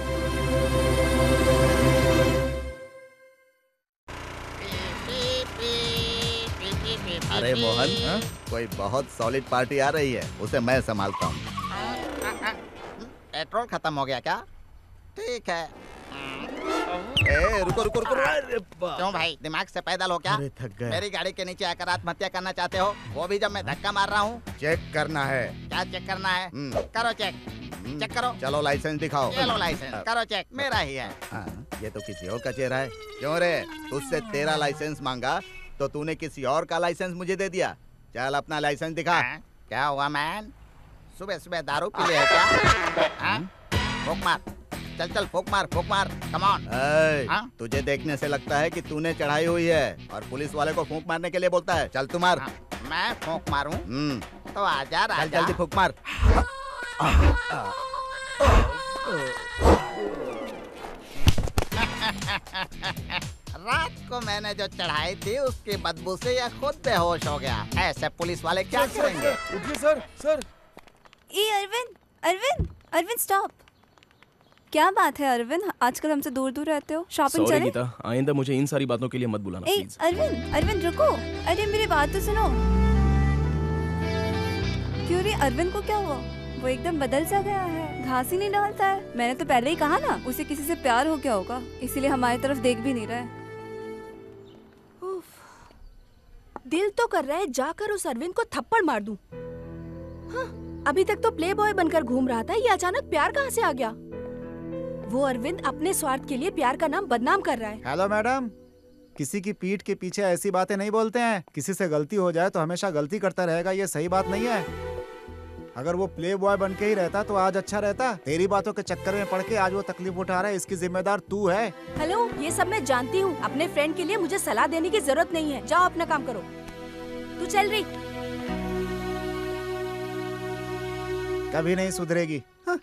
अरे मोहन, हा? कोई बहुत सॉलिड पार्टी आ रही है, उसे मैं संभालता हूँ। पेट्रोल खत्म हो गया क्या? ठीक है। ए, रुको रुको रुको। अरे क्यों भाई, दिमाग से पैदल हो क्या? अरे थक गए। मेरी गाड़ी के नीचे आकर आत्महत्या करना चाहते हो? वो भी जब मैं धक्का मार रहा हूँ। चेक करना है। क्या चेक करना है? करो चेक। चेक करो। चलो लाइसेंस दिखाओ। चलो लाइसेंस करो चेक, मेरा ही है। हाँ, ये तो किसी और का चेहरा है। क्यों रे, तुझसे तेरा लाइसेंस मांगा तो तूने किसी और का लाइसेंस मुझे दे दिया। चल अपना लाइसेंस दिखा। क्या हुआ मैन, सुबह सुबह दारू पी लिया क्या? फूक मार, चल चल फूक मार, फूक मार, कम ऑन। तुझे देखने से लगता है कि तूने चढ़ाई हुई है और पुलिस वाले को फूंक मारने के लिए बोलता है। चल तू मार। मैं फूंक मारूं? तो आजा राजा। चल जल्दी फूंक मार। रात को मैंने जो चढ़ाई थी उसकी बदबू से यह खुद बेहोश हो गया। ऐसे पुलिस वाले क्या करेंगे? उठिए सर, सर। ए अरविंद, अरविंद, अरविंद स्टॉप। क्या बात है अरविंद, आजकल हमसे दूर दूर रहते हो? शॉपिंग सॉरी चले? गीता, आइंदा मुझे इन सारी बातों के लिए मत बुलाना ए प्लीज। अरविंद, अरविंद रुको। अरे मेरी बात तो सुनो। क्यों रे, अरविंद को क्या हुआ? वो एकदम बदल सा गया है, घास ही नहीं डालता है। मैंने तो पहले ही कहा ना, उसे किसी से प्यार हो गया होगा, इसीलिए हमारी तरफ देख भी नहीं रहा है। दिल तो कर रहा है जाकर उस अरविंद को थप्पड़ मार दूं। हाँ, अभी तक तो प्ले बॉय बनकर घूम रहा था, ये अचानक प्यार कहाँ से आ गया? वो अरविंद अपने स्वार्थ के लिए प्यार का नाम बदनाम कर रहा है। हेलो मैडम, किसी की पीठ के पीछे ऐसी बातें नहीं बोलते हैं। किसी से गलती हो जाए तो हमेशा गलती करता रहेगा, ये सही बात नहीं है। अगर वो प्ले बॉय बन के ही रहता तो आज अच्छा रहता। तेरी बातों के चक्कर में पड़ के आज वो तकलीफ उठा रहा है, इसकी जिम्मेदार तू है। हेलो, ये सब मैं जानती हूँ। अपने फ्रेंड के लिए मुझे सलाह देने की जरूरत नहीं है। जाओ अपना काम करो। तू चल रही। कभी नहीं सुधरेगी। हाँ।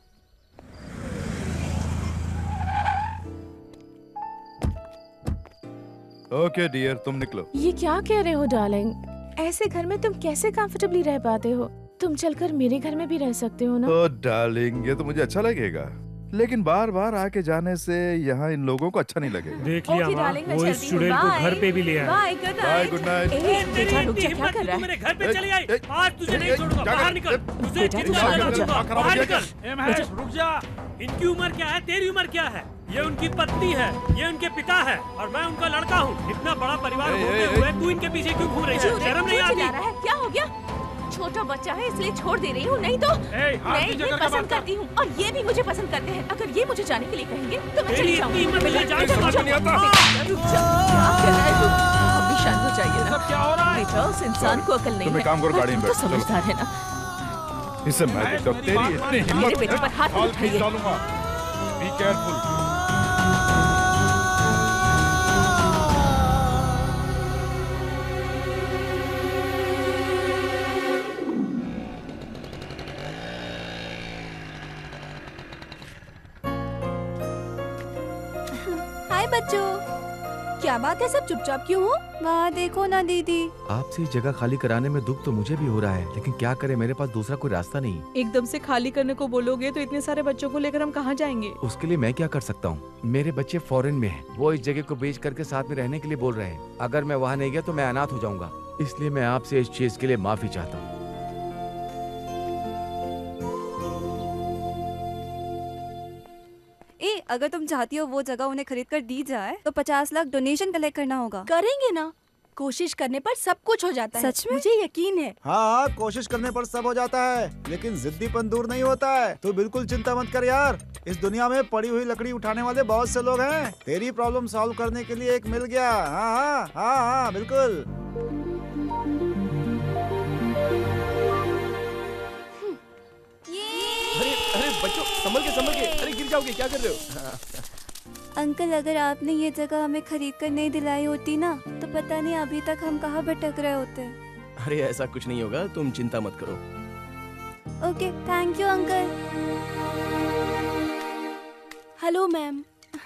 ओके डियर, तुम निकलो। ये क्या कह रहे हो डार्लिंग? ऐसे घर में तुम कैसे कंफर्टेबली रह पाते हो? तुम चलकर मेरे घर में भी रह सकते हो ना। ओ डार्लिंग, ये तो मुझे अच्छा लगेगा। लेकिन बार बार आके जाने से यहाँ इन लोगों को अच्छा नहीं लगेगा। देख लिया माँ, वो इस चुड़ैल को घर पे भी ले आया। Bye good night. बेटा रुक जा, क्या कर रहा है? मेरे घर पे चली आई, आज तुझे नहीं छोड़ूंगा, बाहर निकल, तुझे जिंदा जलाऊंगा, बाहर निकल। ए महेश रुक जा, इनकी उम्र क्या है, तेरी उम्र क्या है? ये उनकी पत्नी है, ये उनके पिता है और मैं उनका लड़का हूँ। इतना बड़ा परिवार होते हुए तू इनके पीछे क्यों घूम रही है? शर्म नहीं आती? क्या हो गया? छोटा बच्चा है इसलिए छोड़ दे रही हूँ, नहीं तो मैं इन्हें पसंद करती हूँ और ये भी मुझे पसंद करते हैं। अगर ये मुझे जाने के लिए कहेंगे तो मैं चली जाऊंगी। हम भी शांत हो जाइए ना। क्या हो रहा है? बेटा उस इंसान को अकल नहीं है, काम करो, गाड़ी में तो समझदार है ना। इसे मैं देखता हूँ, तेरी इतनी हिम्मत मेरे बेटे पर हाथ मत उठाइए। Be careful. हाय बच्चों, क्या बात है, सब चुपचाप क्यों हो? वहाँ देखो ना दीदी। आपसे जगह खाली कराने में दुख तो मुझे भी हो रहा है, लेकिन क्या करें, मेरे पास दूसरा कोई रास्ता नहीं। एकदम से खाली करने को बोलोगे तो इतने सारे बच्चों को लेकर हम कहाँ जाएंगे? उसके लिए मैं क्या कर सकता हूँ? मेरे बच्चे फॉरेन में हैं, वो इस जगह को बेच करके साथ में रहने के लिए बोल रहे हैं। अगर मैं वहाँ नहीं गया तो मैं अनाथ हो जाऊंगा, इसलिए मैं आपसे इस चीज के लिए माफी चाहता हूँ। ए, अगर तुम चाहती हो वो जगह उन्हें खरीद कर दी जाए तो पचास लाख डोनेशन कलेक्ट करना होगा। करेंगे ना, कोशिश करने पर सब कुछ हो जाता है। सच में? मुझे यकीन है। हाँ, कोशिश करने पर सब हो जाता है, लेकिन जिद्दीपन दूर नहीं होता है। तो बिल्कुल चिंता मत कर यार, इस दुनिया में पड़ी हुई लकड़ी उठाने वाले बहुत से लोग हैं। तेरी प्रॉब्लम सॉल्व करने के लिए एक मिल गया। हाँ हाँ हाँ हाँ बिल्कुल। अरे अरे बच्चों, संभल के संभल के, अरे गिर जाओगे, क्या कर रहे हो? अंकल, अगर आपने ये जगह हमें खरीद कर नहीं दिलाई होती ना तो पता नहीं अभी तक हम कहाँ भटक रहे होते। अरे ऐसा कुछ नहीं होगा, तुम चिंता मत करो। Okay, thank you uncle. Hello ma'am.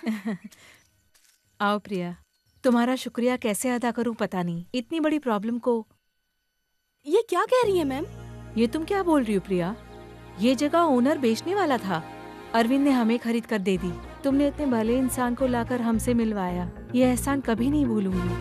आओ प्रिया, तुम्हारा शुक्रिया कैसे अदा करूं पता नहीं, इतनी बड़ी प्रॉब्लम को। ये क्या कह रही है मैम? ये तुम क्या बोल रही हो प्रिया? ये जगह ओनर बेचने वाला था, अरविंद ने हमें खरीद कर दे दी। तुमने इतने भले इंसान को लाकर हमसे मिलवाया, ये एहसान कभी नहीं भूलूंगी।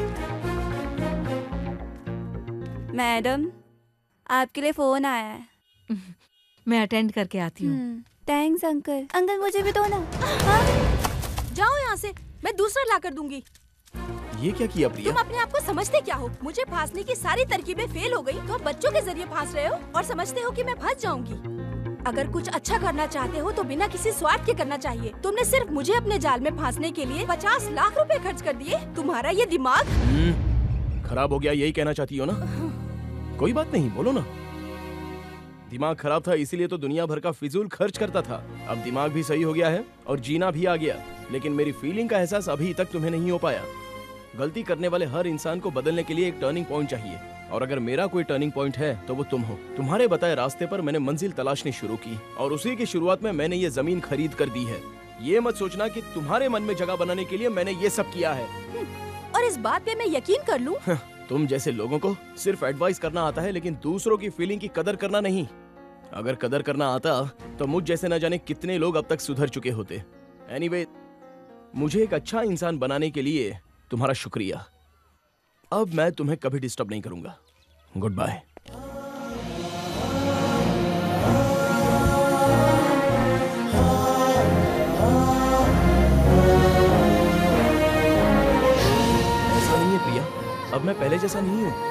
मैडम, आपके लिए फोन आया है। मैं अटेंड करके आती हूँ। Thanks uncle. अंकल मुझे भी दो ना। जाओ यहाँ से, मैं दूसरा ला कर दूंगी। ये क्या किया प्रिया? तुम अपने आप को समझते क्या हो? मुझे फांसने की सारी तरकीबें फेल हो गई तो अब बच्चों के जरिए फांस रहे हो और समझते हो कि मैं फंस जाऊंगी। अगर कुछ अच्छा करना चाहते हो तो बिना किसी स्वार्थ के करना चाहिए। तुमने सिर्फ मुझे अपने जाल में फांसने के लिए पचास लाख रुपए खर्च कर दिए। तुम्हारा ये दिमाग खराब हो गया, यही कहना चाहती हो ना? कोई बात नहीं, बोलो ना। दिमाग खराब था इसीलिए तो दुनिया भर का फिजूल खर्च करता था। अब दिमाग भी सही हो गया है और जीना भी आ गया, लेकिन मेरी फीलिंग का एहसास अभी तक तुम्हें नहीं हो पाया। गलती करने वाले हर इंसान को बदलने के लिए एक टर्निंग पॉइंट चाहिए, और अगर मेरा कोई टर्निंग पॉइंट है तो वो तुम हो। तुम्हारे बताए रास्ते पर मैंने मंजिल तलाशनी शुरू की और उसी की शुरुआत में मैंने ये जमीन खरीद कर दी है। ये मत सोचना कि तुम्हारे मन में जगह बनाने के लिए मैंने ये सब किया है। और इस बात पे मैं यकीन कर लूं? तुम जैसे लोगों को सिर्फ एडवाइस करना आता है, लेकिन दूसरों की फीलिंग की कदर करना नहीं। अगर कदर करना आता तो मुझ जैसे न जाने कितने लोग अब तक सुधर चुके होते। एनीवे, मुझे एक अच्छा इंसान बनाने के लिए तुम्हारा शुक्रिया। अब मैं तुम्हें कभी डिस्टर्ब नहीं करूंगा। Good bye. ऐसा नहीं है प्रिया, अब मैं पहले जैसा नहीं हूं।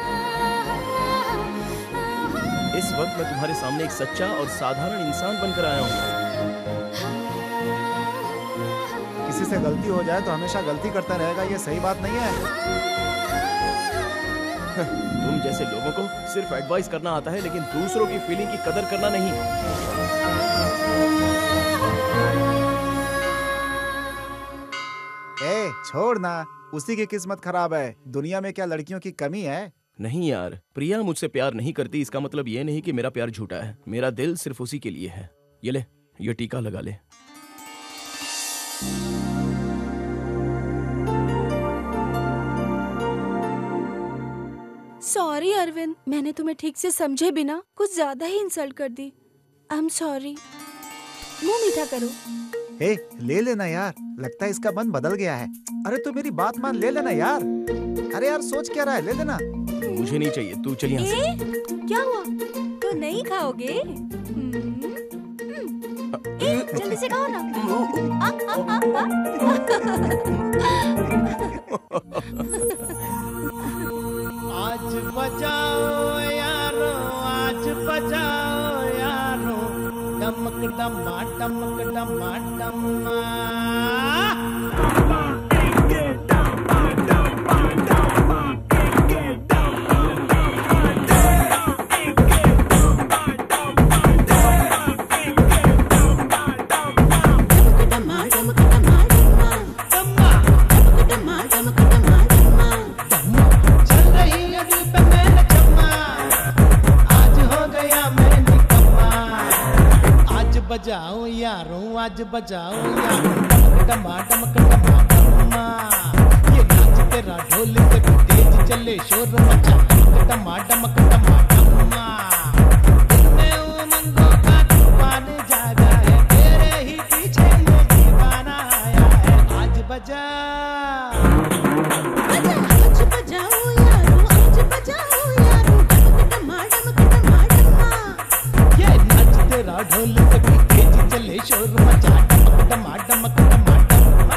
इस वक्त मैं तुम्हारे सामने एक सच्चा और साधारण इंसान बनकर आया हूं। किसी से गलती हो जाए तो हमेशा गलती करता रहेगा, ये सही बात नहीं है। तुम जैसे लोगों को सिर्फ एडवाइस करना आता है, लेकिन दूसरों की फीलिंग की कदर करना नहीं। ए, छोड़ ना, उसी की किस्मत खराब है। दुनिया में क्या लड़कियों की कमी है? नहीं यार, प्रिया मुझसे प्यार नहीं करती, इसका मतलब ये नहीं कि मेरा प्यार झूठा है। मेरा दिल सिर्फ उसी के लिए है। ये ले, ये टीका लगा ले। सॉरी अरविंद, मैंने तुम्हें ठीक से समझे बिना कुछ ज्यादा ही इंसल्ट कर दी। आई एम सॉरी। मुंह मीठा करो। ए, ले लेना यार, लगता है इसका मन बदल गया है। अरे तू मेरी बात मान, ले लेना यार। अरे यार सोच क्या रहा है, ले लेना। मुझे नहीं चाहिए, तू चल यहाँ से। ए, क्या हुआ? तो नहीं खाओगे? हम्म, ए, जल्दी से खाओ ना। आ, आ, आ, आ। आज बजाओ यारो, आज बजाओ यारो, डमक डमा डमक डमा डमा। बजाओ यारों, आज बजाओ यारों, डमा डमक डमा डमा। ये नाच तेरा ढोल से भी तेज चले, शोर मचा, डमा डमक डमा डमा। इसमें उमंगों का तूफान जागा है, तेरे ही पीछे ये दीवाना आया है। आज बजा बजा, आज बजाओ यारों, आज बजाओ यारों, डमा डमक डमा डमा। ये नाच तेरा ढोल से भी चले, शोर मचा, डमक डमा डमक डमा डमा।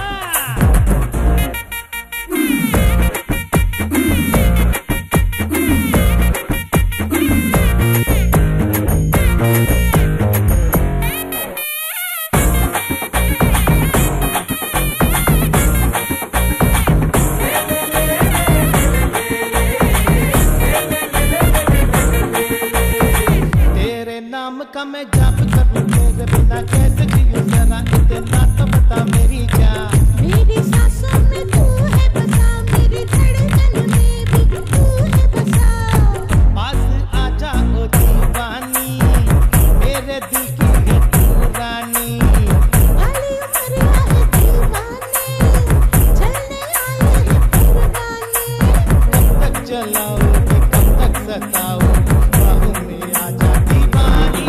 तेरे नाम का मैं जाप करूं, तेरे बिना कैसे जीऊं, जरा इतना तो बता मेरी जान। मेरी सांसों में तू है बसा, मेरी धड़कन में भी तू है बसा। पास आ जाओ दीवानी, मेरे दिल की है तू रानी। वाली उमरिया है दीवाने, चलने आए हैं पुरवाने। कब तक चलाओगे, कब तक सताओ, बाहों में आ जा दीवानी।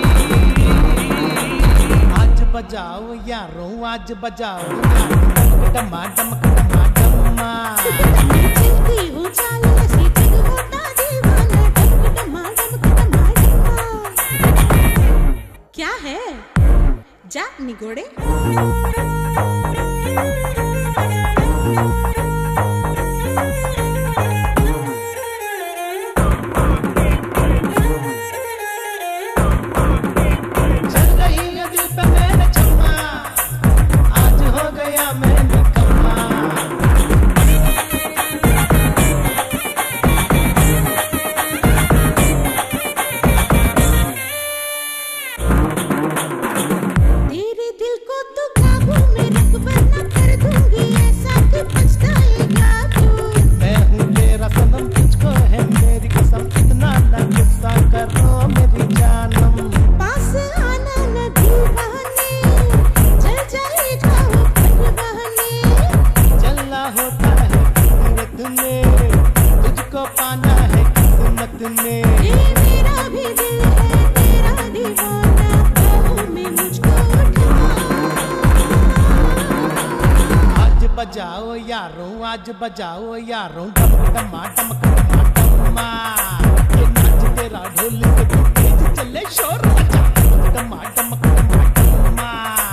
आज बजाओ यारों, आज बजाओ यारों, डमा डमक डमा डमा। चलती हूँ चाल ऐसी जग होता दीवाना, डमक डमा डमक डमा डमा। क्या है? जा निगोड़े। चल रही है दिल पे मेरे चम्मा, आज हो गया मैं निकम्मा। तेरे दिल को तो काबू में रख, वरना कर दूंगी ऐसा कि पछताएगा तू। मैं हूँ तेरा सनम, तुझको है मेरी कसम, इतना न गुस्सा करो मेरी जानम। पास आना न दीवाने, चल जाएगा वो परवाने। चलना होता है किस्मत में, तुझको पाना है किस्मत में। ये मेरा भी दिल है तेरा दीवाना, बाहों में मुझको उठा। आज बजाओ यारों, आज बजाओ यारों, डमक डमा डमक डमा डमा। ये नाच तेरा ढोल से भी तेज चले, शोर मचा, डमा डमक डमा डमा।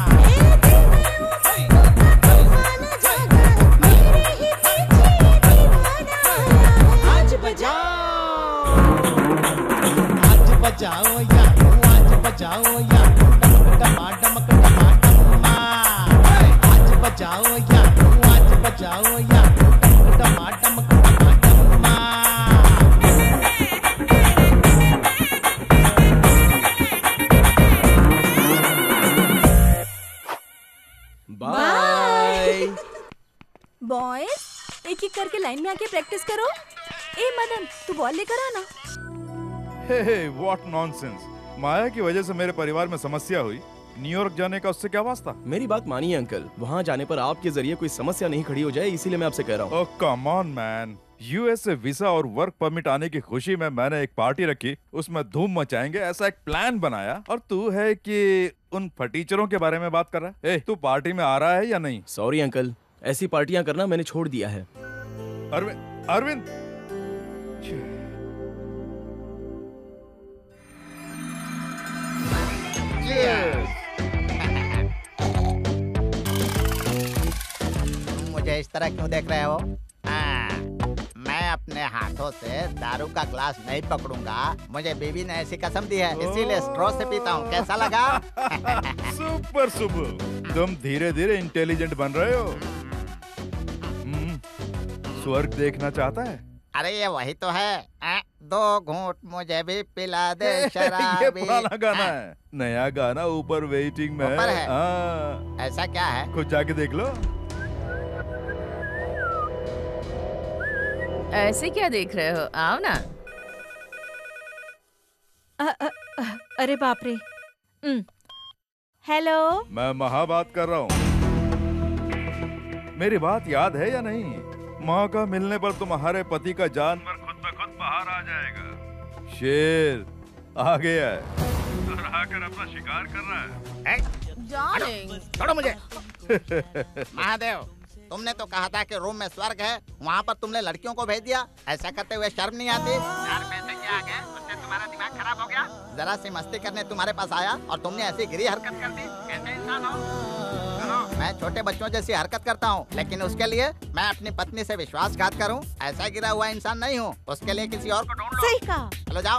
तूफान जागा है, मेरे ही पीछे ये दीवाना आया। आज बजाओ, आज बजाओ यारों, आज बजाओ यारों, डमक डमा डमक डमा डमा। आज बजाओ यारों, आज बजाओ यारों, डमक डमा डमक डमा डमा। बाय। बॉयज, एक एक करके लाइन में आके प्रैक्टिस करो। ए मदन, तू बॉल लेकर आ ना। हे हे, व्हाट नॉनसेंस। माया की वजह से मेरे परिवार में समस्या हुई, न्यूयॉर्क जाने का उससे क्या वास्ता? मेरी बात मानिए अंकल, वहाँ जाने पर आपके जरिए कोई समस्या नहीं खड़ी हो जाए, इसीलिए मैं आपसे कह रहा हूँ। Oh come on man, US से वीजा और वर्क परमिट आने की खुशी में मैंने एक पार्टी रखी, उसमें धूम मचाएंगे ऐसा एक प्लान बनाया, और तू है कि उन फटीचरों के बारे में बात कर रहा है? ए, तू पार्टी में आ रहा है या नहीं? सॉरी अंकल, ऐसी पार्टियां करना मैंने छोड़ दिया है। अरविंद, अरविंद, मुझे इस तरह क्यों देख रहे हो? हाँ, मैं अपने हाथों से दारू का ग्लास नहीं पकड़ूंगा। मुझे बीवी ने ऐसी कसम दी है, इसीलिए स्ट्रॉ से पीता हूँ। कैसा लगा? सुपर सुपर, तुम धीरे धीरे इंटेलिजेंट बन रहे हो। हम्म, स्वर्ग देखना चाहता है? अरे ये वही तो है। आ, दो घूंट मुझे भी पिला दे शराबी। ये पुराना गाना है, नया गाना ऊपर वेटिंग में ऊपर है? हाँ। ऐसा क्या है? खुद जाके देख लो। ऐसे क्या देख रहे हो, आओ ना। अ, अ, अ, अरे बाप रे। हेलो, मैं महा बात कर रहा हूँ। मेरी बात याद है या नहीं? मौका मिलने पर तुम्हारे पति का जानवर खुद ब खुद बाहर आ जाएगा। शेर आ गया है और आकर अपना शिकार कर रहा है। डार्लिंग, छोड़ो मुझे। महादेव, तुमने तो कहा था कि रूम में स्वर्ग है, वहाँ पर तुमने लड़कियों को भेज दिया। ऐसा करते हुए शर्म नहीं आती? चार पैसे क्या आ गए, उससे तुम्हारा दिमाग खराब हो गया? जरा सी मस्ती करने तुम्हारे पास आया और तुमने ऐसी गिरी हरकत कर दी। कैसे इंसान हो? सुनो, मैं छोटे बच्चों जैसी हरकत करता हूँ, लेकिन उसके लिए मैं अपनी पत्नी से विश्वासघात करूँ? ऐसा गिरा हुआ इंसान नहीं हूँ। उसके लिए किसी और को ढूंढ लो। सही कहा। चलो जाओ।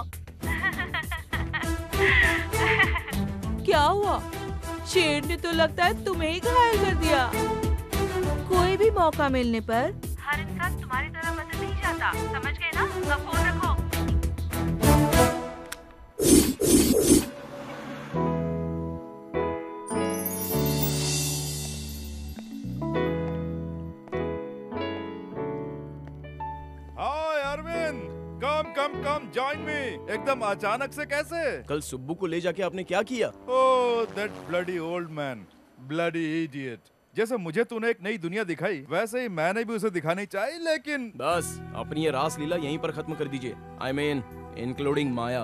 क्या हुआ? शेर ने तो लगता है तुम्हें ही घायल कर दिया। कोई भी मौका मिलने पर हर इंसान तुम्हारी तरह बदल नहीं जाता, समझ गए ना? अब फोन रखो। Hi Arvind, come come come join me. एकदम अचानक से कैसे? कल सुब्बू को ले जाके आपने क्या किया? Oh that bloody old man, bloody idiot. जैसे मुझे तूने एक नई दुनिया दिखाई, वैसे ही मैंने भी उसे दिखानी चाहिए, लेकिन बस अपनी ये रास लीला यहीं पर खत्म कर दीजिए। I mean including Maya.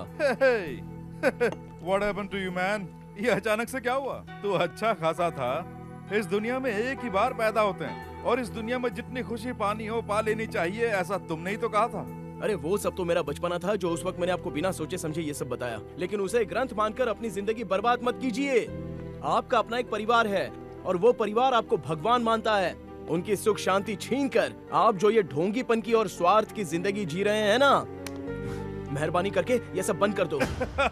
What happened to you, man? ये अचानक से क्या हुआ? तू अच्छा खासा था। इस दुनिया में एक ही बार पैदा होते हैं और इस दुनिया में जितनी खुशी पानी हो पा लेनी चाहिए, ऐसा तुमने ही तो कहा था। अरे वो सब तो मेरा बचपना था, जो उस वक्त मैंने आपको बिना सोचे समझे ये सब बताया, लेकिन उसे ग्रंथ मानकर अपनी जिंदगी बर्बाद मत कीजिए। आपका अपना एक परिवार है और वो परिवार आपको भगवान मानता है। उनकी सुख शांति छीनकर आप जो ये ढोंगीपन की और स्वार्थ की जिंदगी जी रहे हैं ना, मेहरबानी करके ये सब बंद कर दो।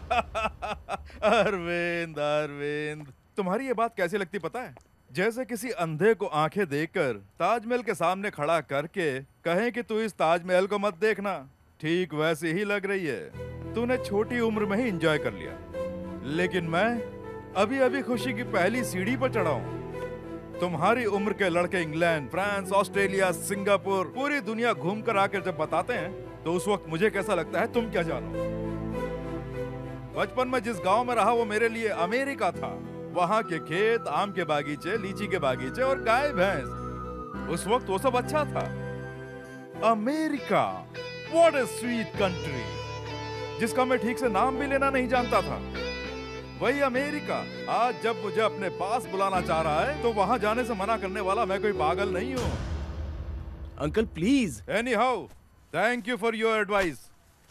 अरविंद, अरविंद, तुम्हारी ये बात कैसी लगती पता है? जैसे किसी अंधे को आंखें देकर ताजमहल के सामने खड़ा करके कहें कि तू इस ताजमहल को मत देखना। ठीक वैसे ही लग रही है। तूने छोटी उम्र में ही एंजॉय कर लिया, लेकिन मैं अभी अभी खुशी की पहली सीढ़ी पर चढ़ा हूँ। तुम्हारी उम्र के लड़के इंग्लैंड, फ्रांस, ऑस्ट्रेलिया, सिंगापुर, पूरी दुनिया घूम कर आकर जब बताते हैं तो उस वक्त मुझे कैसा लगता है तुम क्या जानो। बचपन में जिस गांव में रहा वो मेरे लिए अमेरिका था। वहाँ के खेत, आम के बागीचे, लीची के बागीचे और गाय भैंस, उस वक्त वो सब अच्छा था। America, what a sweet country, जिसका मैं ठीक से नाम भी लेना नहीं जानता था। वही अमेरिका आज जब मुझे अपने पास बुलाना चाह रहा है तो वहाँ जाने से मना करने वाला मैं कोई पागल नहीं हूँ। Uncle please. Anyhow, thank you for your advice.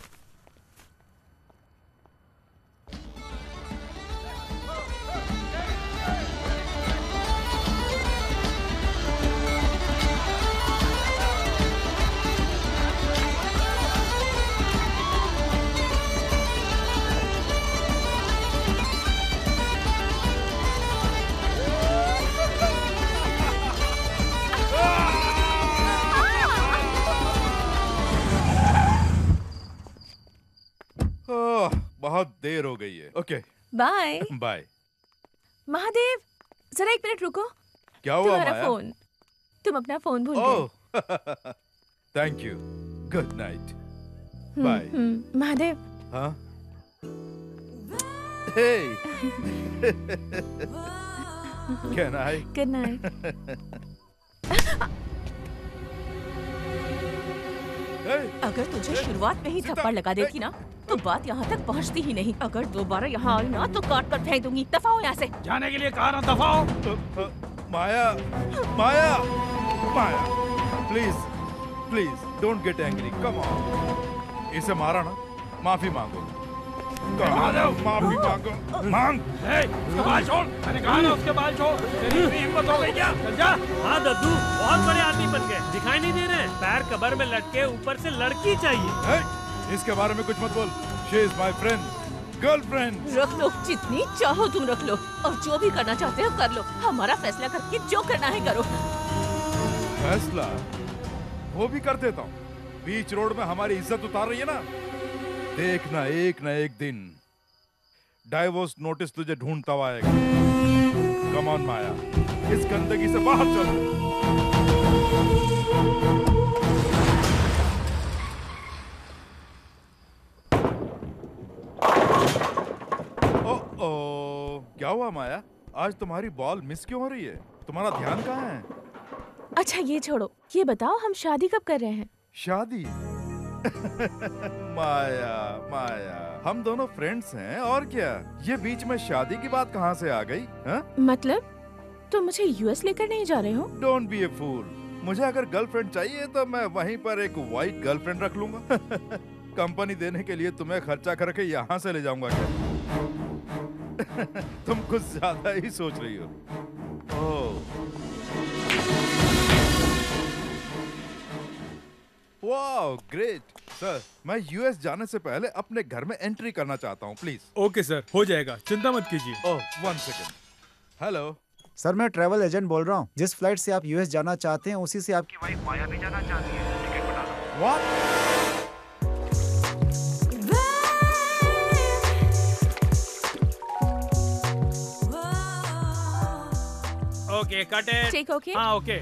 बहुत देर हो गई है। Okay bye bye. महादेव, जरा एक मिनट रुको। क्या हुआ तुम्हारा माया? फोन, तुम अपना फोन भूल गए। Thank you, good night, bye. Mahadev. हाँ? Hey can I? Good night. hey, अगर तुझे शुरुआत में ही थप्पड़ लगा देती ना तो बात यहाँ तक पहुँचती ही नहीं। अगर दोबारा यहाँ आई ना तो काट कर फेंक दूंगी। दफा हो यहाँ से। जाने के लिए कहा ना, दफा हो। Maya, Maya, Maya, please, please, don't get angry, come on. इसे मारा ना, माफी मांगो। माफी मांगो, मांग। उसके बाल छोड़, मैंने कहा ना उसके बाल छोड़। तेरी इतनी हिम्मत हो गई क्या? चल जा। हाँ दद्दू, बहुत बड़े आदमी बन गए, दिखाई नहीं दे रहे हैं? पैर कबर में लटके, ऊपर से लड़की चाहिए। इसके बारे में कुछ मत बोल। She is my friend, girlfriend. रख लो, जितनी चाहो तुम रख लो, और जो भी करना चाहते हो कर लो। हमारा फैसला करके जो करना है करो। फैसला वो भी कर देता हूँ। बीच रोड में हमारी इज्जत उतार रही है ना, देखना एक न एक दिन डाइवोर्स नोटिस तुझे ढूंढता हुआ आएगा। कम ऑन माया, इस गंदगी से बाहर चलो। ओ ओ, क्या हुआ माया? आज तुम्हारी बॉल मिस क्यों हो रही है? तुम्हारा ध्यान कहाँ है? अच्छा ये छोड़ो, ये बताओ हम शादी कब कर रहे हैं? शादी? माया, माया, हम दोनों फ्रेंड्स हैं और क्या। ये बीच में शादी की बात कहाँ से आ गई? हा? मतलब तुम मुझे यूएस लेकर नहीं जा रहे हो? Don't be a fool. मुझे अगर गर्लफ्रेंड चाहिए तो मैं वहीं पर एक वाइट गर्लफ्रेंड रख लूंगा। कंपनी देने के लिए तुम्हें खर्चा करके यहाँ से ले जाऊंगा क्या? तुम कुछ ज्यादा ही सोच रही हो। Oh, wow, great. सर, मैं यूएस जाने से पहले अपने घर में एंट्री करना चाहता हूँ, प्लीज। ओके सर, हो जाएगा, चिंता मत कीजिए। Oh, one second. Hello sir, मैं ट्रैवल एजेंट बोल रहा हूँ। जिस फ्लाइट से आप यूएस जाना चाहते हैं उसी से आपकी वाइफ माया भी जाना चाहती है। टिकट बता दो। व्हाट? Okay, cut it. ठीक, ओके। हाँ, ओके।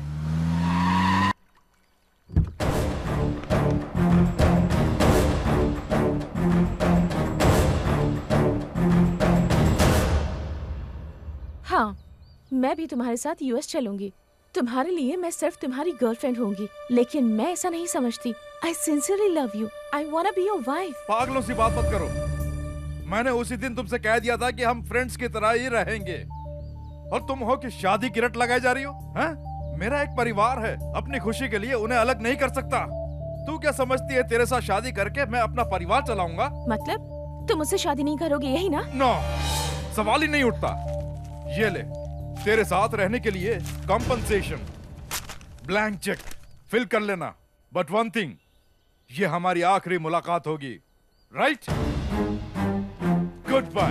हाँ, मैं भी तुम्हारे साथ यूएस चलूंगी। तुम्हारे लिए मैं सिर्फ तुम्हारी गर्लफ्रेंड होंगी, लेकिन मैं ऐसा नहीं समझती। I sincerely love you. I wanna be your wife. पागलों सी बात मत करो। मैंने उसी दिन तुमसे कह दिया था कि हम फ्रेंड्स की तरह ही रहेंगे, और तुम हो कि शादी की रट लगाई जा रही हो। हैं? मेरा एक परिवार है, अपनी खुशी के लिए उन्हें अलग नहीं कर सकता। तू क्या समझती है तेरे साथ शादी करके मैं अपना परिवार चलाऊंगा? मतलब तुम मुझसे शादी नहीं करोगे, यही ना? नो, सवाल ही नहीं उठता। ये ले, तेरे साथ रहने के लिए कॉम्पनसेशन, ब्लैंक चेक फिल कर लेना। बट वन थिंग, ये हमारी आखिरी मुलाकात होगी, राइट? Good bye.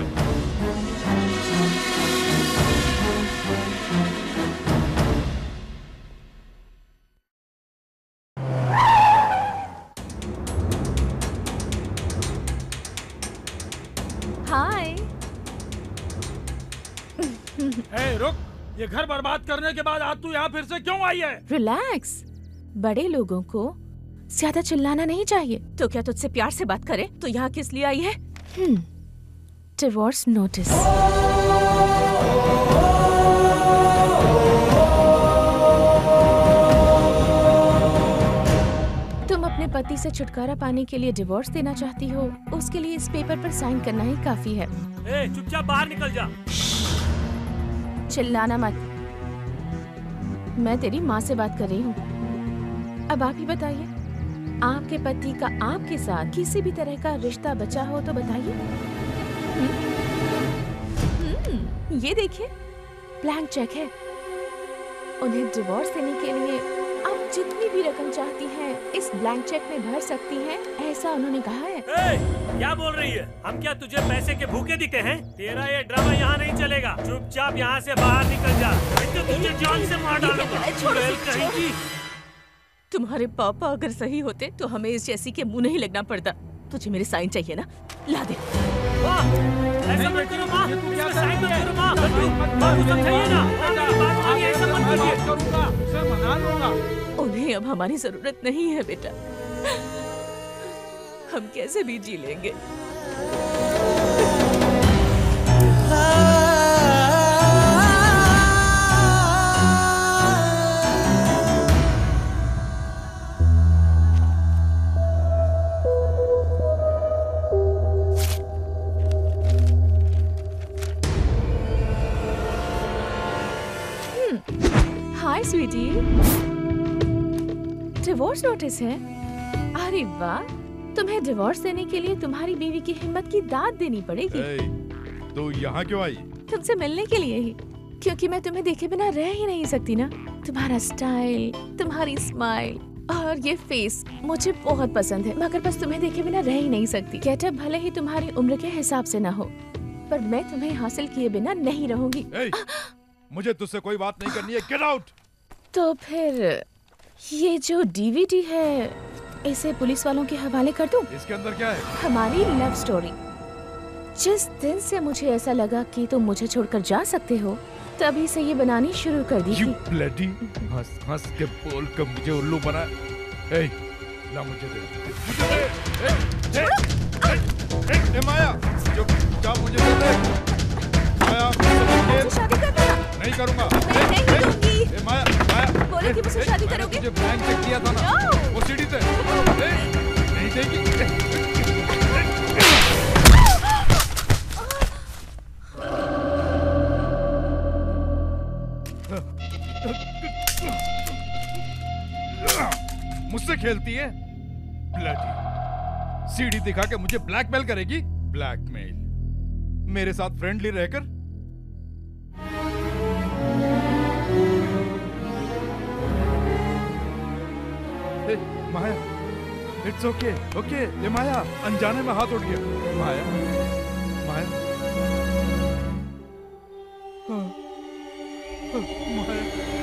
हाय। ए, रुक, ये घर बर्बाद करने के बाद आज तू यहाँ फिर से क्यों आई है? रिलैक्स, बड़े लोगों को ज्यादा चिल्लाना नहीं चाहिए। तो क्या तुझसे प्यार से बात करे तो यहाँ किस लिए आई है? Divorce notice. तुम अपने पति से छुटकारा पाने के लिए डिवोर्स देना चाहती हो, उसके लिए इस पेपर पर साइन करना ही काफी है। ए, चुपचाप बाहर निकल जा। चिल्लाना मत, मैं तेरी माँ से बात कर रही हूँ। अब आप ही बताइए, आपके पति का आपके साथ किसी भी तरह का रिश्ता बचा हो तो बताइए। ये देखिए, ब्लैंक चेक है। उन्हें डिवोर्स देने के लिए आप जितनी भी रकम चाहती हैं इस ब्लैंक चेक में भर सकती हैं, ऐसा उन्होंने कहा है। ए, क्या बोल रही है? हम क्या तुझे पैसे के भूखे दिखते हैं? तेरा ये ड्रामा यहाँ नहीं चलेगा। चुपचाप यहाँ से बाहर निकल जा, तो तुझे जान से मार डालूंगा। तुम्हारे पापा अगर सही होते तो हमें इस जैसी के मुंह नहीं लगना पड़ता। तुझे मेरे साइन चाहिए ना, ला दे। ऐसा मत करो माँ, इसमें साइन मत करो माँ। माँ, तुम समझिए ना, बात मानिए, ऐसा मत कीजिए। करूँगा, उसे मना लूँगा। उन्हें अब हमारी जरूरत नहीं है बेटा, हम कैसे भी जी लेंगे। हाय स्वीटी। डिवोर्स नोटिस है? अरे वाह, तुम्हें डिवोर्स देने के लिए तुम्हारी बीवी की हिम्मत की दाद देनी पड़ेगी। तो यहाँ क्यों आई? तुमसे मिलने के लिए ही, क्योंकि मैं तुम्हें देखे बिना रह ही नहीं सकती ना। तुम्हारा स्टाइल, तुम्हारी स्माइल और ये फेस मुझे बहुत पसंद है, मगर बस तुम्हें देखे बिना रह ही नहीं सकती। गेटअप भले ही तुम्हारी उम्र के हिसाब से ना हो, पर मैं तुम्हें हासिल किए बिना नहीं रहूंगी। मुझे तुझसे कोई बात नहीं करनी है, गेट आउट। तो फिर ये जो डीवीडी है, इसे पुलिस वालों के हवाले कर दूं? इसके अंदर क्या है? हमारी लव स्टोरी। जिस दिन से मुझे ऐसा लगा कि तुम मुझे छोड़कर जा सकते हो, तभी से ये बनानी शुरू कर दी थी। ब्लडी, हंस हंस के बोल कर मुझे उल्लू बना। ए, ला मुझे दे, मुझे दे। ए, ए, ए, ए, माया, जो क्या मुझे दे दे। माया, मुझसे शादी करना? नहीं करूँगा। मैं नहीं दूंगी। ए, माया, माया, बोलो कि मुझसे शादी करोगे? मुझे ब्लैंक चेक किया था ना, वो सीढ़ी से। नहीं देगी। मुझसे खेलती है? ब्लडी, सीढ़ी दिखा के मुझे ब्लैकमेल करेगी? ब्लैकमेल मेरे साथ फ्रेंडली रहकर? ए, माया, इट्स ओके, ओके। ये माया, अनजाने में हाथ उठ गया। माया, माया, हाँ, हाँ, माया।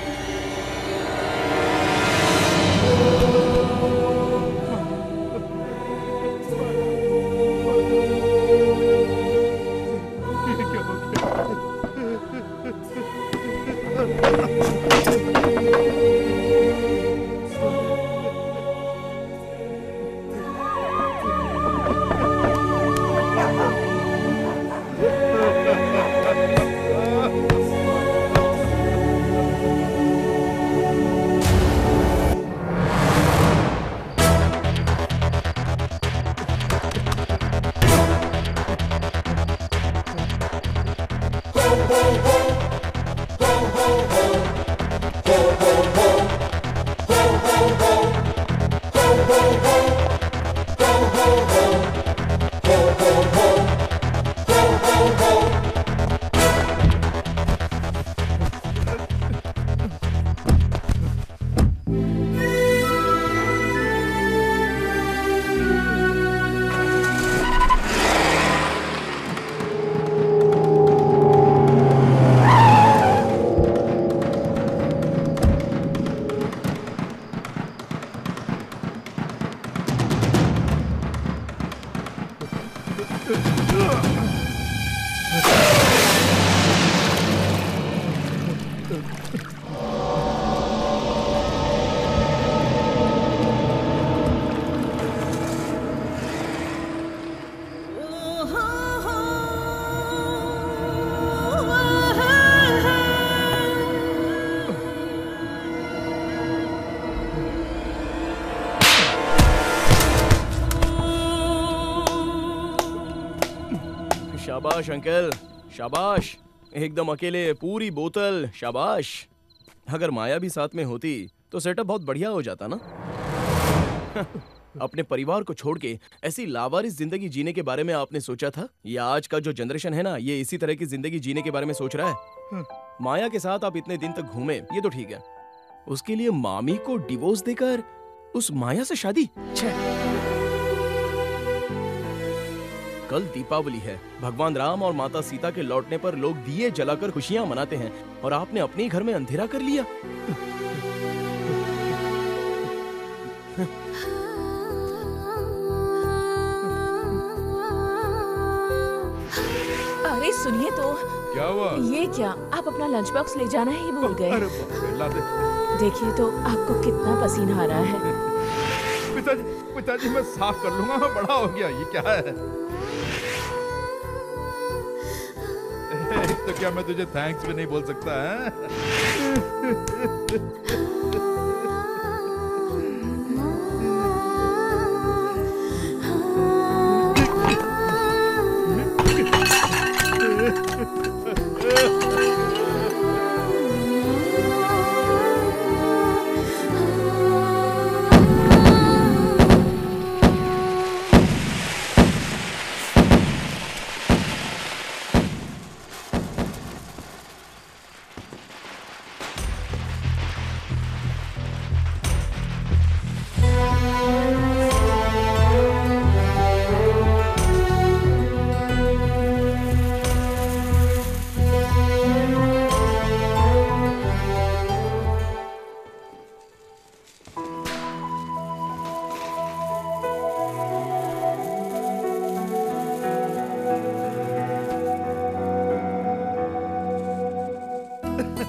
शाबाश अंकल, शाबाश। एकदम अकेले पूरी बोतल, शाबाश। अगर माया भी साथ में होती तो सेटअप बहुत बढ़िया हो जाता ना। अपने परिवार को छोड़ के ऐसी लावारिस जिंदगी जीने के बारे में आपने सोचा था? या आज का जो जनरेशन है ना, ये इसी तरह की जिंदगी जीने के बारे में सोच रहा है? माया के साथ आप इतने दिन तक घूमे, ये तो ठीक है। उसके लिए मामी को डिवोर्स देकर उस माया से शादी? कल दीपावली है। भगवान राम और माता सीता के लौटने पर लोग दिए जलाकर खुशियां मनाते हैं, और आपने अपने घर में अंधेरा कर लिया। अरे सुनिए तो। क्या हुआ? ये क्या, आप अपना लंच बॉक्स ले जाना ही भूल गए? अरे ला दे। देखिए तो आपको कितना पसीना आ रहा है। पिताजी, पिताजी मैं साफ कर लूंगा, मैं बड़ा हो गया। ये क्या है? तो क्या मैं तुझे थैंक्स भी नहीं बोल सकता है?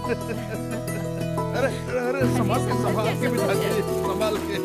अरे अरे संभाल के संभाल के पिताजी संभाल के।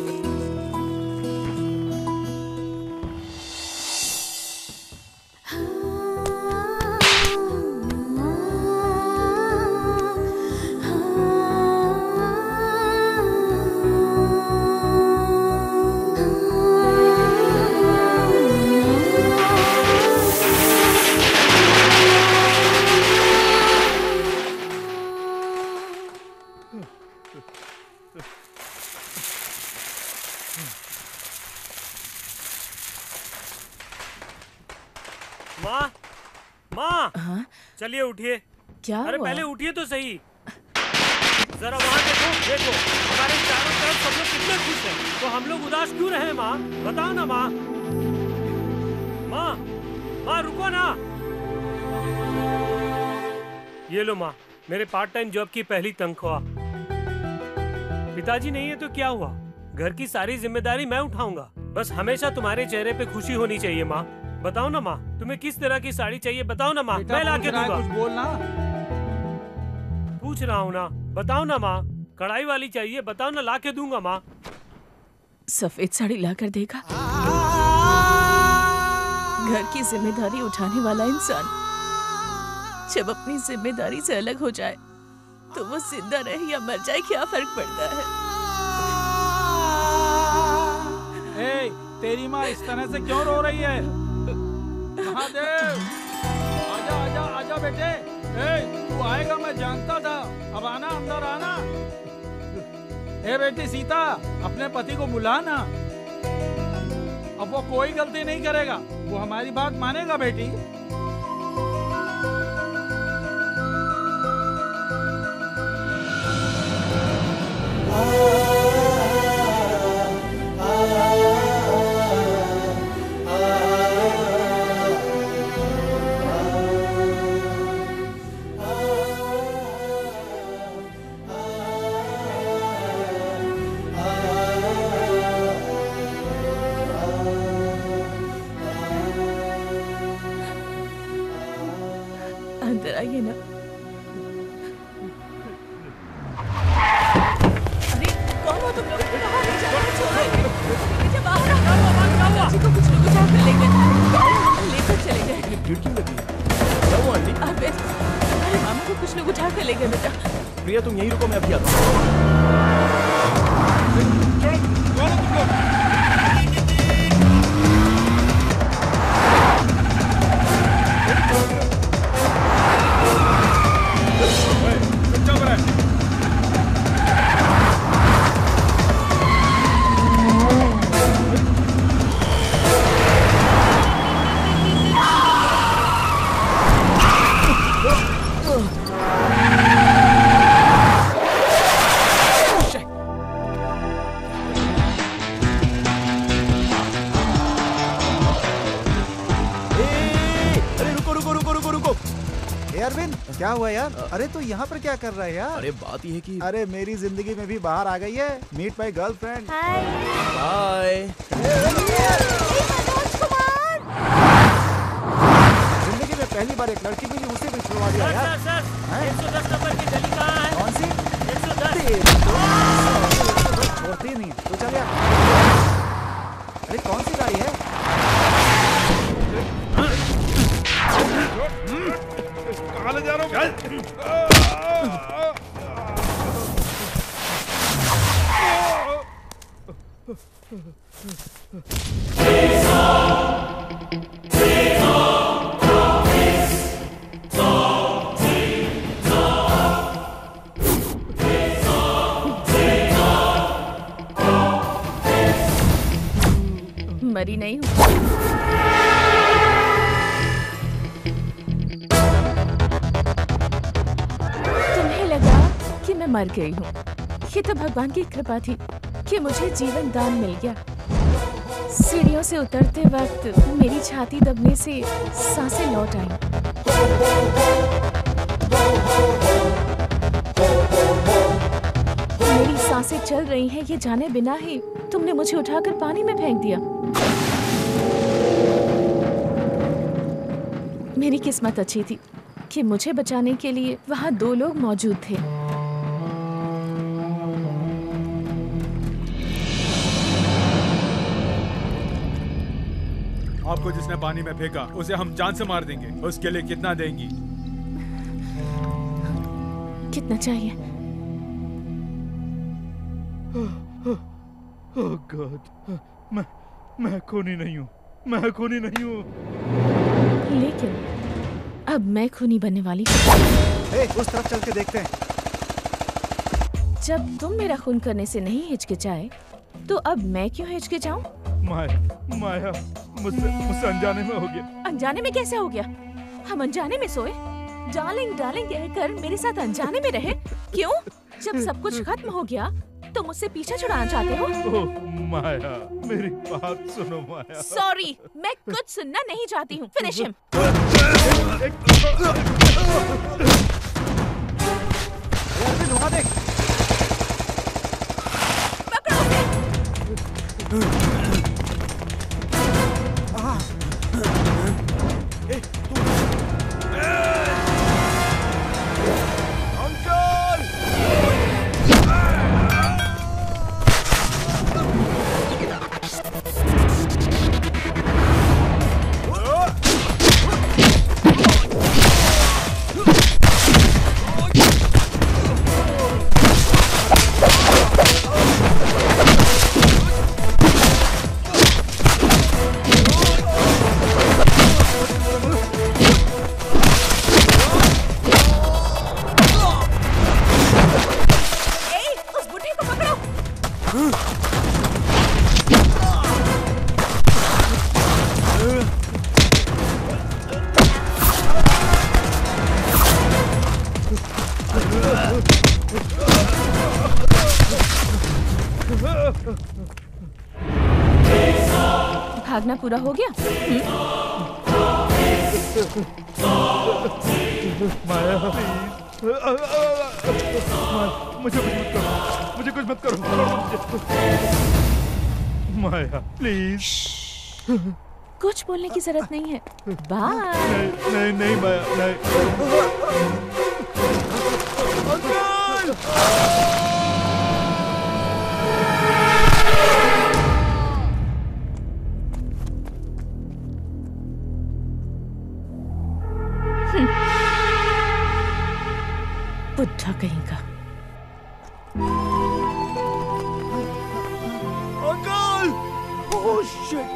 माँ माँ चलिए उठिए। क्या अरे हुआ? पहले उठिए तो सही। जरा वहाँ देखो देखो हमारे चारों तरफ सब लोग कितने खुश हैं, तो हम लोग उदास क्यों रहे माँ? बताओ ना माँ। माँ माँ रुको ना। ये लो माँ, मेरे पार्ट टाइम जॉब की पहली तनख्वाह। पिताजी नहीं है तो क्या हुआ, घर की सारी जिम्मेदारी मैं उठाऊंगा। बस हमेशा तुम्हारे चेहरे पे खुशी होनी चाहिए माँ। बताओ ना माँ, तुम्हें किस तरह की साड़ी चाहिए? बताओ ना माँ, मैं ला के दूंगा। कुछ बोलना। पूछ रहा हूँ ना, बताओ ना माँ। कढ़ाई वाली चाहिए, बताओ ना, ला के दूंगा माँ। सफेद साड़ी ला कर देगा। घर की जिम्मेदारी उठाने वाला इंसान जब अपनी जिम्मेदारी से अलग हो जाए तो वो जिंदा रहे या मर जाए क्या फर्क पड़ता है? ए, तेरी माँ इस तरह से क्यों रो रही है? महादेव, आजा आजा आजा बेटे। ए, तू आएगा मैं जानता था। अब आना, अंदर आना। ए बेटी सीता, अपने पति को बुला ना। अब वो कोई गलती नहीं करेगा, वो हमारी बात मानेगा बेटी। अंदर आइए ना। अरे कौन हो तुम लोग? कहाँ ले जा रहे हो? छोड़ो इन्हें। नीचे बाहर आओ। पिताजी को कुछ लोग उठा कर ले गए, लेकर चले गए। भीड़ क्यों लगी है? क्या हुआ आंटी? अबे, अरे मामा को कुछ लोग उठा कर ले गए बेटा। प्रिया तुम यहीं रुको, मैं अभी आता हूँ। क्या हुआ यार? अरे तू यहाँ पर क्या कर रहा है यार? अरे बात ये है कि अरे मेरी जिंदगी में भी बाहर आ गई है। Meet my girlfriend. बाय। जिंदगी में पहली बार एक लड़की मिली, उसे भी छुड़वा दिया यार। सर, सर, एक सौ दस नंबर की गली कहाँ है? कौन सी? एक सौ दस। छोड़ती नहीं तो चल यार। अरे कौन सी गाड़ी है? कहाँ ले जा रहा हूँ? मरी नहीं हूँ। तुम्हें लगा कि मैं मर गई हूँ। ये तो भगवान की कृपा थी कि मुझे जीवन दान मिल गया। सीढ़ियों से उतरते वक्त मेरी छाती दबने से सांसें लौट आईं। मेरी सांसें चल रही हैं ये जाने बिना ही तुमने मुझे उठाकर पानी में फेंक दिया। मेरी किस्मत अच्छी थी, कि मुझे बचाने के लिए वहाँ दो लोग मौजूद थे। आपको जिसने पानी में फेंका उसे हम जान से मार देंगे। उसके लिए कितना देंगी? कितना चाहिए? ओह गॉड, मैं मैं खूनी नहीं हूँ, मैं खूनी नहीं हूँ। लेकिन अब मैं खूनी बनने वाली ए, उस तरफ चल के देखते हैं। जब तुम मेरा खून करने से नहीं हिचकिचाए, तो अब मैं क्यों हिचकिचाऊं? माया, माया, मुझसे मुझसे अनजाने में हो गया। अनजाने में कैसे हो गया? हम अनजाने में सोए? डार्लिंग डार्लिंग कहकर मेरे साथ अनजाने में रहे? क्यों? जब सब कुछ खत्म हो गया तो मुझसे पीछा छुड़ाना चाहते हो? ओह माया, मेरी बात सुनो माया। सॉरी, मैं कुछ सुनना नहीं चाहती हूँ। Finish him. देख। भागना पूरा हो गया? माया मुझे कुछ मत करो, मुझे कुछ मत करो। माया प्लीज। कुछ बोलने की जरूरत नहीं है। बाय। नहीं नहीं नहीं माया नहीं। बुढ़ा कहीं का। अंकल! Oh shit!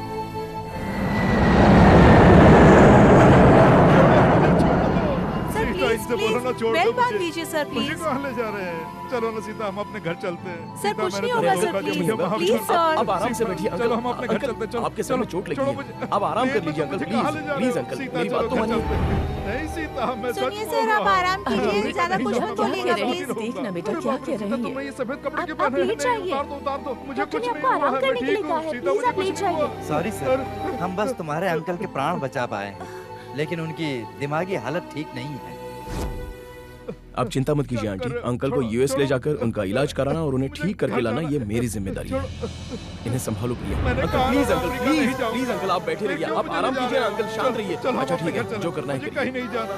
इससे बोलो ना, छोड़ बेल दो बांध मुझे। दीजिए सर, मुझे प्लीज। कहाँ ले जा रहे हैं? चलो ना सीता, हम अपने घर चलते हैं। सर, सीता, कुछ मैंने नहीं तो होगा, धोखा सर, दिया, प्लीज। मुझे माफ प्लीज, कर दो। सर। अब आराम से बैठिए चलो हम अपने घर अंकल, चलते हैं। चलो, आपके सर में चलो, चोट लगी चलो है। मुझे- अब आराम कर नहीं, लीजिए अंकल, मुझे कहाँ ले प्लीज जा रहे प्लीज हो? अंकल, सीता, मेरी चलो बात तो घर मानिए। चलते हैं। नहीं सीता, मैं सच सुनिए बोल सर, रहा आप हूँ। आराम कीजिए, ज्यादा कुछ मत बोलिएगा, प्लीज। देखना बेटा क्या कह रहे तुमने हैं। ये सफेद कपड़े क्यों आप पहने हैं? लेट नहीं, जाइए। उतार दो, उतार दो। मुझे डॉक्टर कुछ ने नहीं आपको हुआ आराम है, करने मैं के लिए ठीक कहा हूँ। है। सीता, प्लीज मुझे आप कुछ लेट नहीं हुआ। जाइए। सॉरी सर, हम बस तुम्हारे अंकल के प्राण बचा पाए, लेकिन उनकी दिमागी हालत ठीक नहीं है। आप चिंता मत कीजिए आंटी, अंकल को यूएस ले जाकर उनका इलाज कराना और उन्हें ठीक करके लाना ये मेरी जिम्मेदारी है। इन्हें संभालो Priya. Uncle please, uncle please please uncle आप बैठे रहिए, आप आराम कीजिए अंकल, शांत रहिए। अच्छा ठीक है, जो करना है कहीं नहीं जाना।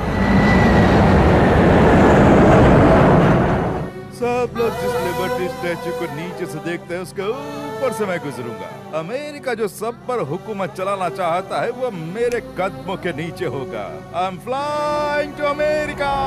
सब लोग जिस लिबर्टी स्टैच्यू को नीचे से देखते हैं उसके ऊपर से मैं गुजरूंगा। अमेरिका जो सब पर हुकूमत चलाना चाहता है वो मेरे कदमों के नीचे होगा। I am flying to America.